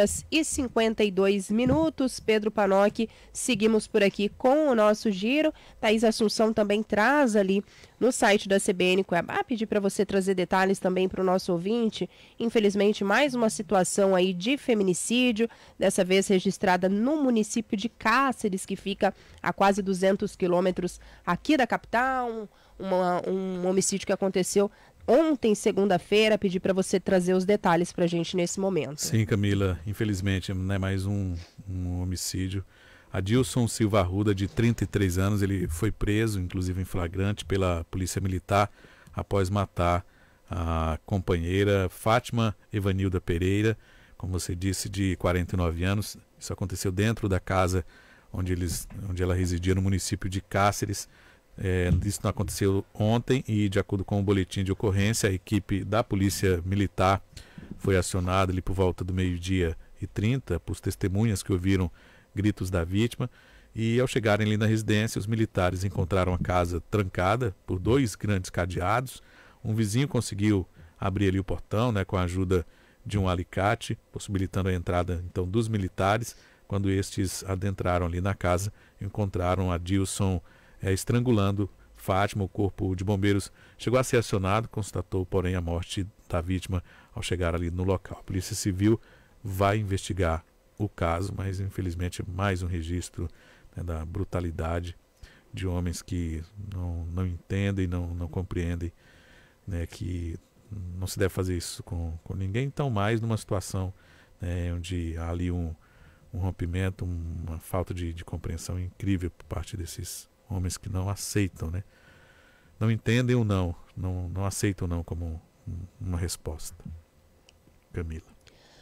S7: 9h52. Pedro Panoc, seguimos por aqui com o nosso giro. Thaís Assunção também traz ali no site da CBN Cuiabá, pedir para você trazer detalhes também para o nosso ouvinte. Infelizmente, mais uma situação aí de feminicídio, dessa vez registrada no município de Cáceres, que fica a quase 200 quilômetros aqui da capital. Um homicídio que aconteceu ontem, segunda-feira. Pedir para você trazer os detalhes para a gente nesse momento.
S8: Sim, Camila, infelizmente, né, mais um homicídio. Adilson Silva Arruda, de 33 anos, ele foi preso, inclusive em flagrante, pela Polícia Militar após matar a companheira Fátima Evanilda Pereira, como você disse, de 49 anos. Isso aconteceu dentro da casa onde ela residia no município de Cáceres. Isso não aconteceu ontem e, de acordo com o boletim de ocorrência, a equipe da Polícia Militar foi acionada ali por volta do 12h30 por testemunhas que ouviram gritos da vítima, e ao chegarem ali na residência, os militares encontraram a casa trancada por 2 grandes cadeados. Um vizinho conseguiu abrir ali o portão, né, com a ajuda de um alicate, possibilitando a entrada então dos militares. Quando estes adentraram ali na casa, encontraram Adilson estrangulando Fátima. O corpo de bombeiros chegou a ser acionado, constatou, porém, a morte da vítima ao chegar ali no local. A Polícia Civil vai investigar o caso, mas infelizmente mais um registro, né, da brutalidade de homens que não entendem, não compreendem, né, que não se deve fazer isso com ninguém, então mais numa situação, né, onde há ali um rompimento, uma falta de compreensão incrível por parte desses homens que não aceitam, né? Não entendem o não aceitam o não como uma resposta. Camila.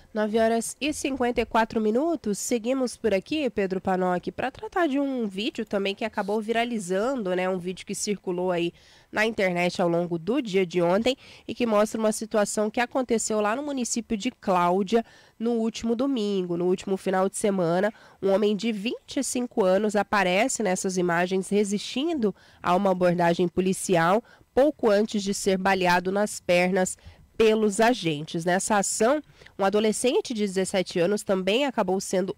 S7: 9h54. Seguimos por aqui, Pedro Panoc, para tratar de um vídeo também que acabou viralizando, né? Um vídeo que circulou aí na internet ao longo do dia de ontem e que mostra uma situação que aconteceu lá no município de Cláudia no último domingo, no último final de semana. Um homem de 25 anos aparece nessas imagens resistindo a uma abordagem policial pouco antes de ser baleado nas pernas pelos agentes. Nessa ação, um adolescente de 17 anos também acabou sendo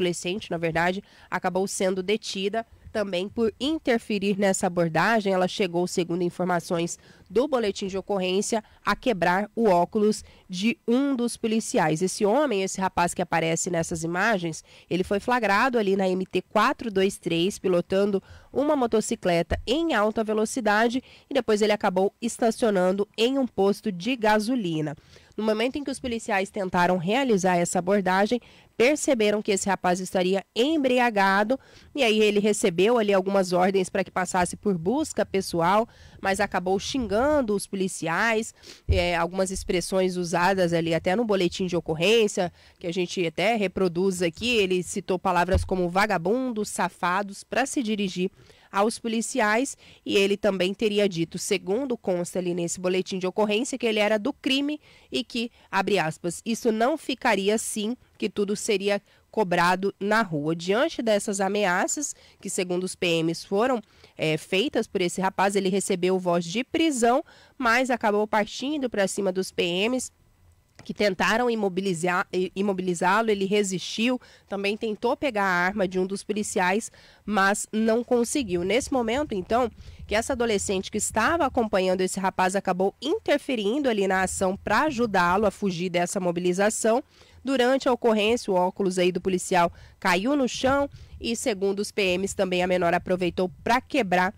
S7: detida também por interferir nessa abordagem. Ela chegou, segundo informações do boletim de ocorrência, a quebrar o óculos de um dos policiais. Esse rapaz que aparece nessas imagens, ele foi flagrado ali na MT 423, pilotando uma motocicleta em alta velocidade, e depois ele acabou estacionando em um posto de gasolina. No momento em que os policiais tentaram realizar essa abordagem, perceberam que esse rapaz estaria embriagado e aí ele recebeu ali algumas ordens para que passasse por busca pessoal, mas acabou xingando os policiais, algumas expressões usadas ali até no boletim de ocorrência, que a gente até reproduz aqui, ele citou palavras como vagabundos, safados, para se dirigir aos policiais, e ele também teria dito, segundo consta ali nesse boletim de ocorrência, que ele era do crime e que, abre aspas, isso não ficaria assim, que tudo seria cobrado na rua. Diante dessas ameaças, que segundo os PMs foram feitas por esse rapaz, ele recebeu voz de prisão, mas acabou partindo para cima dos PMs, que tentaram imobilizá-lo, ele resistiu, também tentou pegar a arma de um dos policiais, mas não conseguiu. Nesse momento, então, que essa adolescente que estava acompanhando esse rapaz acabou interferindo ali na ação para ajudá-lo a fugir dessa mobilização. Durante a ocorrência, o óculos aí do policial caiu no chão e, segundo os PMs, também a menor aproveitou para quebrar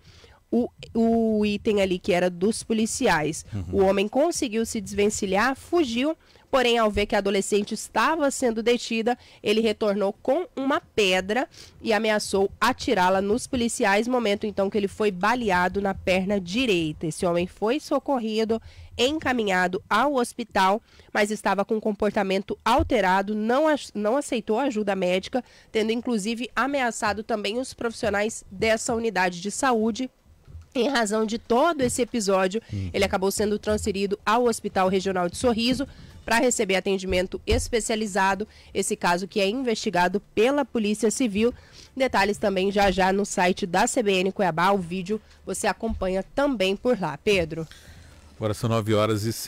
S7: o item ali que era dos policiais. O homem conseguiu se desvencilhar, fugiu, porém ao ver que a adolescente estava sendo detida, ele retornou com uma pedra e ameaçou atirá-la nos policiais, momento então que ele foi baleado na perna direita. Esse homem foi socorrido, encaminhado ao hospital, mas estava com um comportamento alterado, não aceitou ajuda médica, tendo inclusive ameaçado também os profissionais dessa unidade de saúde. Em razão de todo esse episódio, ele acabou sendo transferido ao Hospital Regional de Sorriso para receber atendimento especializado. Esse caso que é investigado pela Polícia Civil. Detalhes também já no site da CBN Cuiabá. O vídeo você acompanha também por lá. Pedro.
S8: Agora são 9 horas e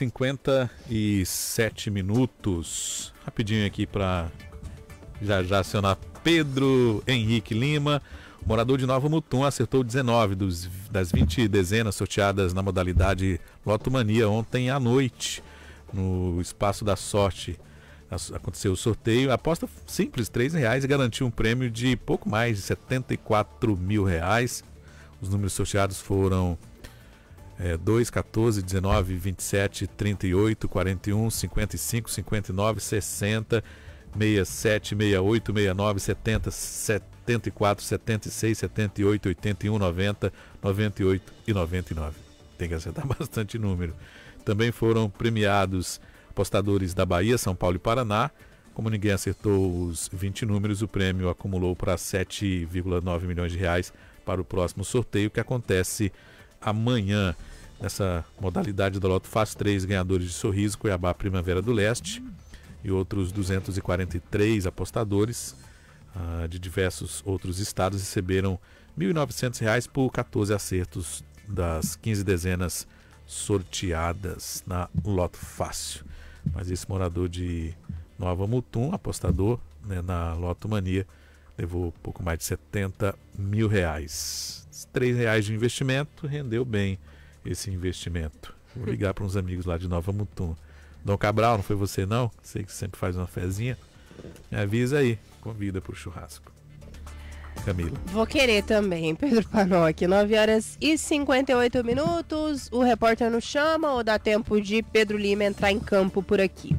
S8: 57 minutos. Rapidinho aqui para já acionar Pedro Henrique Lima. O morador de Nova Mutum acertou 19 das 20 dezenas sorteadas na modalidade Loto Mania ontem à noite, no Espaço da Sorte. Aconteceu o sorteio, a aposta simples, R$3, e garantiu um prêmio de pouco mais de R$74 mil. Os números sorteados foram 2, 14, 19, 27, 38, 41, 55, 59, 60, 67, 68, 69, 70, 74, 76, 78, 81, 90, 98 e 99. Tem que acertar bastante número. Também foram premiados apostadores da Bahia, São Paulo e Paraná. Como ninguém acertou os 20 números, o prêmio acumulou para R$7,9 milhões para o próximo sorteio, que acontece amanhã. Nessa modalidade da Loto Fácil, 3 ganhadores de Sorriso, Cuiabá, Primavera do Leste, e outros 243 apostadores de diversos outros estados receberam R$1.900 por 14 acertos das 15 dezenas sorteadas na Loto Fácil. Mas esse morador de Nova Mutum, apostador, né, na Loto Mania, levou pouco mais de R$70 mil. R$3 de investimento, rendeu bem esse investimento. Vou ligar para uns amigos lá de Nova Mutum. Dom Cabral, não foi você não? Sei que sempre faz uma fezinha. Me avisa aí, convida para o churrasco. Camila.
S7: Vou querer também, Pedro Panoc. 9 horas e 58 minutos. O repórter nos chama ou dá tempo de Pedro Lima entrar em campo por aqui?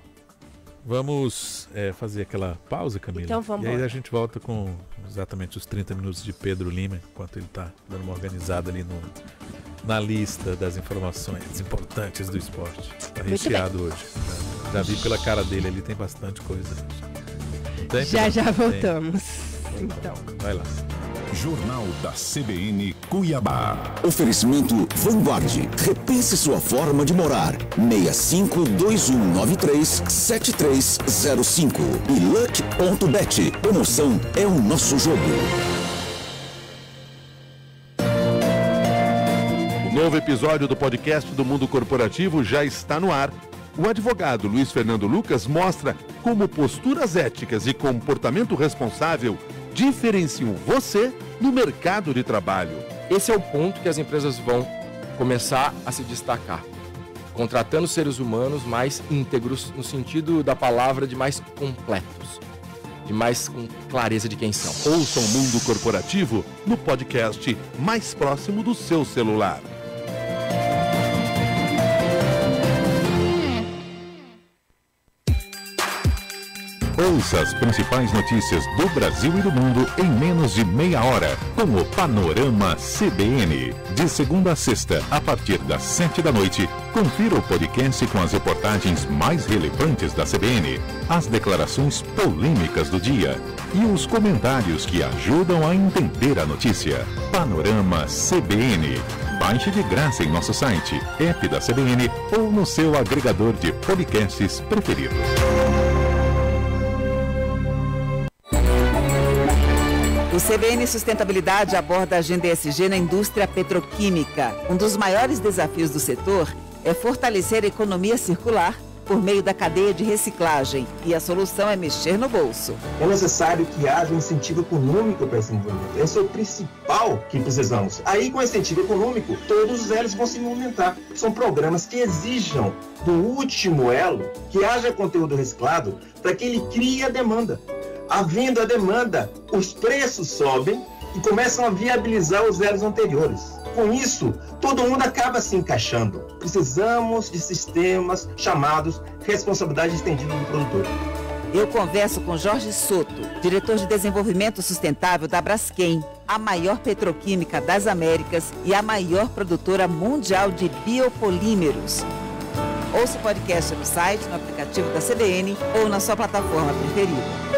S8: Vamos fazer aquela pausa, Camila.
S7: Então vamos.
S8: E aí a gente volta com exatamente os 30 minutos de Pedro Lima, enquanto ele está dando uma organizada ali na lista das informações importantes do esporte. Está recheado hoje. Já vi pela cara dele, ali tem bastante coisa. Tem,
S7: já voltamos. Então.
S8: Vai lá.
S6: Jornal da CBN Cuiabá. Oferecimento Vanguard. Repense sua forma de morar. 6521937305. E Luck.bet. Promoção é o nosso jogo.
S2: O novo episódio do podcast do Mundo Corporativo já está no ar. O advogado Luiz Fernando Lucas mostra como posturas éticas e comportamento responsável diferenciam você no mercado de trabalho.
S20: Esse é o ponto que as empresas vão começar a se destacar, contratando seres humanos mais íntegros, no sentido da palavra, de mais completos, de mais com clareza de quem são.
S2: Ouça o Mundo Corporativo no podcast mais próximo do seu celular.
S4: Ouça as principais notícias do Brasil e do mundo em menos de meia hora, com o Panorama CBN. De segunda a sexta, a partir das 7 da noite, confira o podcast com as reportagens mais relevantes da CBN, as declarações polêmicas do dia e os comentários que ajudam a entender a notícia. Panorama CBN. Baixe de graça em nosso site, app da CBN ou no seu agregador de podcasts preferido.
S10: O CBN Sustentabilidade aborda a agenda ESG na indústria petroquímica. Um dos maiores desafios do setor é fortalecer a economia circular por meio da cadeia de reciclagem. E a solução é mexer no bolso.
S11: É necessário que haja um incentivo econômico para esse desenvolvimento. Esse é o principal que precisamos. Aí, com incentivo econômico, todos os elos vão se movimentar. São programas que exijam do último elo que haja conteúdo reciclado para que ele crie a demanda. Havendo a demanda, os preços sobem e começam a viabilizar os elos anteriores. Com isso, todo mundo acaba se encaixando. Precisamos de sistemas chamados responsabilidade estendida do produtor.
S10: Eu converso com Jorge Soto, diretor de desenvolvimento sustentável da Braskem, a maior petroquímica das Américas e a maior produtora mundial de biopolímeros. Ouça o podcast no site, no aplicativo da CBN ou na sua plataforma preferida.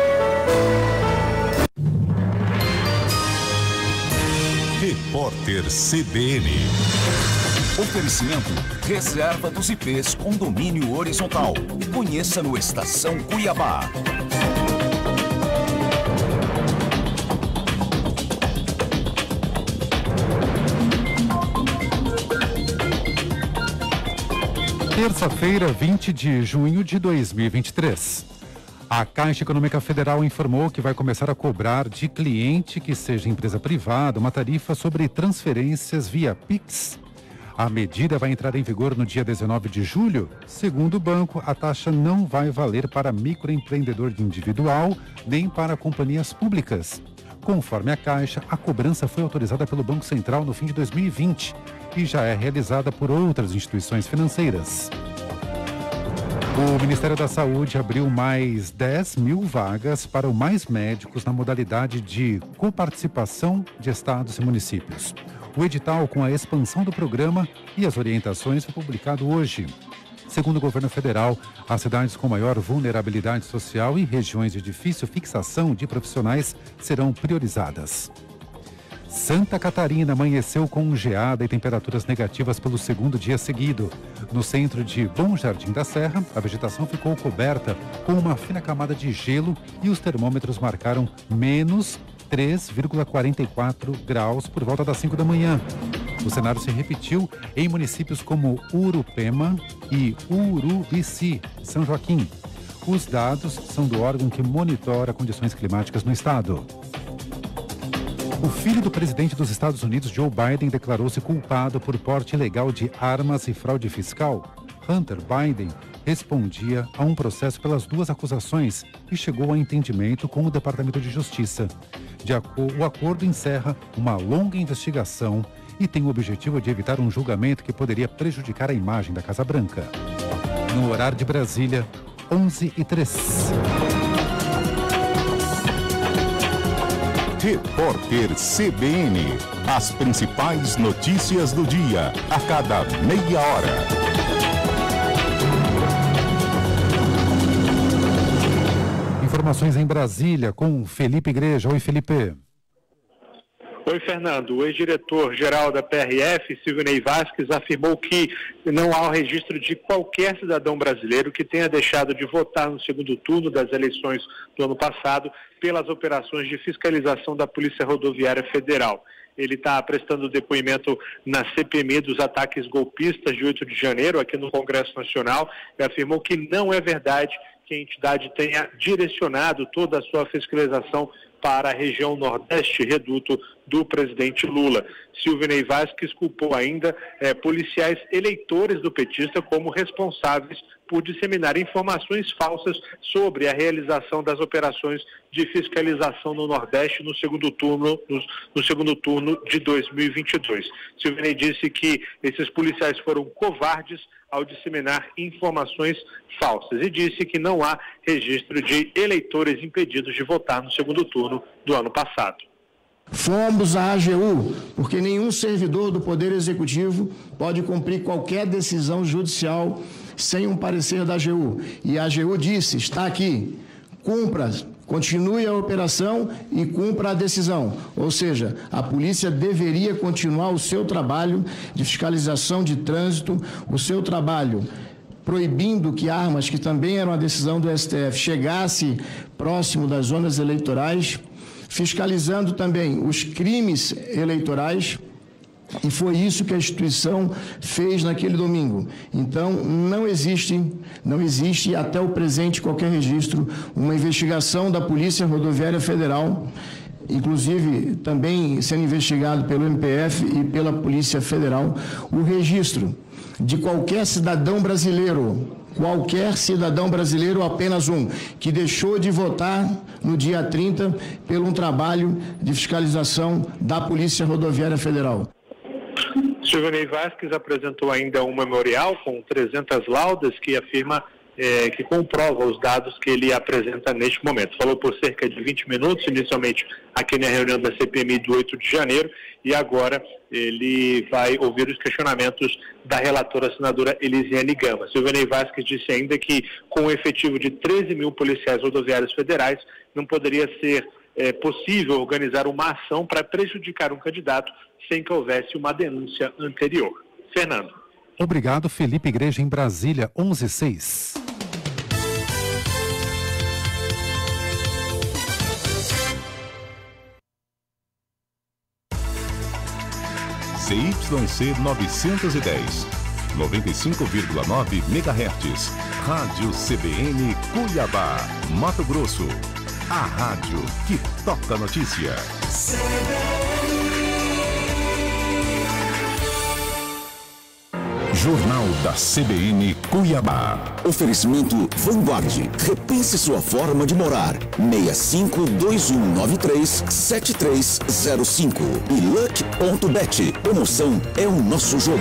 S4: Repórter CBN.
S6: Oferecimento Reserva dos IPs com domínio horizontal. Conheça no Estação Cuiabá.
S1: Terça-feira, 20 de junho de 2023. A Caixa Econômica Federal informou que vai começar a cobrar de cliente que seja empresa privada uma tarifa sobre transferências via Pix. A medida vai entrar em vigor no dia 19 de julho. Segundo o banco, a taxa não vai valer para microempreendedor individual nem para companhias públicas. Conforme a Caixa, a cobrança foi autorizada pelo Banco Central no fim de 2020 e já é realizada por outras instituições financeiras. O Ministério da Saúde abriu mais 10 mil vagas para o Mais Médicos na modalidade de coparticipação de estados e municípios. O edital com a expansão do programa e as orientações foi publicado hoje. Segundo o governo federal, as cidades com maior vulnerabilidade social e regiões de difícil fixação de profissionais serão priorizadas. Santa Catarina amanheceu com geada e temperaturas negativas pelo segundo dia seguido. No centro de Bom Jardim da Serra, a vegetação ficou coberta com uma fina camada de gelo e os termômetros marcaram menos 3,44 graus por volta das 5 da manhã. O cenário se repetiu em municípios como Urupema e Urubici, São Joaquim. Os dados são do órgão que monitora condições climáticas no estado. O filho do presidente dos Estados Unidos, Joe Biden, declarou-se culpado por porte ilegal de armas e fraude fiscal. Hunter Biden respondia a um processo pelas duas acusações e chegou a entendimento com o Departamento de Justiça. O acordo encerra uma longa investigação e tem o objetivo de evitar um julgamento que poderia prejudicar a imagem da Casa Branca. No horário de Brasília, 11h03.
S4: Repórter CBN. As principais notícias do dia, a cada meia hora.
S1: Informações em Brasília com Felipe Igreja. Oi, Felipe.
S15: Oi, Fernando. O ex-diretor-geral da PRF, Silvinei Vasquez, afirmou que não há o registro de qualquer cidadão brasileiro que tenha deixado de votar no segundo turno das eleições do ano passado pelas operações de fiscalização da Polícia Rodoviária Federal. Ele está prestando depoimento na CPMI dos ataques golpistas de 8 de janeiro, aqui no Congresso Nacional, e afirmou que não é verdade que a entidade tenha direcionado toda a sua fiscalização para a região Nordeste, reduto do presidente Lula. Silvinei Vasquez culpou ainda policiais eleitores do petista como responsáveis por disseminar informações falsas sobre a realização das operações de fiscalização no Nordeste no segundo turno de 2022. Silvinei disse que esses policiais foram covardes ao disseminar informações falsas e disse que não há registro de eleitores impedidos de votar no segundo turno do ano passado.
S12: Fomos à AGU, porque nenhum servidor do Poder Executivo pode cumprir qualquer decisão judicial sem um parecer da AGU. E a AGU disse, está aqui, cumpra, continue a operação e cumpra a decisão. Ou seja, a polícia deveria continuar o seu trabalho de fiscalização de trânsito, o seu trabalho proibindo que armas, que também era uma decisão do STF, chegasse próximo das zonas eleitorais, fiscalizando também os crimes eleitorais, e foi isso que a instituição fez naquele domingo. Então, não existe até o presente qualquer registro, uma investigação da Polícia Rodoviária Federal, inclusive também sendo investigado pelo MPF e pela Polícia Federal, o registro de qualquer cidadão brasileiro, apenas um, que deixou de votar no dia 30 pelo um trabalho de fiscalização da Polícia Rodoviária Federal.
S15: Silvinei Vasquez apresentou ainda um memorial com 300 laudas que afirma que comprova os dados que ele apresenta neste momento. Falou por cerca de 20 minutos, inicialmente aqui na reunião da CPMI do 8 de janeiro, e agora ele vai ouvir os questionamentos da relatora senadora Elisiane Gama. Silvinei Vasquez disse ainda que, com um efetivo de 13 mil policiais rodoviários federais, não poderia ser possível organizar uma ação para prejudicar um candidato sem que houvesse uma denúncia anterior. Fernando.
S1: Obrigado, Felipe Igreja, em Brasília, 11:06.
S4: CYC 910, 95,9 MHz. Rádio CBN Cuiabá, Mato Grosso. A rádio que toca a notícia. Jornal da CBN Cuiabá.
S6: Oferecimento Vanguard. Repense sua forma de morar. 6521937305. E Luck.bet. Promoção é o nosso jogo.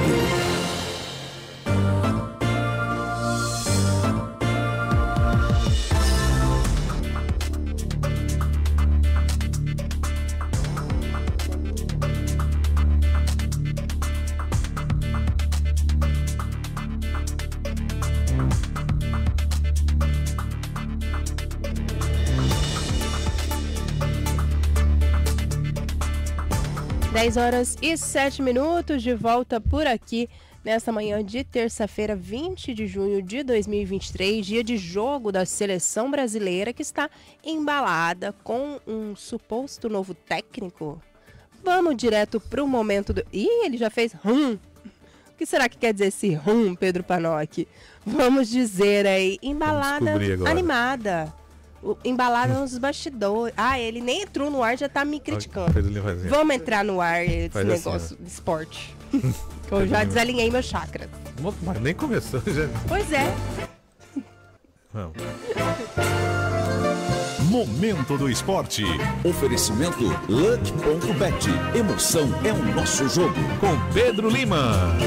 S7: Horas e 7 minutos, de volta por aqui nesta manhã de terça-feira, 20 de junho de 2023, dia de jogo da seleção brasileira que está embalada com um suposto novo técnico. Vamos direto para o momento do... Ih, ele já fez O que será que quer dizer esse Pedro Panoc? Vamos dizer aí, embalada animada. Embalada nos bastidores. Ele nem entrou no ar, já tá me criticando. Vamos entrar no ar esse negócio de esporte. Eu já desalinhei meu chakra.
S8: Mas nem começou, já.
S7: Pois é.
S8: Vamos.
S4: Momento do esporte.
S6: Oferecimento Luck.bet. Emoção é o nosso jogo.
S8: Com Pedro Lima.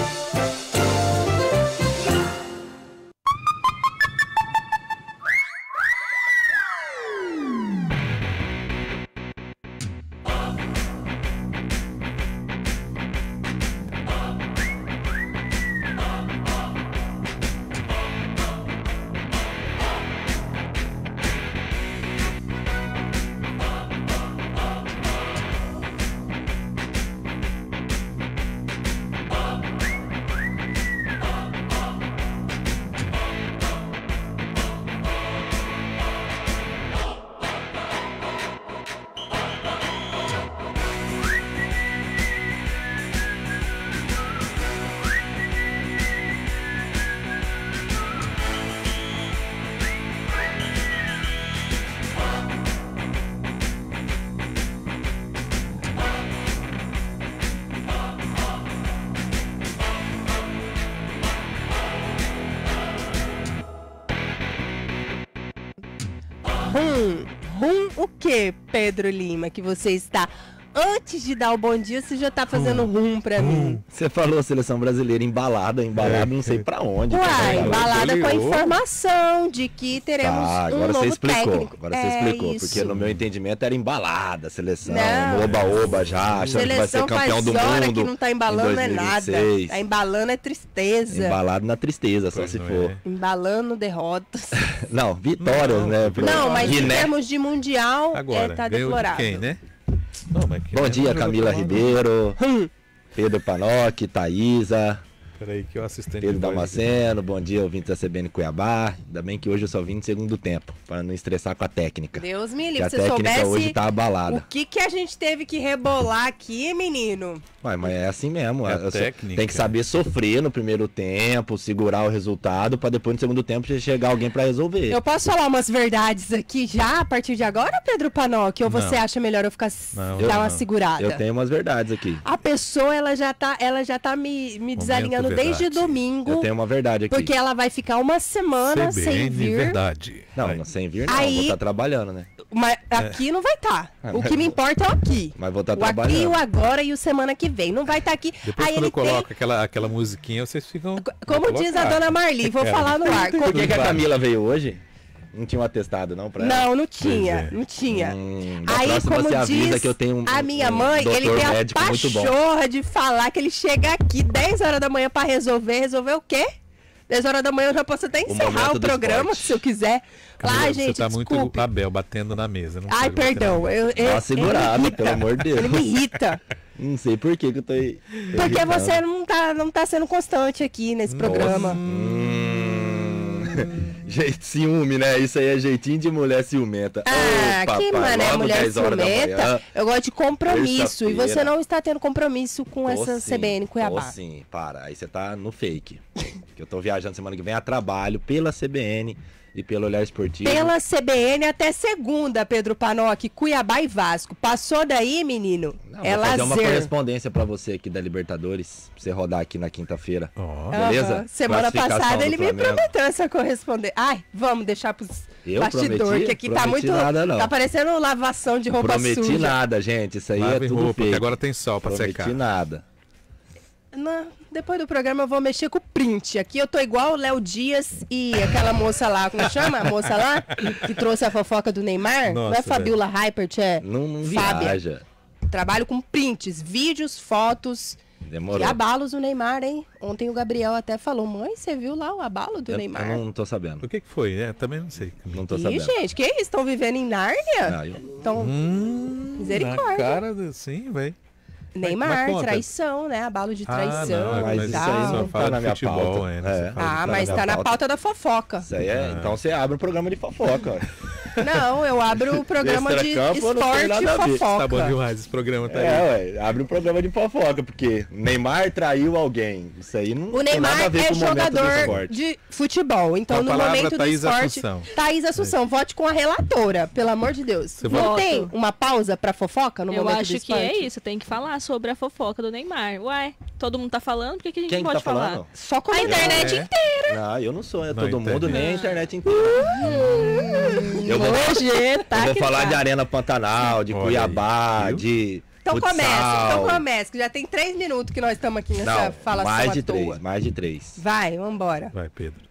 S7: O que, Pedro Lima, que você está... Antes de dar o bom dia, você já tá fazendo pra mim.
S9: Você falou seleção brasileira embalada não sei pra onde.
S7: Uai, embalada com a informação de que teremos
S9: agora
S7: um novo
S9: você explicou.
S7: técnico.
S9: Agora você explicou,
S7: isso.
S9: porque no meu entendimento era embalada, seleção,
S7: Não.
S9: no oba-oba já, achando que vai ser campeão do
S7: hora
S9: mundo.
S7: Que não tá embalando é nada. Tá embalando é tristeza.
S9: Embalado na tristeza, só se for.
S7: Embalando derrotas.
S9: Não, vitórias, né?
S7: Não, mas em termos de mundial,
S8: Agora,
S7: tá
S8: ganhou de
S7: deplorável.
S8: quem, né?
S9: Bom dia, Camila Ribeiro, Pedro Panoc, Thaísa,
S8: Peraí que o assistente
S9: Pedro
S8: de voz
S9: Damasceno, bom dia, ouvintes da CBN Cuiabá. Ainda bem que hoje eu só vim no segundo tempo, para não estressar com a técnica.
S7: Deus me
S9: Que
S7: livre,
S9: a
S7: se
S9: técnica
S7: soubesse
S9: hoje tá abalada.
S7: o que a gente teve que rebolar aqui, menino.
S9: Ué, mas é assim mesmo.
S8: técnica.
S9: Tem que saber sofrer no primeiro tempo, segurar o resultado, para depois no segundo tempo chegar alguém para resolver.
S7: Eu posso falar umas verdades aqui já a partir de agora, Pedro Panoc? Ou você
S9: Não.
S7: acha melhor eu ficar
S9: Não,
S7: dar uma
S9: não.
S7: segurada?
S9: Eu tenho umas verdades aqui.
S7: A pessoa, ela já tá me desalinhando
S9: verdade.
S7: desde domingo.
S9: Eu tenho uma verdade aqui.
S7: Porque ela vai ficar uma semana sem vir.
S8: verdade.
S9: Não, sem vir não,
S7: Aí-
S9: vou estar trabalhando, né?
S7: Mas aqui não vai estar. O que me importa é o aqui.
S9: Mas vou estar
S7: O aqui,
S9: trabalhando.
S7: o agora e o semana que vem. Não vai estar aqui.
S8: Depois
S7: Aí
S8: quando eu
S7: ele tem...
S8: coloco aquela musiquinha, vocês ficam...
S7: Como diz a dona Marli, vou falar no ar.
S9: Por que a Camila veio hoje? Não tinha um atestado não pra ela?
S7: Não, não tinha, não tinha.
S9: Da
S7: Aí,
S9: próxima
S7: como
S9: você avisa
S7: diz
S9: que eu tenho
S7: a minha mãe,
S9: doutor
S7: ele tem a
S9: médico muito bom.
S7: pachorra de falar que ele chega aqui 10 horas da manhã pra resolver. Resolver o quê? 10 horas da manhã eu já posso até encerrar
S9: momento
S7: o
S9: do
S7: programa,
S9: esporte.
S7: se eu quiser.
S8: Camila,
S7: Lá, gente,
S8: você tá
S7: desculpe.
S8: muito Abel batendo na mesa. Não
S7: Ai,
S8: pode bater
S7: perdão.
S8: na mesa.
S9: Dá uma segurada,
S7: ele me irrita.
S9: pelo amor de Deus.
S7: Ele me irrita.
S9: Não sei por que eu tô aí.
S7: Porque você não tá sendo constante aqui nesse programa.
S9: Jeito ciúme, né? Isso aí é jeitinho de mulher ciumenta.
S7: Ah,
S9: Ô,
S7: que
S9: papai,
S7: mané,
S9: logo
S7: mulher
S9: 10 horas da
S7: ciumenta.
S9: manhã,
S7: Eu gosto de compromisso. E você
S9: terça-feira.
S7: não está tendo compromisso com essa
S9: sim,
S7: CBN Cuiabá.
S9: Sim, para. Aí você tá no fake. Que eu tô viajando semana que vem a trabalho pela CBN e pelo Olhar Esportivo.
S7: Pela CBN até segunda, Pedro Panoc, Cuiabá e Vasco. Passou daí, menino?
S9: Não,
S7: é
S9: vou fazer uma
S7: lazer.
S9: correspondência pra você aqui da Libertadores, pra você rodar aqui na quinta-feira. Beleza?
S7: Aham. Semana
S9: Classificação
S7: passada
S9: do
S7: ele me
S9: Flamengo.
S7: prometeu essa correspondência. Ai, vamos deixar pros
S9: Eu
S7: bastidores,
S9: prometi?
S7: que aqui tá
S9: Prometi
S7: muito...
S9: nada, não.
S7: Tá parecendo lavação de roupa
S9: Prometi
S7: suja.
S9: nada, gente. Isso aí
S8: Lave
S9: é tudo
S8: roupa,
S9: fake.
S8: que agora tem sol pra
S9: Prometi
S8: secar.
S9: nada.
S7: Depois do programa eu vou mexer com o print. Aqui eu tô igual o Léo Dias e aquela moça lá, como chama? A moça lá que trouxe a fofoca do Neymar? Não é
S9: Nossa,
S7: Fabiola Hypert, é
S9: Não
S7: Fábia.
S9: viaja.
S7: Trabalho com prints, vídeos, fotos.
S9: Demorou.
S7: E abalos do Neymar, hein? Ontem o Gabriel até falou, mãe, você viu lá o abalo do Neymar?
S9: Eu não tô sabendo.
S8: O que foi, né? Também não sei.
S9: Não tô
S7: Ih,
S9: sabendo.
S7: gente, que isso? Estão vivendo em Nárnia?
S9: Não, eu-
S7: Então, misericórdia.
S8: Na cara do... Sim, velho.
S7: Neymar,
S8: conta.
S7: traição, né? Abalo de traição
S8: não,
S7: e
S9: mas isso aí
S7: tal.
S9: não tá na minha pauta.
S8: né?
S9: É.
S7: Ah, mas tá na pauta da fofoca.
S9: Isso aí é. Então você abre um programa de fofoca.
S7: Não, eu abro o programa de
S9: Extracampo não tem
S7: esporte
S9: nada a
S7: e
S9: ver.
S7: fofoca.
S8: Tá bom demais esse programa, tá aí.
S9: Ué, abre um programa de fofoca, porque Neymar traiu alguém. Isso aí não
S7: O
S9: tem nada a
S7: Neymar
S9: ver
S7: é
S9: com o momento do
S7: jogador
S9: esporte.
S7: de futebol. Então,
S8: Com a
S7: no
S8: palavra
S7: momento do
S8: Thaís
S7: esporte.
S8: Assunção.
S7: Thaís Assunção, vote com a relatora, pelo amor de Deus.
S8: Você
S7: Não
S8: vota?
S7: tem uma pausa pra fofoca no
S13: Eu
S7: momento do
S13: acho que
S7: esporte?
S13: é isso, tem que falar sobre a fofoca do Neymar. Ué, todo mundo tá falando, por que, que a gente
S9: Quem
S13: não
S9: que
S13: pode
S9: tá
S13: falar?
S9: falando?
S7: Só com
S13: a internet inteira.
S9: Não, eu não sou, é
S8: Não,
S9: todo mundo,
S8: internet.
S9: nem a internet inteira. Eu vou,
S7: Nojenta,
S9: eu vou
S7: que
S9: falar
S7: tá.
S9: de Arena Pantanal, de
S8: Olha
S9: Cuiabá,
S8: aí, viu?
S9: de
S7: Então
S9: futsal.
S7: começa, que já tem 3 minutos que nós estamos aqui nessa
S9: Não,
S7: falação
S9: mais de
S7: à toa.
S9: 3, mais de 3.
S7: Vai, vambora.
S8: Vai, Pedro.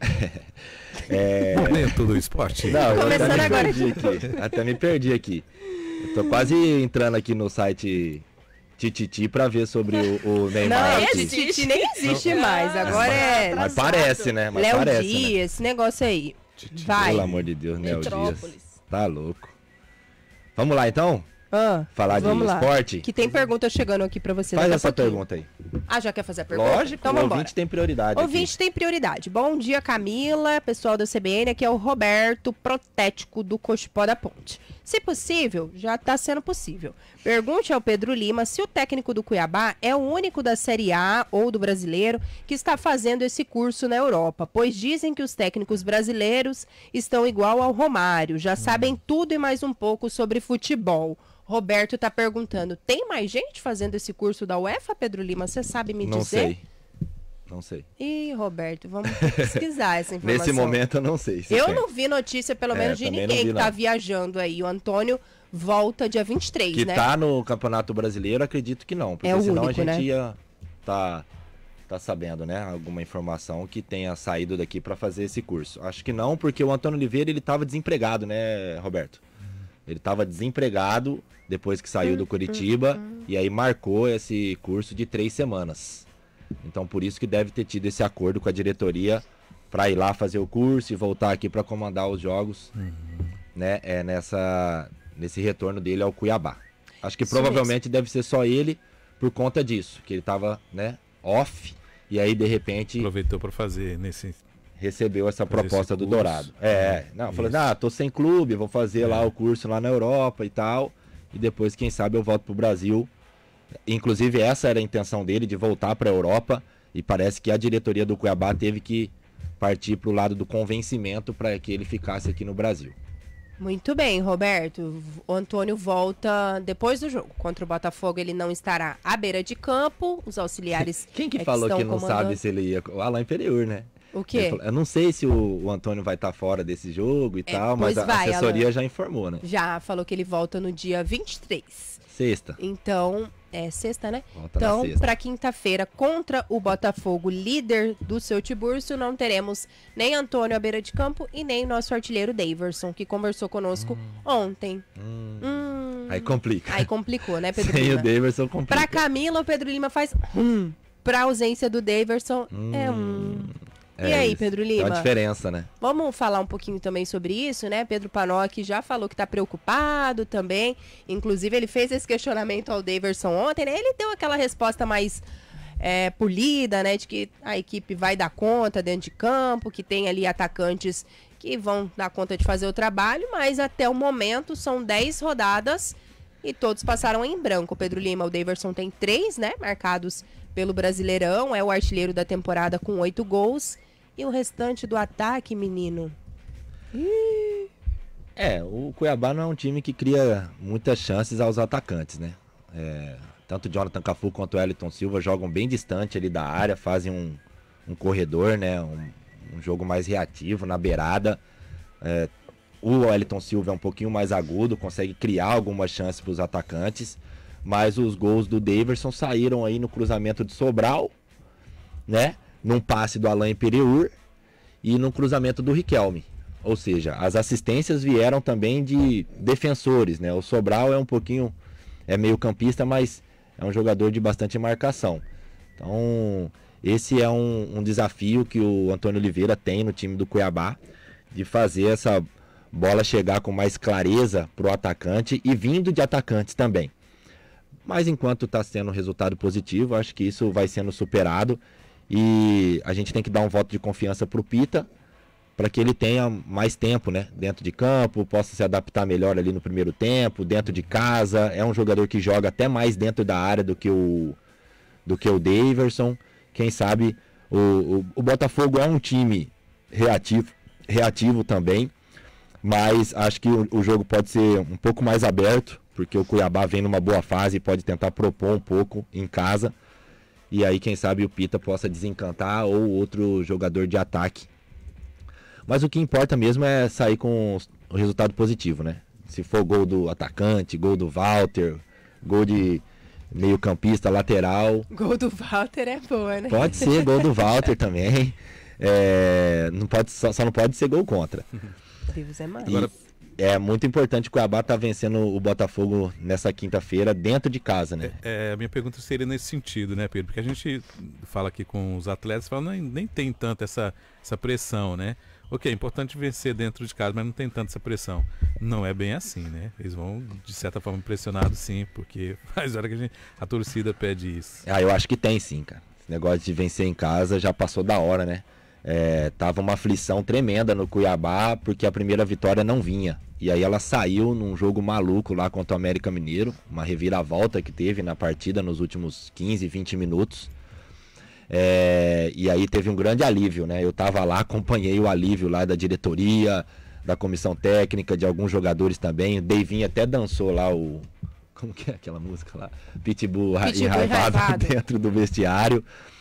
S9: É...
S8: Momento do esporte.
S9: Não, eu
S7: Começando
S9: até me
S7: agora
S9: perdi aqui. Até me perdi aqui. Eu tô quase entrando aqui no site Tititi pra ver sobre o Neymar.
S7: Não,
S9: aqui.
S7: esse Titi nem existe mais. Agora é
S9: Mas parece, né? Mas
S7: Léo
S9: parece,
S7: Dias,
S9: né?
S7: esse negócio aí. Vai.
S9: Pelo amor de Deus, Léo Dias.
S13: Metrópolis.
S9: Tá louco. Vamos lá, então? Falar de
S7: vamos lá.
S9: esporte?
S7: Que tem pergunta chegando aqui pra você.
S9: Faz
S7: daqui a
S9: essa
S7: pouquinho.
S9: pergunta aí.
S7: Ah, já quer fazer a pergunta?
S9: Lógico,
S7: então
S9: o
S7: vamos
S9: ouvinte tem prioridade
S7: Ouvinte tem prioridade. Bom dia, Camila, pessoal da CBN. Aqui é o Roberto, protético do Cochipó da Ponte. Se possível, já está sendo possível. Pergunte ao Pedro Lima se o técnico do Cuiabá é o único da Série A ou do brasileiro que está fazendo esse curso na Europa, pois dizem que os técnicos brasileiros estão igual ao Romário, já sabem tudo e mais um pouco sobre futebol. Roberto está perguntando, tem mais gente fazendo esse curso da UEFA, Pedro Lima? Você sabe me
S9: Não
S7: dizer?
S9: sei. Não sei.
S7: Ih, Roberto, vamos pesquisar essa informação.
S9: Nesse momento eu não sei.
S7: Eu não vi notícia, pelo menos, de ninguém que tá viajando aí. O Antônio volta dia 23,
S9: que
S7: né?
S9: Que tá no Campeonato Brasileiro, acredito que não. Porque senão único, a gente ia tá sabendo, né? Alguma informação que tenha saído daqui para fazer esse curso. Acho que não, porque o Antônio Oliveira, ele tava desempregado, né, Roberto? Ele tava desempregado depois que saiu do Curitiba e aí marcou esse curso de 3 semanas. Então, por isso que deve ter tido esse acordo com a diretoria para ir lá fazer o curso e voltar aqui para comandar os jogos, né? Nesse retorno dele ao Cuiabá. Acho que isso provavelmente deve ser só ele por conta disso, que ele estava, né, off e aí de repente
S8: aproveitou para fazer
S9: recebeu essa proposta do Dourado. Falou, tô sem clube, vou fazer lá o curso lá na Europa e tal, e depois quem sabe eu volto pro Brasil. Inclusive essa era a intenção dele, de voltar para a Europa, e parece que a diretoria do Cuiabá teve que partir para o lado do convencimento para que ele ficasse aqui no Brasil.
S7: Muito bem, Roberto. O Antônio volta depois do jogo. Contra o Botafogo ele não estará à beira de campo, os auxiliares
S9: Quem que falou que não sabe se ele ia... O Alain Imperiur, né?
S7: O quê?
S9: Eu não sei se o Antônio vai estar fora desse jogo e tal, mas a assessoria Alain já informou, né?
S7: Já falou que ele volta no dia 23.
S9: Sexta.
S7: Então, sexta, né?
S9: Volta
S7: então, para quinta-feira, contra o Botafogo, líder do seu Tiburcio, não teremos nem Antônio à beira de campo e nem nosso artilheiro Daverson, que conversou conosco ontem.
S9: Aí complica.
S7: Aí complicou, né, Pedro
S9: Sem
S7: Lima?
S9: o Daverson complica.
S7: Pra Camila, o Pedro Lima faz pra ausência do Daverson, E aí, Pedro Lima?
S9: É uma diferença, né?
S7: Vamos falar um pouquinho também sobre isso, né? Pedro Panoc já falou que está preocupado também. Inclusive, ele fez esse questionamento ao Daverson ontem, né? Ele deu aquela resposta mais polida, né? De que a equipe vai dar conta dentro de campo, que tem ali atacantes que vão dar conta de fazer o trabalho, mas até o momento são 10 rodadas e todos passaram em branco. Pedro Lima, o Daverson tem 3, né? Marcados pelo Brasileirão, é o artilheiro da temporada com 8 gols. E o restante do ataque, menino?
S9: O Cuiabá não é um time que cria muitas chances aos atacantes, né? Tanto o Jonathan Cafu quanto o Wellington Silva jogam bem distante ali da área, fazem um corredor, né? Um jogo mais reativo na beirada. O Wellington Silva é um pouquinho mais agudo, consegue criar algumas chances para os atacantes, mas os gols do Daverson saíram aí no cruzamento de Sobral, né? Num passe do Alain Imperiur e no cruzamento do Riquelme. Ou seja, as assistências vieram também de defensores, né? O Sobral é meio campista, mas é um jogador de bastante marcação. Então, esse é um desafio que o Antônio Oliveira tem no time do Cuiabá, de fazer essa bola chegar com mais clareza para o atacante e vindo de atacantes também. Mas enquanto está sendo um resultado positivo, acho que isso vai sendo superado. E a gente tem que dar um voto de confiança para o Pita, para que ele tenha mais tempo, né, dentro de campo, possa se adaptar melhor ali no primeiro tempo, dentro de casa. É um jogador que joga até mais dentro da área do que o Daverson. Quem sabe o Botafogo é um time reativo também, mas acho que o jogo pode ser um pouco mais aberto, porque o Cuiabá vem numa boa fase e pode tentar propor um pouco em casa. E aí, quem sabe, o Pita possa desencantar ou outro jogador de ataque. Mas o que importa mesmo é sair com o resultado positivo, né? Se for gol do atacante, gol do Walter, gol de meio campista, lateral.
S7: Gol do Walter é boa, né?
S9: Pode ser gol do Walter também. Só não pode ser gol contra.
S7: Deus é mais.
S9: Agora, é muito importante que o Cuiabá tá vencendo o Botafogo nessa quinta-feira dentro de casa, né?
S8: A minha pergunta seria nesse sentido, né, Pedro? Porque a gente fala aqui com os atletas, fala, nem tem tanto essa pressão, né? Ok, é importante vencer dentro de casa, mas não tem tanta essa pressão. Não é bem assim, né? Eles vão, de certa forma, pressionados sim, porque faz hora que a torcida pede isso.
S9: Eu acho que tem sim, cara. Esse negócio de vencer em casa já passou da hora, né? Tava uma aflição tremenda no Cuiabá, porque a primeira vitória não vinha. E aí ela saiu num jogo maluco lá contra o América Mineiro, uma reviravolta que teve na partida nos últimos 15, 20 minutos. E aí teve um grande alívio, né? Eu tava lá, acompanhei o alívio lá da diretoria, da comissão técnica, de alguns jogadores também. O Deivinho até dançou lá como que é aquela música lá? Pitbull enraivado dentro do vestiário.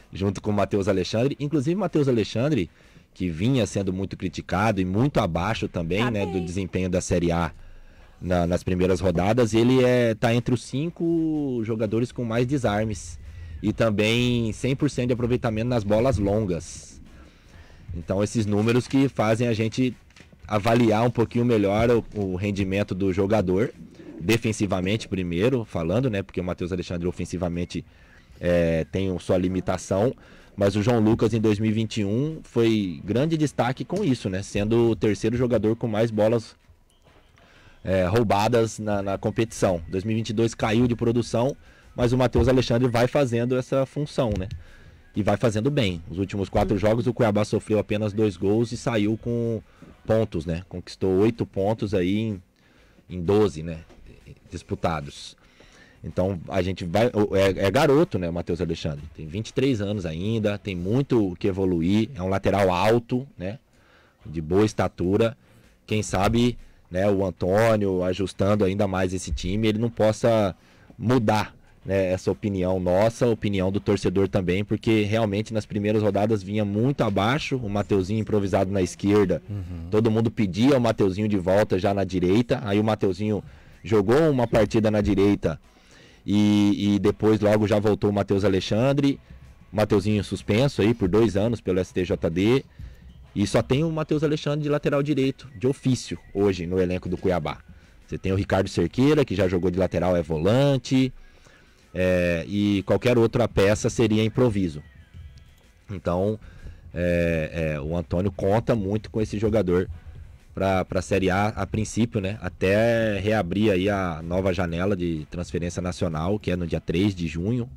S9: junto com o Matheus Alexandre. Inclusive o Matheus Alexandre, que vinha sendo muito criticado e muito abaixo também, né, do desempenho da Série A nas primeiras rodadas, ele tá entre os 5 jogadores com mais desarmes e também 100% de aproveitamento nas bolas longas. Então esses números que fazem a gente avaliar um pouquinho melhor o rendimento do jogador, defensivamente primeiro falando, né, porque o Matheus Alexandre ofensivamente tem sua limitação, mas o João Lucas em 2021 foi grande destaque com isso, né, sendo o terceiro jogador com mais bolas roubadas na competição. 2022 caiu de produção, mas o Matheus Alexandre vai fazendo essa função, né? E vai fazendo bem. Os últimos 4 jogos o Cuiabá sofreu apenas 2 gols e saiu com pontos, né? Conquistou 8 pontos aí em 12, né? Disputados. Então a gente vai... É garoto, né, o Matheus Alexandre? Tem 23 anos ainda, tem muito o que evoluir. É um lateral alto, né? De boa estatura. Quem sabe... né, o Antônio ajustando ainda mais esse time, ele não possa mudar, né, essa opinião nossa, a opinião do torcedor também, porque realmente nas primeiras rodadas vinha muito abaixo, o Mateuzinho improvisado na esquerda, todo mundo pedia o Mateuzinho de volta já na direita, aí o Mateuzinho jogou uma partida na direita e depois logo já voltou o Matheus Alexandre, Mateuzinho suspenso aí por 2 anos pelo STJD. E só tem o Matheus Alexandre de lateral direito, de ofício, hoje no elenco do Cuiabá. Você tem o Ricardo Cerqueira, que já jogou de lateral, é volante. E qualquer outra peça seria improviso. Então, o Antônio conta muito com esse jogador para a Série A princípio, né? Até reabrir aí a nova janela de transferência nacional, que é no dia 3 de julho.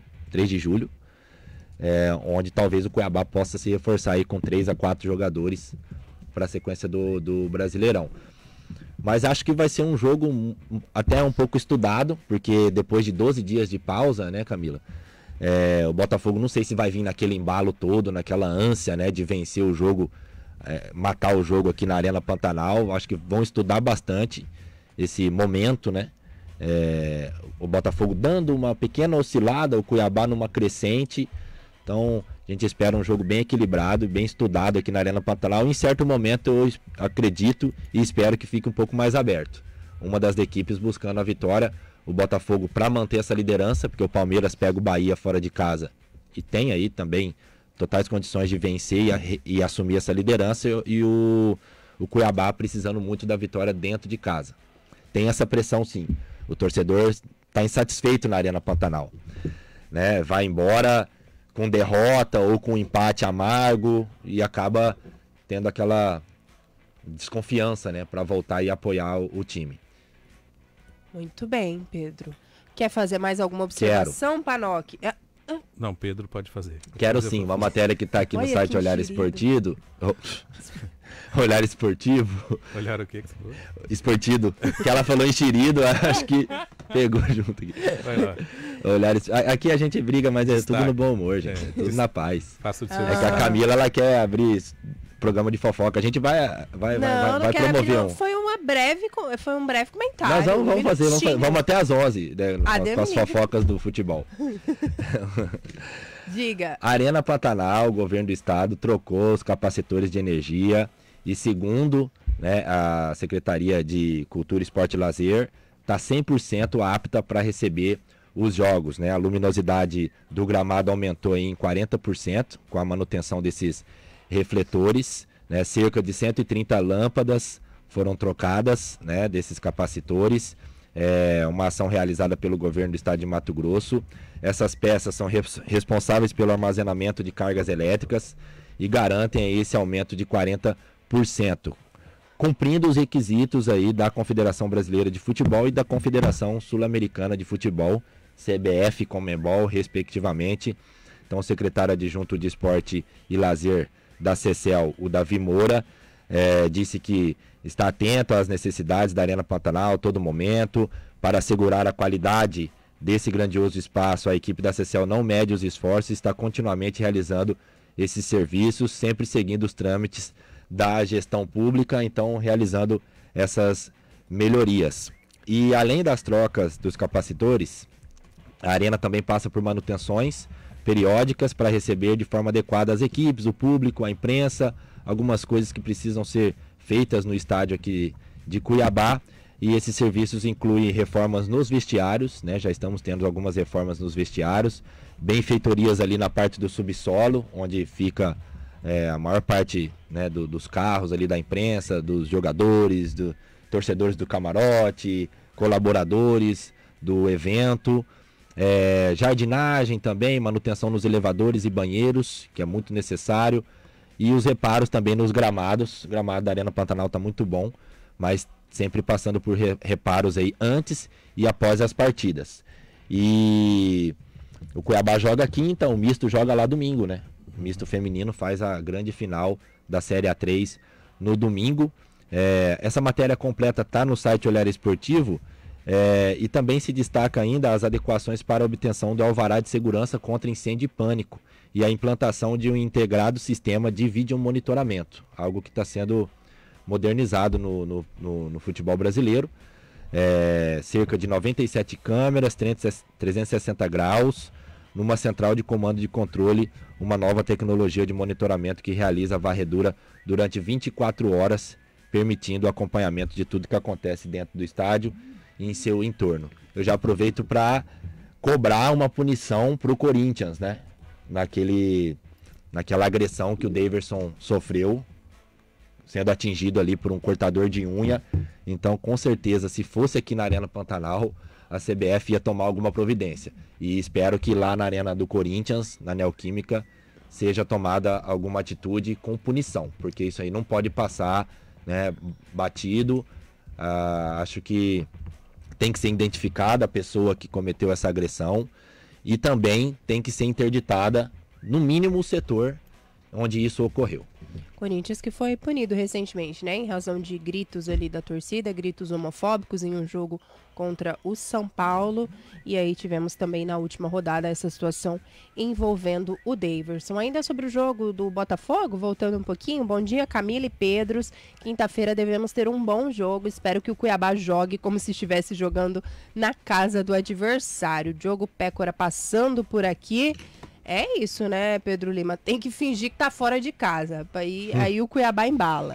S9: Onde talvez o Cuiabá possa se reforçar aí com 3 a 4 jogadores para a sequência do Brasileirão. Mas acho que vai ser um jogo até um pouco estudado, porque depois de 12 dias de pausa, né, Camila? O Botafogo não sei se vai vir naquele embalo todo, naquela ânsia, né, de vencer o jogo, matar o jogo aqui na Arena Pantanal. Acho que vão estudar bastante esse momento, né? O Botafogo dando uma pequena oscilada, o Cuiabá numa crescente. Então, a gente espera um jogo bem equilibrado, bem estudado aqui na Arena Pantanal. Em certo momento, eu acredito e espero que fique um pouco mais aberto. Uma das equipes buscando a vitória, o Botafogo para manter essa liderança, porque o Palmeiras pega o Bahia fora de casa e tem aí também totais condições de vencer e assumir essa liderança, e o Cuiabá precisando muito da vitória dentro de casa. Tem essa pressão sim. O torcedor está insatisfeito na Arena Pantanal, né? Vai embora com derrota ou com empate amargo e acaba tendo aquela desconfiança, né, para voltar e apoiar o time.
S7: Muito bem, Pedro. Quer fazer mais alguma observação, Panoc?
S8: Não, Pedro pode fazer.
S9: Quero sim, uma matéria que está aqui no site Olhar Esportivo. Olhar Esportivo.
S8: Olhar o que você falou?
S9: Esportivo. Que ela falou enxerido, acho que pegou junto aqui.
S8: Vai lá.
S9: Aqui a gente briga, mas é tudo no bom humor, gente. É tudo na paz.
S8: Faça o seu
S9: que a Camila, ela quer abrir programa de fofoca. A gente vai promover um.
S7: Foi um breve comentário.
S9: Nós vamos fazer, vamos até às 11, né, com as fofocas do futebol.
S7: Diga.
S9: Arena Pantanal, o governo do estado trocou os capacitores de energia e segundo, né, a Secretaria de Cultura, Esporte e Lazer, está 100% apta para receber os jogos, né? A luminosidade do gramado aumentou em 40% com a manutenção desses refletores, né? Cerca de 130 lâmpadas foram trocadas, né, desses capacitores. Uma ação realizada pelo governo do estado de Mato Grosso. Essas peças são responsáveis pelo armazenamento de cargas elétricas e garantem esse aumento de 40%, cumprindo os requisitos aí da Confederação Brasileira de Futebol e da Confederação Sul-Americana de Futebol, CBF e Conmebol, respectivamente. Então, o secretário adjunto de Esporte e Lazer da CECEL, o Davi Moura, disse que está atento às necessidades da Arena Pantanal a todo momento. Para assegurar a qualidade desse grandioso espaço, a equipe da CECEL não mede os esforços e está continuamente realizando esses serviços, sempre seguindo os trâmites da gestão pública, então realizando essas melhorias. E além das trocas dos capacitores, a Arena também passa por manutenções periódicas para receber de forma adequada as equipes, o público, a imprensa, algumas coisas que precisam ser feitas no estádio aqui de Cuiabá. E esses serviços incluem reformas nos vestiários, né? Já estamos tendo algumas reformas nos vestiários, benfeitorias ali na parte do subsolo, onde fica a maior parte, né, dos carros ali da imprensa, dos jogadores, torcedores do camarote, colaboradores do evento. Jardinagem também, manutenção nos elevadores e banheiros, que é muito necessário. E os reparos também nos gramados. O gramado da Arena Pantanal está muito bom, mas sempre passando por reparos aí antes e após as partidas. E o Cuiabá joga quinta, o misto joga lá domingo, né? O misto feminino faz a grande final da Série A3 no domingo. Essa matéria completa está no site Olhar Esportivo, e também se destaca ainda as adequações para a obtenção do alvará de segurança contra incêndio e pânico e a implantação de um integrado sistema de videomonitoramento, algo que está sendo modernizado no futebol brasileiro. Cerca de 97 câmeras, 360 graus, numa central de comando de controle, uma nova tecnologia de monitoramento que realiza a varredura durante 24 horas, permitindo o acompanhamento de tudo que acontece dentro do estádio e em seu entorno. Eu já aproveito para cobrar uma punição para o Corinthians, né? Naquela agressão que o Daverson sofreu, sendo atingido ali por um cortador de unha. Então, com certeza, se fosse aqui na Arena Pantanal, a CBF ia tomar alguma providência. E espero que lá na Arena do Corinthians, na Neoquímica, seja tomada alguma atitude com punição, porque isso aí não pode passar, né, batido. Acho que tem que ser identificada a pessoa que cometeu essa agressão e também tem que ser interditada, no mínimo, o setor onde isso ocorreu.
S7: Corinthians que foi punido recentemente, né, em razão de gritos ali da torcida, gritos homofóbicos em um jogo contra o São Paulo. E aí tivemos também na última rodada essa situação envolvendo o Daverson. Ainda sobre o jogo do Botafogo, voltando um pouquinho, bom dia Camila e Pedros. Quinta-feira devemos ter um bom jogo, espero que o Cuiabá jogue como se estivesse jogando na casa do adversário. Diogo Pécora passando por aqui. É isso, né, Pedro Lima? Tem que fingir que tá fora de casa. Aí o Cuiabá embala.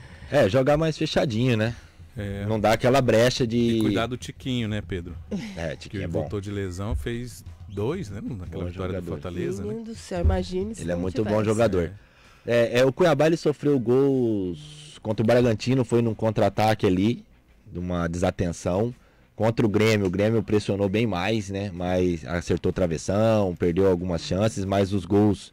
S9: Jogar mais fechadinho, né? Não dá aquela brecha de...
S8: E cuidar do Tiquinho, né, Pedro?
S9: Tiquinho
S8: que
S9: é bom.
S8: Voltou de lesão, fez 2, né? Naquela
S9: bom
S8: vitória
S9: jogador.
S8: do Fortaleza,
S7: Menino
S8: né?
S7: do céu, imagine se
S9: Ele é
S7: não
S9: muito
S7: tivesse.
S9: bom jogador. O Cuiabá, ele sofreu gols contra o Bragantino, foi num contra-ataque ali, de uma desatenção. Contra o Grêmio pressionou bem mais, né? Mas acertou travessão, perdeu algumas chances, mas os gols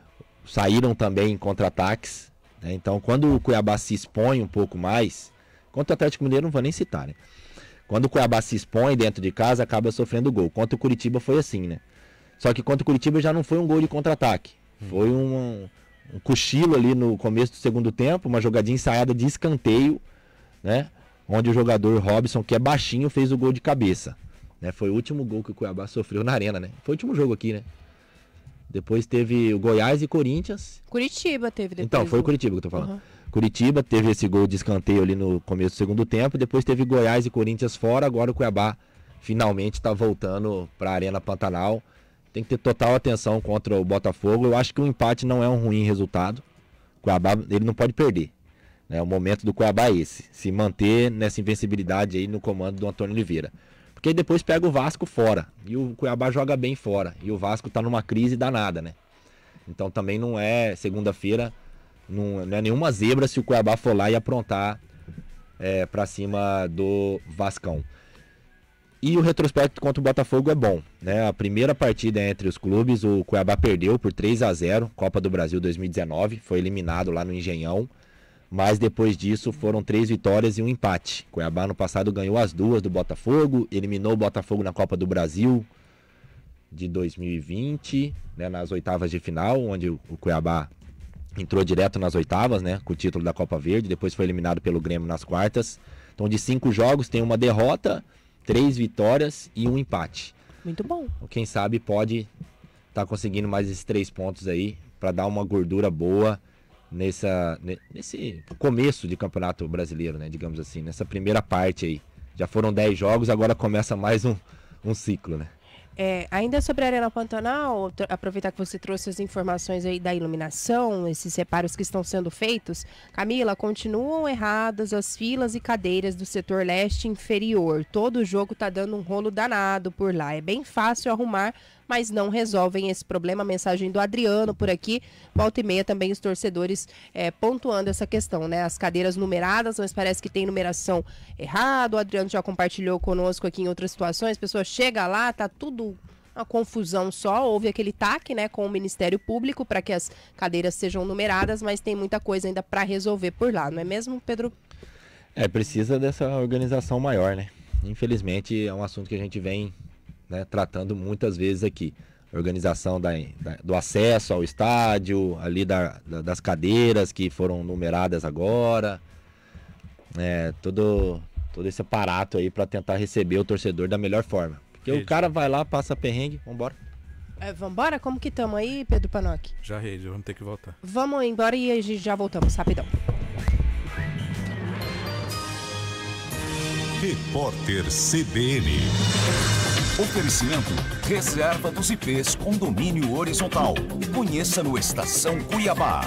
S9: saíram também em contra-ataques, né? Então, quando o Cuiabá se expõe um pouco mais, contra o Atlético Mineiro não vou nem citar, né? Quando o Cuiabá se expõe dentro de casa, acaba sofrendo gol. Contra o Curitiba foi assim, né? Só que contra o Curitiba já não foi um gol de contra-ataque. Foi um cochilo ali no começo do segundo tempo, uma jogadinha ensaiada de escanteio, né? Onde o jogador Robson, que é baixinho, fez o gol de cabeça, né? Foi o último gol que o Cuiabá sofreu na Arena, né? Foi o último jogo aqui, né? Depois teve o Goiás e Corinthians.
S7: Curitiba teve depois.
S9: Então, foi o Curitiba que eu tô falando.
S7: Uhum.
S9: Curitiba teve esse gol de escanteio ali no começo do segundo tempo. Depois teve Goiás e Corinthians fora. Agora o Cuiabá finalmente está voltando para a Arena Pantanal. Tem que ter total atenção contra o Botafogo. Eu acho que o empate não é um ruim resultado. O Cuiabá, ele não pode perder. O momento do Cuiabá é esse, se manter nessa invencibilidade aí no comando do Antônio Oliveira. Porque aí depois pega o Vasco fora, e o Cuiabá joga bem fora, e o Vasco tá numa crise danada, né? Então também não é, segunda-feira, não é nenhuma zebra se o Cuiabá for lá e aprontar pra cima do Vascão. E o retrospecto contra o Botafogo é bom, né? A primeira partida entre os clubes, o Cuiabá perdeu por 3-0, Copa do Brasil 2019, foi eliminado lá no Engenhão. Mas depois disso foram 3 vitórias e um empate. Cuiabá no passado ganhou as 2 do Botafogo, eliminou o Botafogo na Copa do Brasil de 2020, né, nas oitavas de final, onde o Cuiabá entrou direto nas oitavas, né, com o título da Copa Verde, depois foi eliminado pelo Grêmio nas quartas. Então de 5 jogos tem uma derrota, 3 vitórias e um empate.
S7: Muito bom.
S9: Quem sabe pode estar conseguindo mais esses 3 pontos aí para dar uma gordura boa nesse começo de Campeonato Brasileiro, né, digamos assim, nessa primeira parte aí. Já foram 10 jogos, agora começa mais um ciclo, né?
S7: Ainda sobre a Arena Pantanal, aproveitar que você trouxe as informações aí da iluminação, esses reparos que estão sendo feitos. Camila, continuam erradas as filas e cadeiras do setor leste inferior. Todo o jogo tá dando um rolo danado por lá. É bem fácil arrumar, mas não resolvem esse problema. A mensagem do Adriano por aqui. Volta e meia também os torcedores pontuando essa questão, né? As cadeiras numeradas, mas parece que tem numeração errada. O Adriano já compartilhou conosco aqui em outras situações. A pessoa chega lá, tá tudo uma confusão só. Houve aquele TAC, né, com o Ministério Público para que as cadeiras sejam numeradas, mas tem muita coisa ainda para resolver por lá, não é mesmo, Pedro?
S9: Precisa dessa organização maior, né? Infelizmente é um assunto que a gente vem, né, tratando muitas vezes aqui. Organização do acesso ao estádio, ali das cadeiras que foram numeradas agora. Todo esse aparato aí para tentar receber o torcedor da melhor forma. Porque o cara vai lá, passa perrengue, vambora.
S7: Vambora? Como que estamos aí, Pedro Panoc?
S8: Já vamos ter que voltar.
S7: Vamos embora e a gente já voltamos, rapidão.
S4: Repórter CBN.
S6: Oferecimento Reserva dos IPs com domínio horizontal. Conheça no Estação Cuiabá.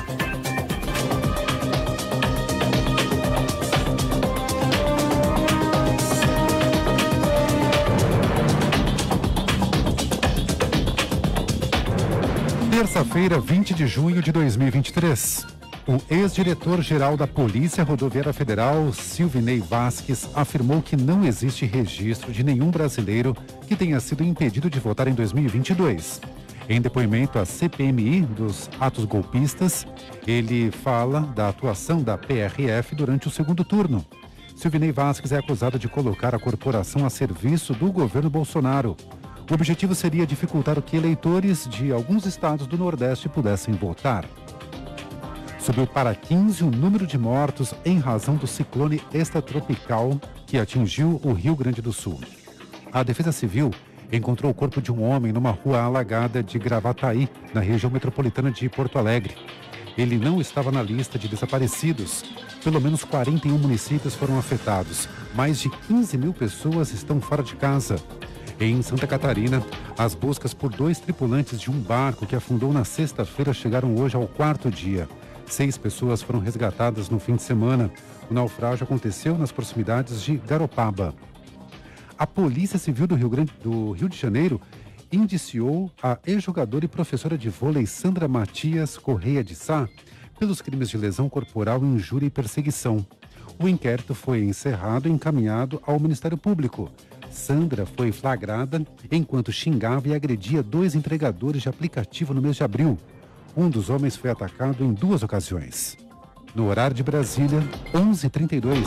S1: Terça-feira, 20 de junho de 2023. O ex-diretor-geral da Polícia Rodoviária Federal, Silvinei Vasques, afirmou que não existe registro de nenhum brasileiro que tenha sido impedido de votar em 2022. Em depoimento à CPMI dos atos golpistas, ele fala da atuação da PRF durante o segundo turno. Silvinei Vasques é acusado de colocar a corporação a serviço do governo Bolsonaro. O objetivo seria dificultar o que eleitores de alguns estados do Nordeste pudessem votar. Subiu para 15 o número de mortos em razão do ciclone extratropical que atingiu o Rio Grande do Sul. A Defesa Civil encontrou o corpo de um homem numa rua alagada de Gravataí, na região metropolitana de Porto Alegre. Ele não estava na lista de desaparecidos. Pelo menos 41 municípios foram afetados. Mais de 15 mil pessoas estão fora de casa. Em Santa Catarina, as buscas por 2 tripulantes de um barco que afundou na sexta-feira chegaram hoje ao 4º dia. 6 pessoas foram resgatadas no fim de semana. O naufrágio aconteceu nas proximidades de Garopaba. A Polícia Civil do Rio de Janeiro indiciou a ex-jogadora e professora de vôlei Sandra Matias Correia de Sá pelos crimes de lesão corporal, injúria e perseguição. O inquérito foi encerrado e encaminhado ao Ministério Público. Sandra foi flagrada enquanto xingava e agredia 2 entregadores de aplicativo no mês de abril. Um dos homens foi atacado em 2 ocasiões. No horário de Brasília, 11h32.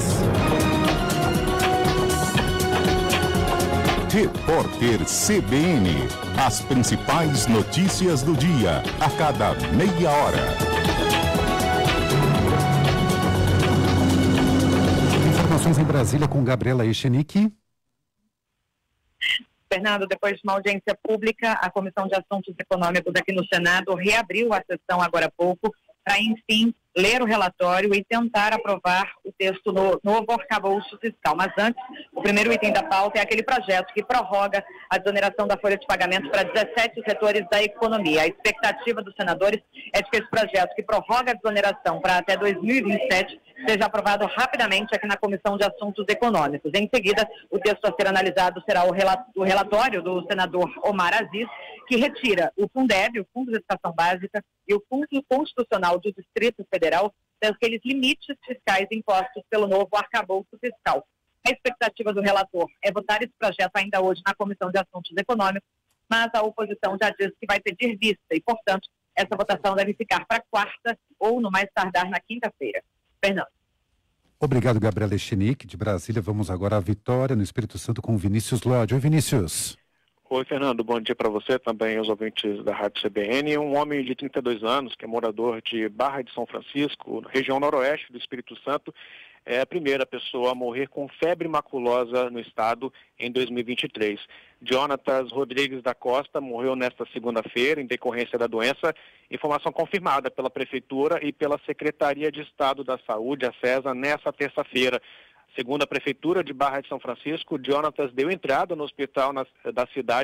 S4: Repórter CBN. As principais notícias do dia, a cada meia hora.
S1: Informações em Brasília com Gabriela Echenique.
S3: Fernando, depois de uma audiência pública, a Comissão de Assuntos Econômicos aqui no Senado reabriu a sessão agora há pouco para, enfim, ler o relatório e tentar aprovar o texto no novo arcabouço fiscal. Mas antes, o primeiro item da pauta é aquele projeto que prorroga a desoneração da folha de pagamento para 17 setores da economia. A expectativa dos senadores é de que esse projeto, que prorroga a desoneração para até 2027, seja aprovado rapidamente aqui na Comissão de Assuntos Econômicos. Em seguida, o texto a ser analisado será o relatório do senador Omar Aziz, que retira o Fundeb, o Fundo de Educação Básica, e o Fundo Constitucional do Distrito Federal daqueles limites fiscais impostos pelo novo arcabouço fiscal. A expectativa do relator é votar esse projeto ainda hoje na Comissão de Assuntos Econômicos, mas a oposição já disse que vai pedir vista e, portanto, essa votação deve ficar para quarta ou, no mais tardar, na quinta-feira. Fernando.
S1: Obrigado, Gabriela Echenique. De Brasília, vamos agora à Vitória, no Espírito Santo, com Vinícius Lodge. Oi, Vinícius.
S14: Oi, Fernando. Bom dia para você, também aos ouvintes da Rádio CBN. Um homem de 32 anos, que é morador de Barra de São Francisco, região noroeste do Espírito Santo, é a primeira pessoa a morrer com febre maculosa no estado em 2023. Jonatas Rodrigues da Costa morreu nesta segunda-feira em decorrência da doença, informação confirmada pela Prefeitura e pela Secretaria de Estado da Saúde, a SESA, nesta terça-feira. Segundo a Prefeitura de Barra de São Francisco, Jonatas deu entrada no hospital da cidade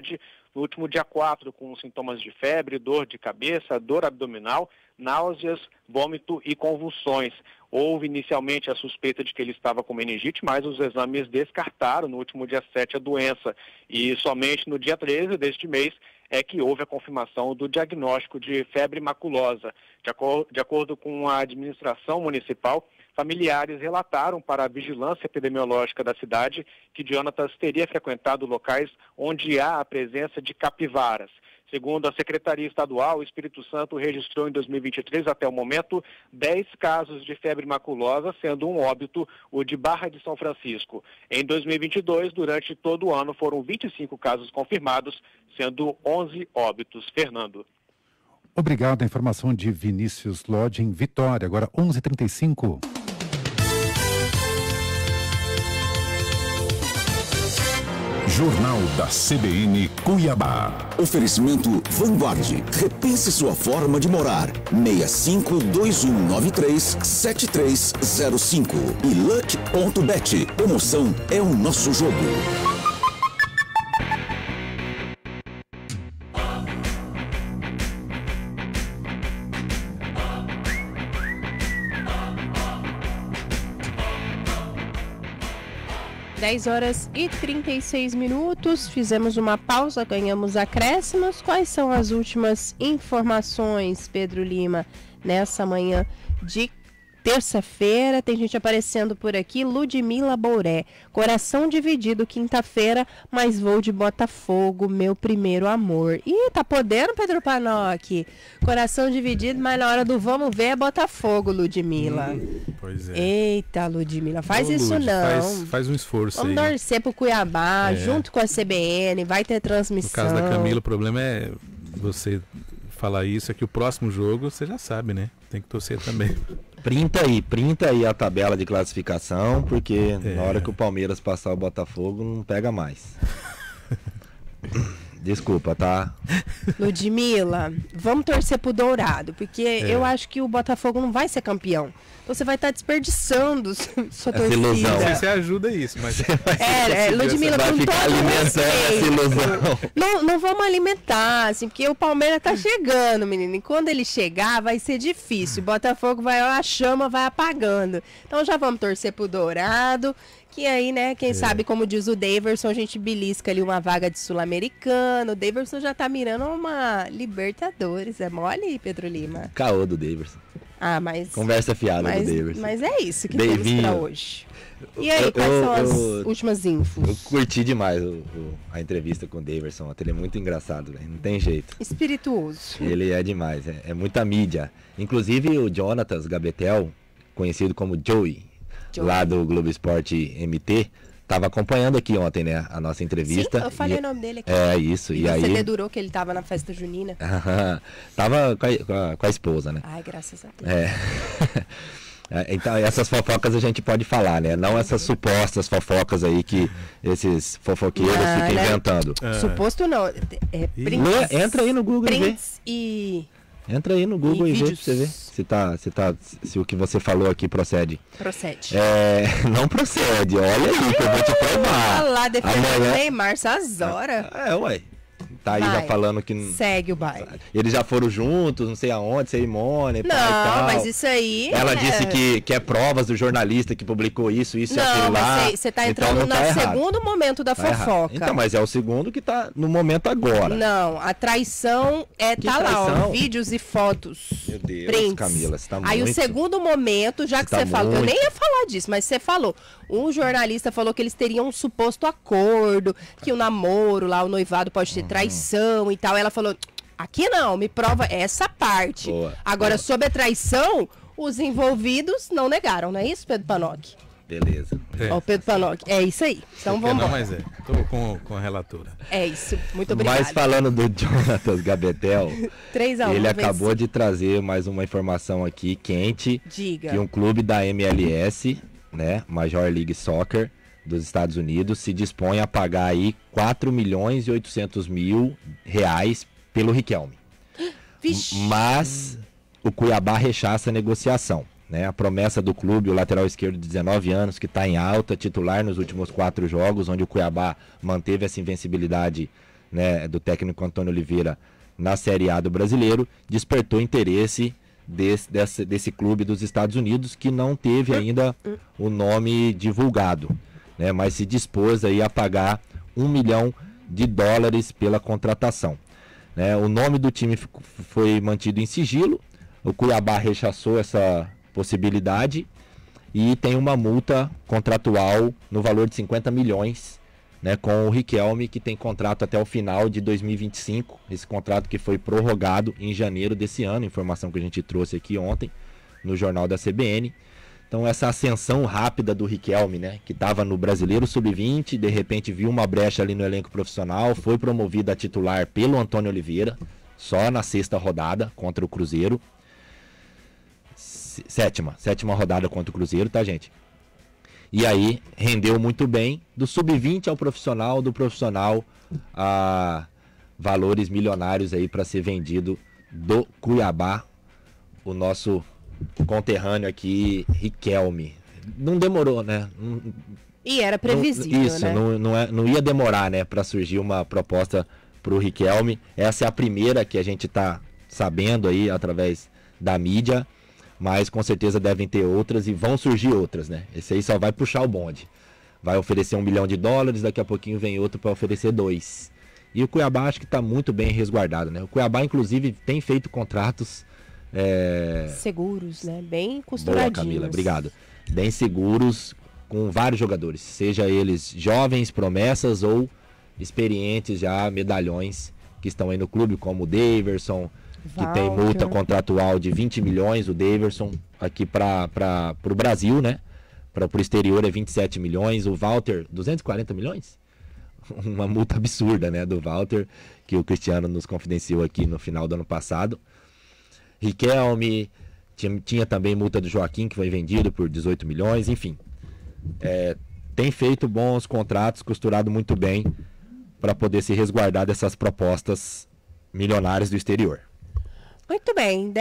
S14: no último dia 4 com sintomas de febre, dor de cabeça, dor abdominal, náuseas, vômito e convulsões. Houve inicialmente a suspeita de que ele estava com meningite, mas os exames descartaram no último dia 7 a doença. E somente no dia 13 deste mês é que houve a confirmação do diagnóstico de febre maculosa. De acordo com a administração municipal, familiares relataram para a vigilância epidemiológica da cidade que Jonatas teria frequentado locais onde há a presença de capivaras. Segundo a Secretaria Estadual, o Espírito Santo registrou em 2023, até o momento, 10 casos de febre maculosa, sendo um óbito o de Barra de São Francisco. Em 2022, durante todo o ano, foram 25 casos confirmados, sendo 11 óbitos. Fernando.
S1: Obrigado. A informação de Vinícius Lodge em Vitória. Agora 11h35.
S4: Jornal da CBN Cuiabá.
S6: Oferecimento Vanguard. Repense sua forma de morar. 6521937305. E Luck.bet. Promoção é o nosso jogo.
S7: Dez horas e 36 minutos, fizemos uma pausa, ganhamos acréscimos. Quais são as últimas informações, Pedro Lima, nessa manhã de terça-feira? Tem gente aparecendo por aqui. Ludmila Bouré, coração dividido quinta-feira, mas vou de Botafogo, meu primeiro amor. Ih, tá podendo, Pedro Panoc? Coração dividido, mas na hora do vamos ver é Botafogo, Ludmila.
S8: Pois é.
S7: Eita, Ludmila, faz isso
S8: Lud,
S7: não.
S8: Faz um esforço.
S7: Vamos
S8: aí.
S7: torcer pro Cuiabá, junto com a CBN, vai ter transmissão.
S8: No caso da Camila, o problema é você falar isso, é que o próximo jogo você já sabe, né? Tem que torcer também.
S9: Printa aí a tabela de classificação, porque na hora que o Palmeiras passar o Botafogo, não pega mais. Desculpa, tá?
S7: Ludmila, vamos torcer pro Dourado, porque eu acho que o Botafogo não vai ser campeão. Você vai estar desperdiçando sua torcida.
S8: Ilusão. Não sei se ajuda isso, mas...
S7: Ludmila,
S9: vai
S7: com
S9: ficar
S7: todo
S9: alimentando essa ilusão.
S7: Não vamos alimentar, assim, porque o Palmeiras tá chegando, menino. E quando ele chegar, vai ser difícil. O Botafogo a chama vai apagando. Então já vamos torcer pro Dourado. Que aí, né, quem sabe, como diz o Daverson, a gente belisca ali uma vaga de Sul-Americano. O Daverson já tá mirando uma Libertadores. É mole, Pedro Lima?
S9: Caô do Daverson.
S7: Ah, mas...
S9: Conversa fiada do Daverson.
S7: Mas é isso que temos pra hoje. E aí, quais são as últimas infos?
S9: Eu curti demais a entrevista com o Daverson. Ele é muito engraçado, né? Não tem jeito.
S7: Espirituoso.
S9: Ele é demais, é muita mídia. Inclusive o Jonatas Gabetel, conhecido como Joey, lá do Globo Esporte MT, estava acompanhando aqui ontem, né, a nossa entrevista.
S7: Sim, eu falei o nome dele aqui.
S9: É isso.
S7: E você dedurou que ele estava na festa junina.
S9: Tava com a esposa, né?
S7: Ai, graças a Deus.
S9: Então, essas fofocas a gente pode falar, né? Não essas supostas fofocas aí que esses fofoqueiros ficam inventando.
S7: Suposto não.
S9: Entra aí no Google
S7: e
S9: Entra aí no Google e vê pra você ver se o que você falou aqui procede.
S7: Procede.
S9: Não procede, olha aí que eu vou te provar.
S7: Olha lá, defendendo o Neymar, essas horas.
S9: Ué. Tá aí já falando que...
S7: Segue o baile.
S9: Eles já foram juntos, não sei aonde, cerimônia,
S7: não,
S9: e tal.
S7: Mas isso aí...
S9: Ela disse que é provas do jornalista que publicou isso e aquilo lá.
S7: Não, mas você tá entrando no segundo momento da fofoca.
S9: Então, mas é o segundo que tá no momento agora.
S7: Não, a traição tá lá, ó, vídeos e fotos.
S9: Meu Deus,
S7: prints.
S9: Camila, você tá
S7: aí
S9: muito...
S7: o segundo momento, já que você falou, eu nem ia falar disso, mas você falou. Um jornalista falou que eles teriam um suposto acordo, que o namoro lá, o noivado pode ter traição e tal. Ela falou, aqui não, me prova essa parte.
S9: Boa,
S7: agora,
S9: boa.
S7: sobre a traição, os envolvidos não negaram, não é isso, Pedro Panoc?
S9: Beleza.
S7: Ó, Pedro Panoc, é isso aí. Então vamos
S8: embora. Não, mas tô com a relatora.
S7: É isso, muito obrigado.
S9: Mas falando do Jonatas Gabetel,
S7: 3-1,
S9: ele acabou de trazer mais uma informação aqui quente.
S7: Diga.
S9: Que um clube da MLS, né, Major League Soccer dos Estados Unidos, se dispõe a pagar aí 4.800.000 reais pelo Riquelme.
S7: Vixe.
S9: Mas o Cuiabá rechaça a negociação, né? A promessa do clube, o lateral esquerdo de 19 anos, que está em alta, titular nos últimos 4 jogos, onde o Cuiabá manteve essa invencibilidade né, do técnico Antônio Oliveira na Série A do Brasileiro, despertou interesse desse clube dos Estados Unidos, que não teve ainda o nome divulgado, né, mas se dispôs aí a pagar $1 milhão pela contratação. Né, o nome do time foi mantido em sigilo, o Cuiabá rechaçou essa possibilidade e tem uma multa contratual no valor de 50 milhões, né, com o Riquelme, que tem contrato até o final de 2025, esse contrato que foi prorrogado em janeiro desse ano, informação que a gente trouxe aqui ontem no Jornal da CBN. Então essa ascensão rápida do Riquelme, né, que estava no Brasileiro Sub-20, de repente viu uma brecha ali no elenco profissional, foi promovido a titular pelo Antônio Oliveira, só na 6ª rodada contra o Cruzeiro. Sétima rodada contra o Cruzeiro, tá, gente? E aí rendeu muito bem, do sub-20 ao profissional, do profissional a valores milionários aí para ser vendido do Cuiabá, o nosso conterrâneo aqui, Riquelme. Não demorou, né?
S7: E era previsível,
S9: isso,
S7: né?
S9: Não ia demorar, né, para surgir uma proposta para o Riquelme. Essa é a primeira que a gente está sabendo aí através da mídia. Mas com certeza devem ter outras e vão surgir outras, né? Esse aí só vai puxar o bonde. Vai oferecer $1 milhão, daqui a pouquinho vem outro para oferecer 2. E o Cuiabá acho que está muito bem resguardado, né? O Cuiabá, inclusive, tem feito contratos...
S7: seguros, né? Bem costuradinhos.
S9: Boa, Camila, obrigado. Bem seguros, com vários jogadores. Seja eles jovens, promessas ou experientes já, medalhões que estão aí no clube, como o Daverson... que tem multa contratual de 20 milhões, o Daverson, aqui para o Brasil, né? Para o exterior é 27 milhões, o Walter, 240 milhões? Uma multa absurda, né? Do Walter, que o Cristiano nos confidenciou aqui no final do ano passado. Riquelme, tinha também multa do Joaquim, que foi vendido por 18 milhões, enfim. Tem feito bons contratos, costurado muito bem, para poder se resguardar dessas propostas milionárias do exterior.
S7: Muito bem,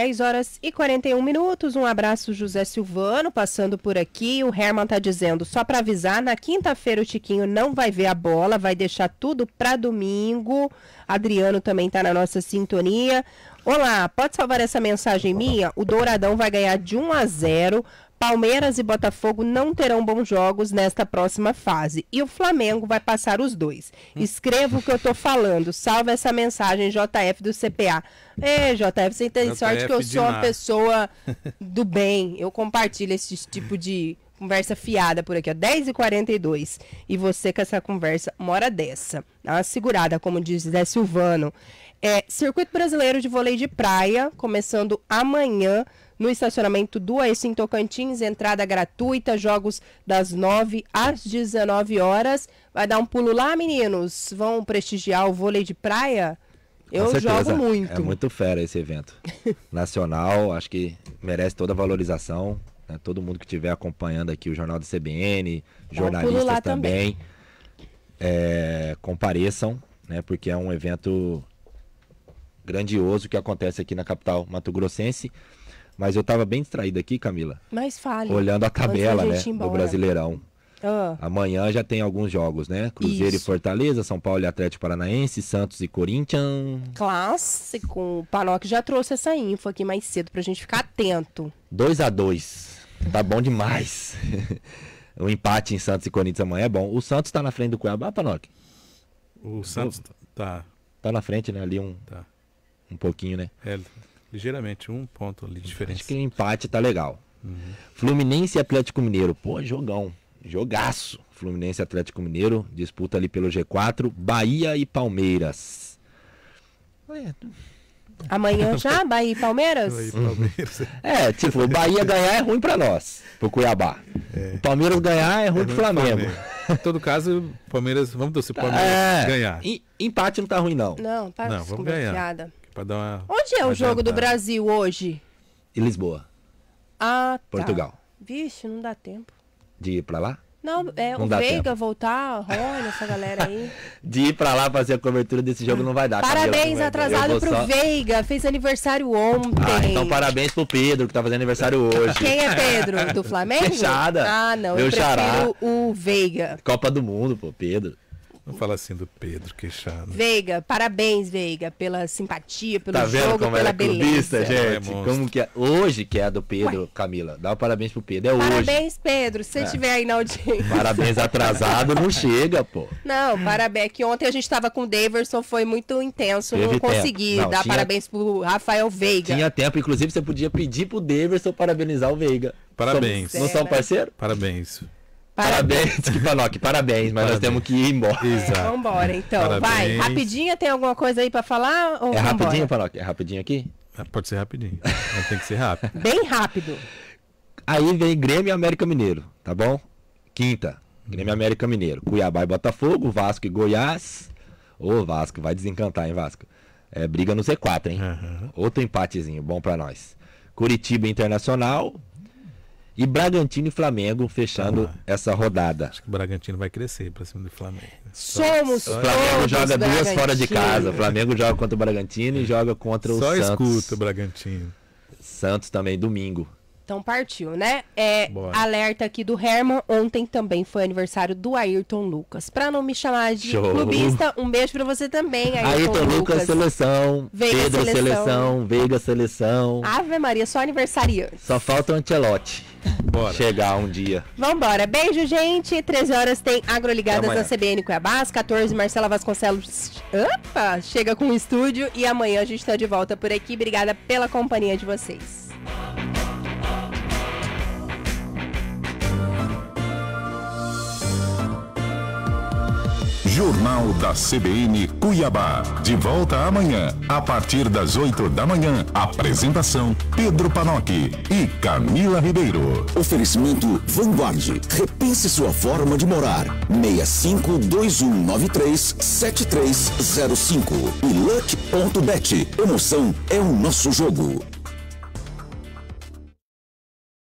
S7: 10h41. Um abraço, José Silvano, passando por aqui. O Herman tá dizendo, só para avisar, na quinta-feira o Tiquinho não vai ver a bola, vai deixar tudo para domingo. Adriano também tá na nossa sintonia. Olá, pode salvar essa mensagem minha? O Douradão vai ganhar de 1-0. Palmeiras e Botafogo não terão bons jogos nesta próxima fase. E o Flamengo vai passar os 2. Escreva o que eu tô falando. Salva essa mensagem, JF do CPA. JF, você tem sorte que eu sou uma pessoa do bem. Eu compartilho esse tipo de conversa fiada por aqui, ó. 10h42. E você com essa conversa, uma hora dessa. Dá uma segurada, como diz Zé Silvano. Circuito Brasileiro de Vôlei de Praia, começando amanhã, no estacionamento do Aeci em Tocantins, entrada gratuita, jogos das 9 às 19 horas. Vai dar um pulo lá, meninos? Vão prestigiar o vôlei de praia? Eu jogo muito.
S9: É muito fera esse evento. Nacional, acho que merece toda a valorização. Né? Todo mundo que estiver acompanhando aqui o Jornal da CBN, jornalistas também. Compareçam, né? Porque é um evento grandioso que acontece aqui na capital mato-grossense. Mas eu tava bem distraído aqui, Camila.
S7: Mas fale.
S9: Olhando a tabela, né, do Brasileirão. Amanhã já tem alguns jogos, né? Cruzeiro e Fortaleza, São Paulo e Atlético Paranaense, Santos e Corinthians.
S7: Clássico. O Panoc já trouxe essa info aqui mais cedo pra gente ficar atento.
S9: 2-2. Tá bom demais. O empate em Santos e Corinthians amanhã é bom. O Santos tá na frente do Cuiabá, Panoc?
S8: O Santos tá
S9: na frente, né? Ali um pouquinho, né?
S8: Ligeiramente, um ponto ali de diferença.
S9: Acho que o empate tá legal. Fluminense e Atlético Mineiro. Pô, jogão. Jogaço. Fluminense e Atlético Mineiro. Disputa ali pelo G4. Bahia e Palmeiras.
S7: Amanhã já? Bahia e Palmeiras?
S8: Bahia e Palmeiras.
S9: O Bahia ganhar é ruim pra nós. Pro Cuiabá. O Palmeiras ganhar é ruim pro Flamengo.
S8: Em todo caso, Palmeiras, vamos torcer pro Palmeiras ganhar.
S9: Empate não tá ruim, não.
S7: Não, tá
S8: vamos ganhar. Pra dar uma
S7: Onde é o jogo do Brasil hoje?
S9: Em Lisboa.
S7: Tá.
S9: Portugal.
S7: Vixe, não dá tempo.
S9: De ir pra lá?
S7: Não, o Veiga voltar, Rony, essa galera aí.
S9: De ir pra lá fazer a cobertura desse jogo não vai dar.
S7: Parabéns atrasado pro Veiga, fez aniversário ontem.
S9: Então parabéns pro Pedro, que tá fazendo aniversário hoje.
S7: Quem é Pedro? Do Flamengo?
S9: Fechada.
S7: Não, eu prefiro o Veiga.
S9: Copa do Mundo, Pedro.
S8: Não fala assim do Pedro, queixado.
S7: Veiga, parabéns, Veiga, pela simpatia, pelo
S9: Tá vendo
S7: jogo,
S9: como
S7: pela
S9: ela é clubista,
S7: beleza.
S9: gente? Como que é? Hoje que é a do Pedro, Camila. Dá um parabéns pro Pedro, é hoje.
S7: Parabéns, Pedro, se você estiver aí na audiência.
S9: Parabéns atrasado, não chega, pô.
S7: Não, parabéns, que ontem a gente tava com o Daverson, foi muito intenso,
S9: Teve
S7: não
S9: tempo.
S7: consegui
S9: Não,
S7: dar
S9: tinha-
S7: parabéns pro Rafael Veiga.
S9: Tinha tempo, inclusive você podia pedir pro Daverson parabenizar o Veiga.
S8: Parabéns.
S9: Não são parceiro?
S8: Parabéns.
S9: Parabéns, Kipanoc, parabéns, mas nós temos que ir embora.
S8: Exato.
S7: Vambora, então.
S8: Parabéns.
S7: Vai, rapidinho, tem alguma coisa aí pra falar? Ou
S9: É rapidinho,
S7: vambora?
S9: Panoc? É rapidinho aqui?
S8: Pode ser rapidinho. Mas tem que ser rápido.
S7: Bem rápido.
S9: Aí vem Grêmio e América Mineiro, tá bom? Quinta, Grêmio e América Mineiro. Cuiabá e Botafogo, Vasco e Goiás. Ô, Vasco, vai desencantar, hein, Vasco? É, briga no Z4, hein? Outro empatezinho, bom pra nós. Curitiba Internacional e Bragantino e Flamengo fechando essa rodada.
S8: Acho que o Bragantino vai crescer pra cima do Flamengo.
S7: Somos
S9: O Flamengo
S7: todos
S9: joga duas
S7: Bragantino.
S9: fora de casa. O Flamengo joga contra o Bragantino e joga contra o
S8: Só
S9: Santos.
S8: escuta o Bragantino.
S9: Santos também, domingo.
S7: Então partiu, né?
S9: Bora.
S7: Alerta aqui do Herman. Ontem também foi aniversário do Ayrton Lucas. Pra não me chamar de
S9: Show.
S7: clubista, um beijo pra você também,
S9: Ayrton Lucas, seleção.
S7: Veiga,
S9: Pedro,
S7: seleção.
S9: seleção. Veiga, seleção.
S7: Ave Maria, só aniversariante.
S9: Só falta o Ancelotti chegar um dia.
S7: Vambora. Beijo, gente. 13 horas tem Agroligadas
S9: Até amanhã.
S7: da CBN Cuiabá. Às 14, Marcela Vasconcelos chega com o estúdio. E amanhã a gente tá de volta por aqui. Obrigada pela companhia de vocês.
S4: Jornal da CBN Cuiabá. De volta amanhã, a partir das 8 da manhã. Apresentação: Pedro Panoc e Camila Ribeiro.
S6: Oferecimento Vanguard. Repense sua forma de morar. 6521937305. E Luck.bet. Emoção é o nosso jogo.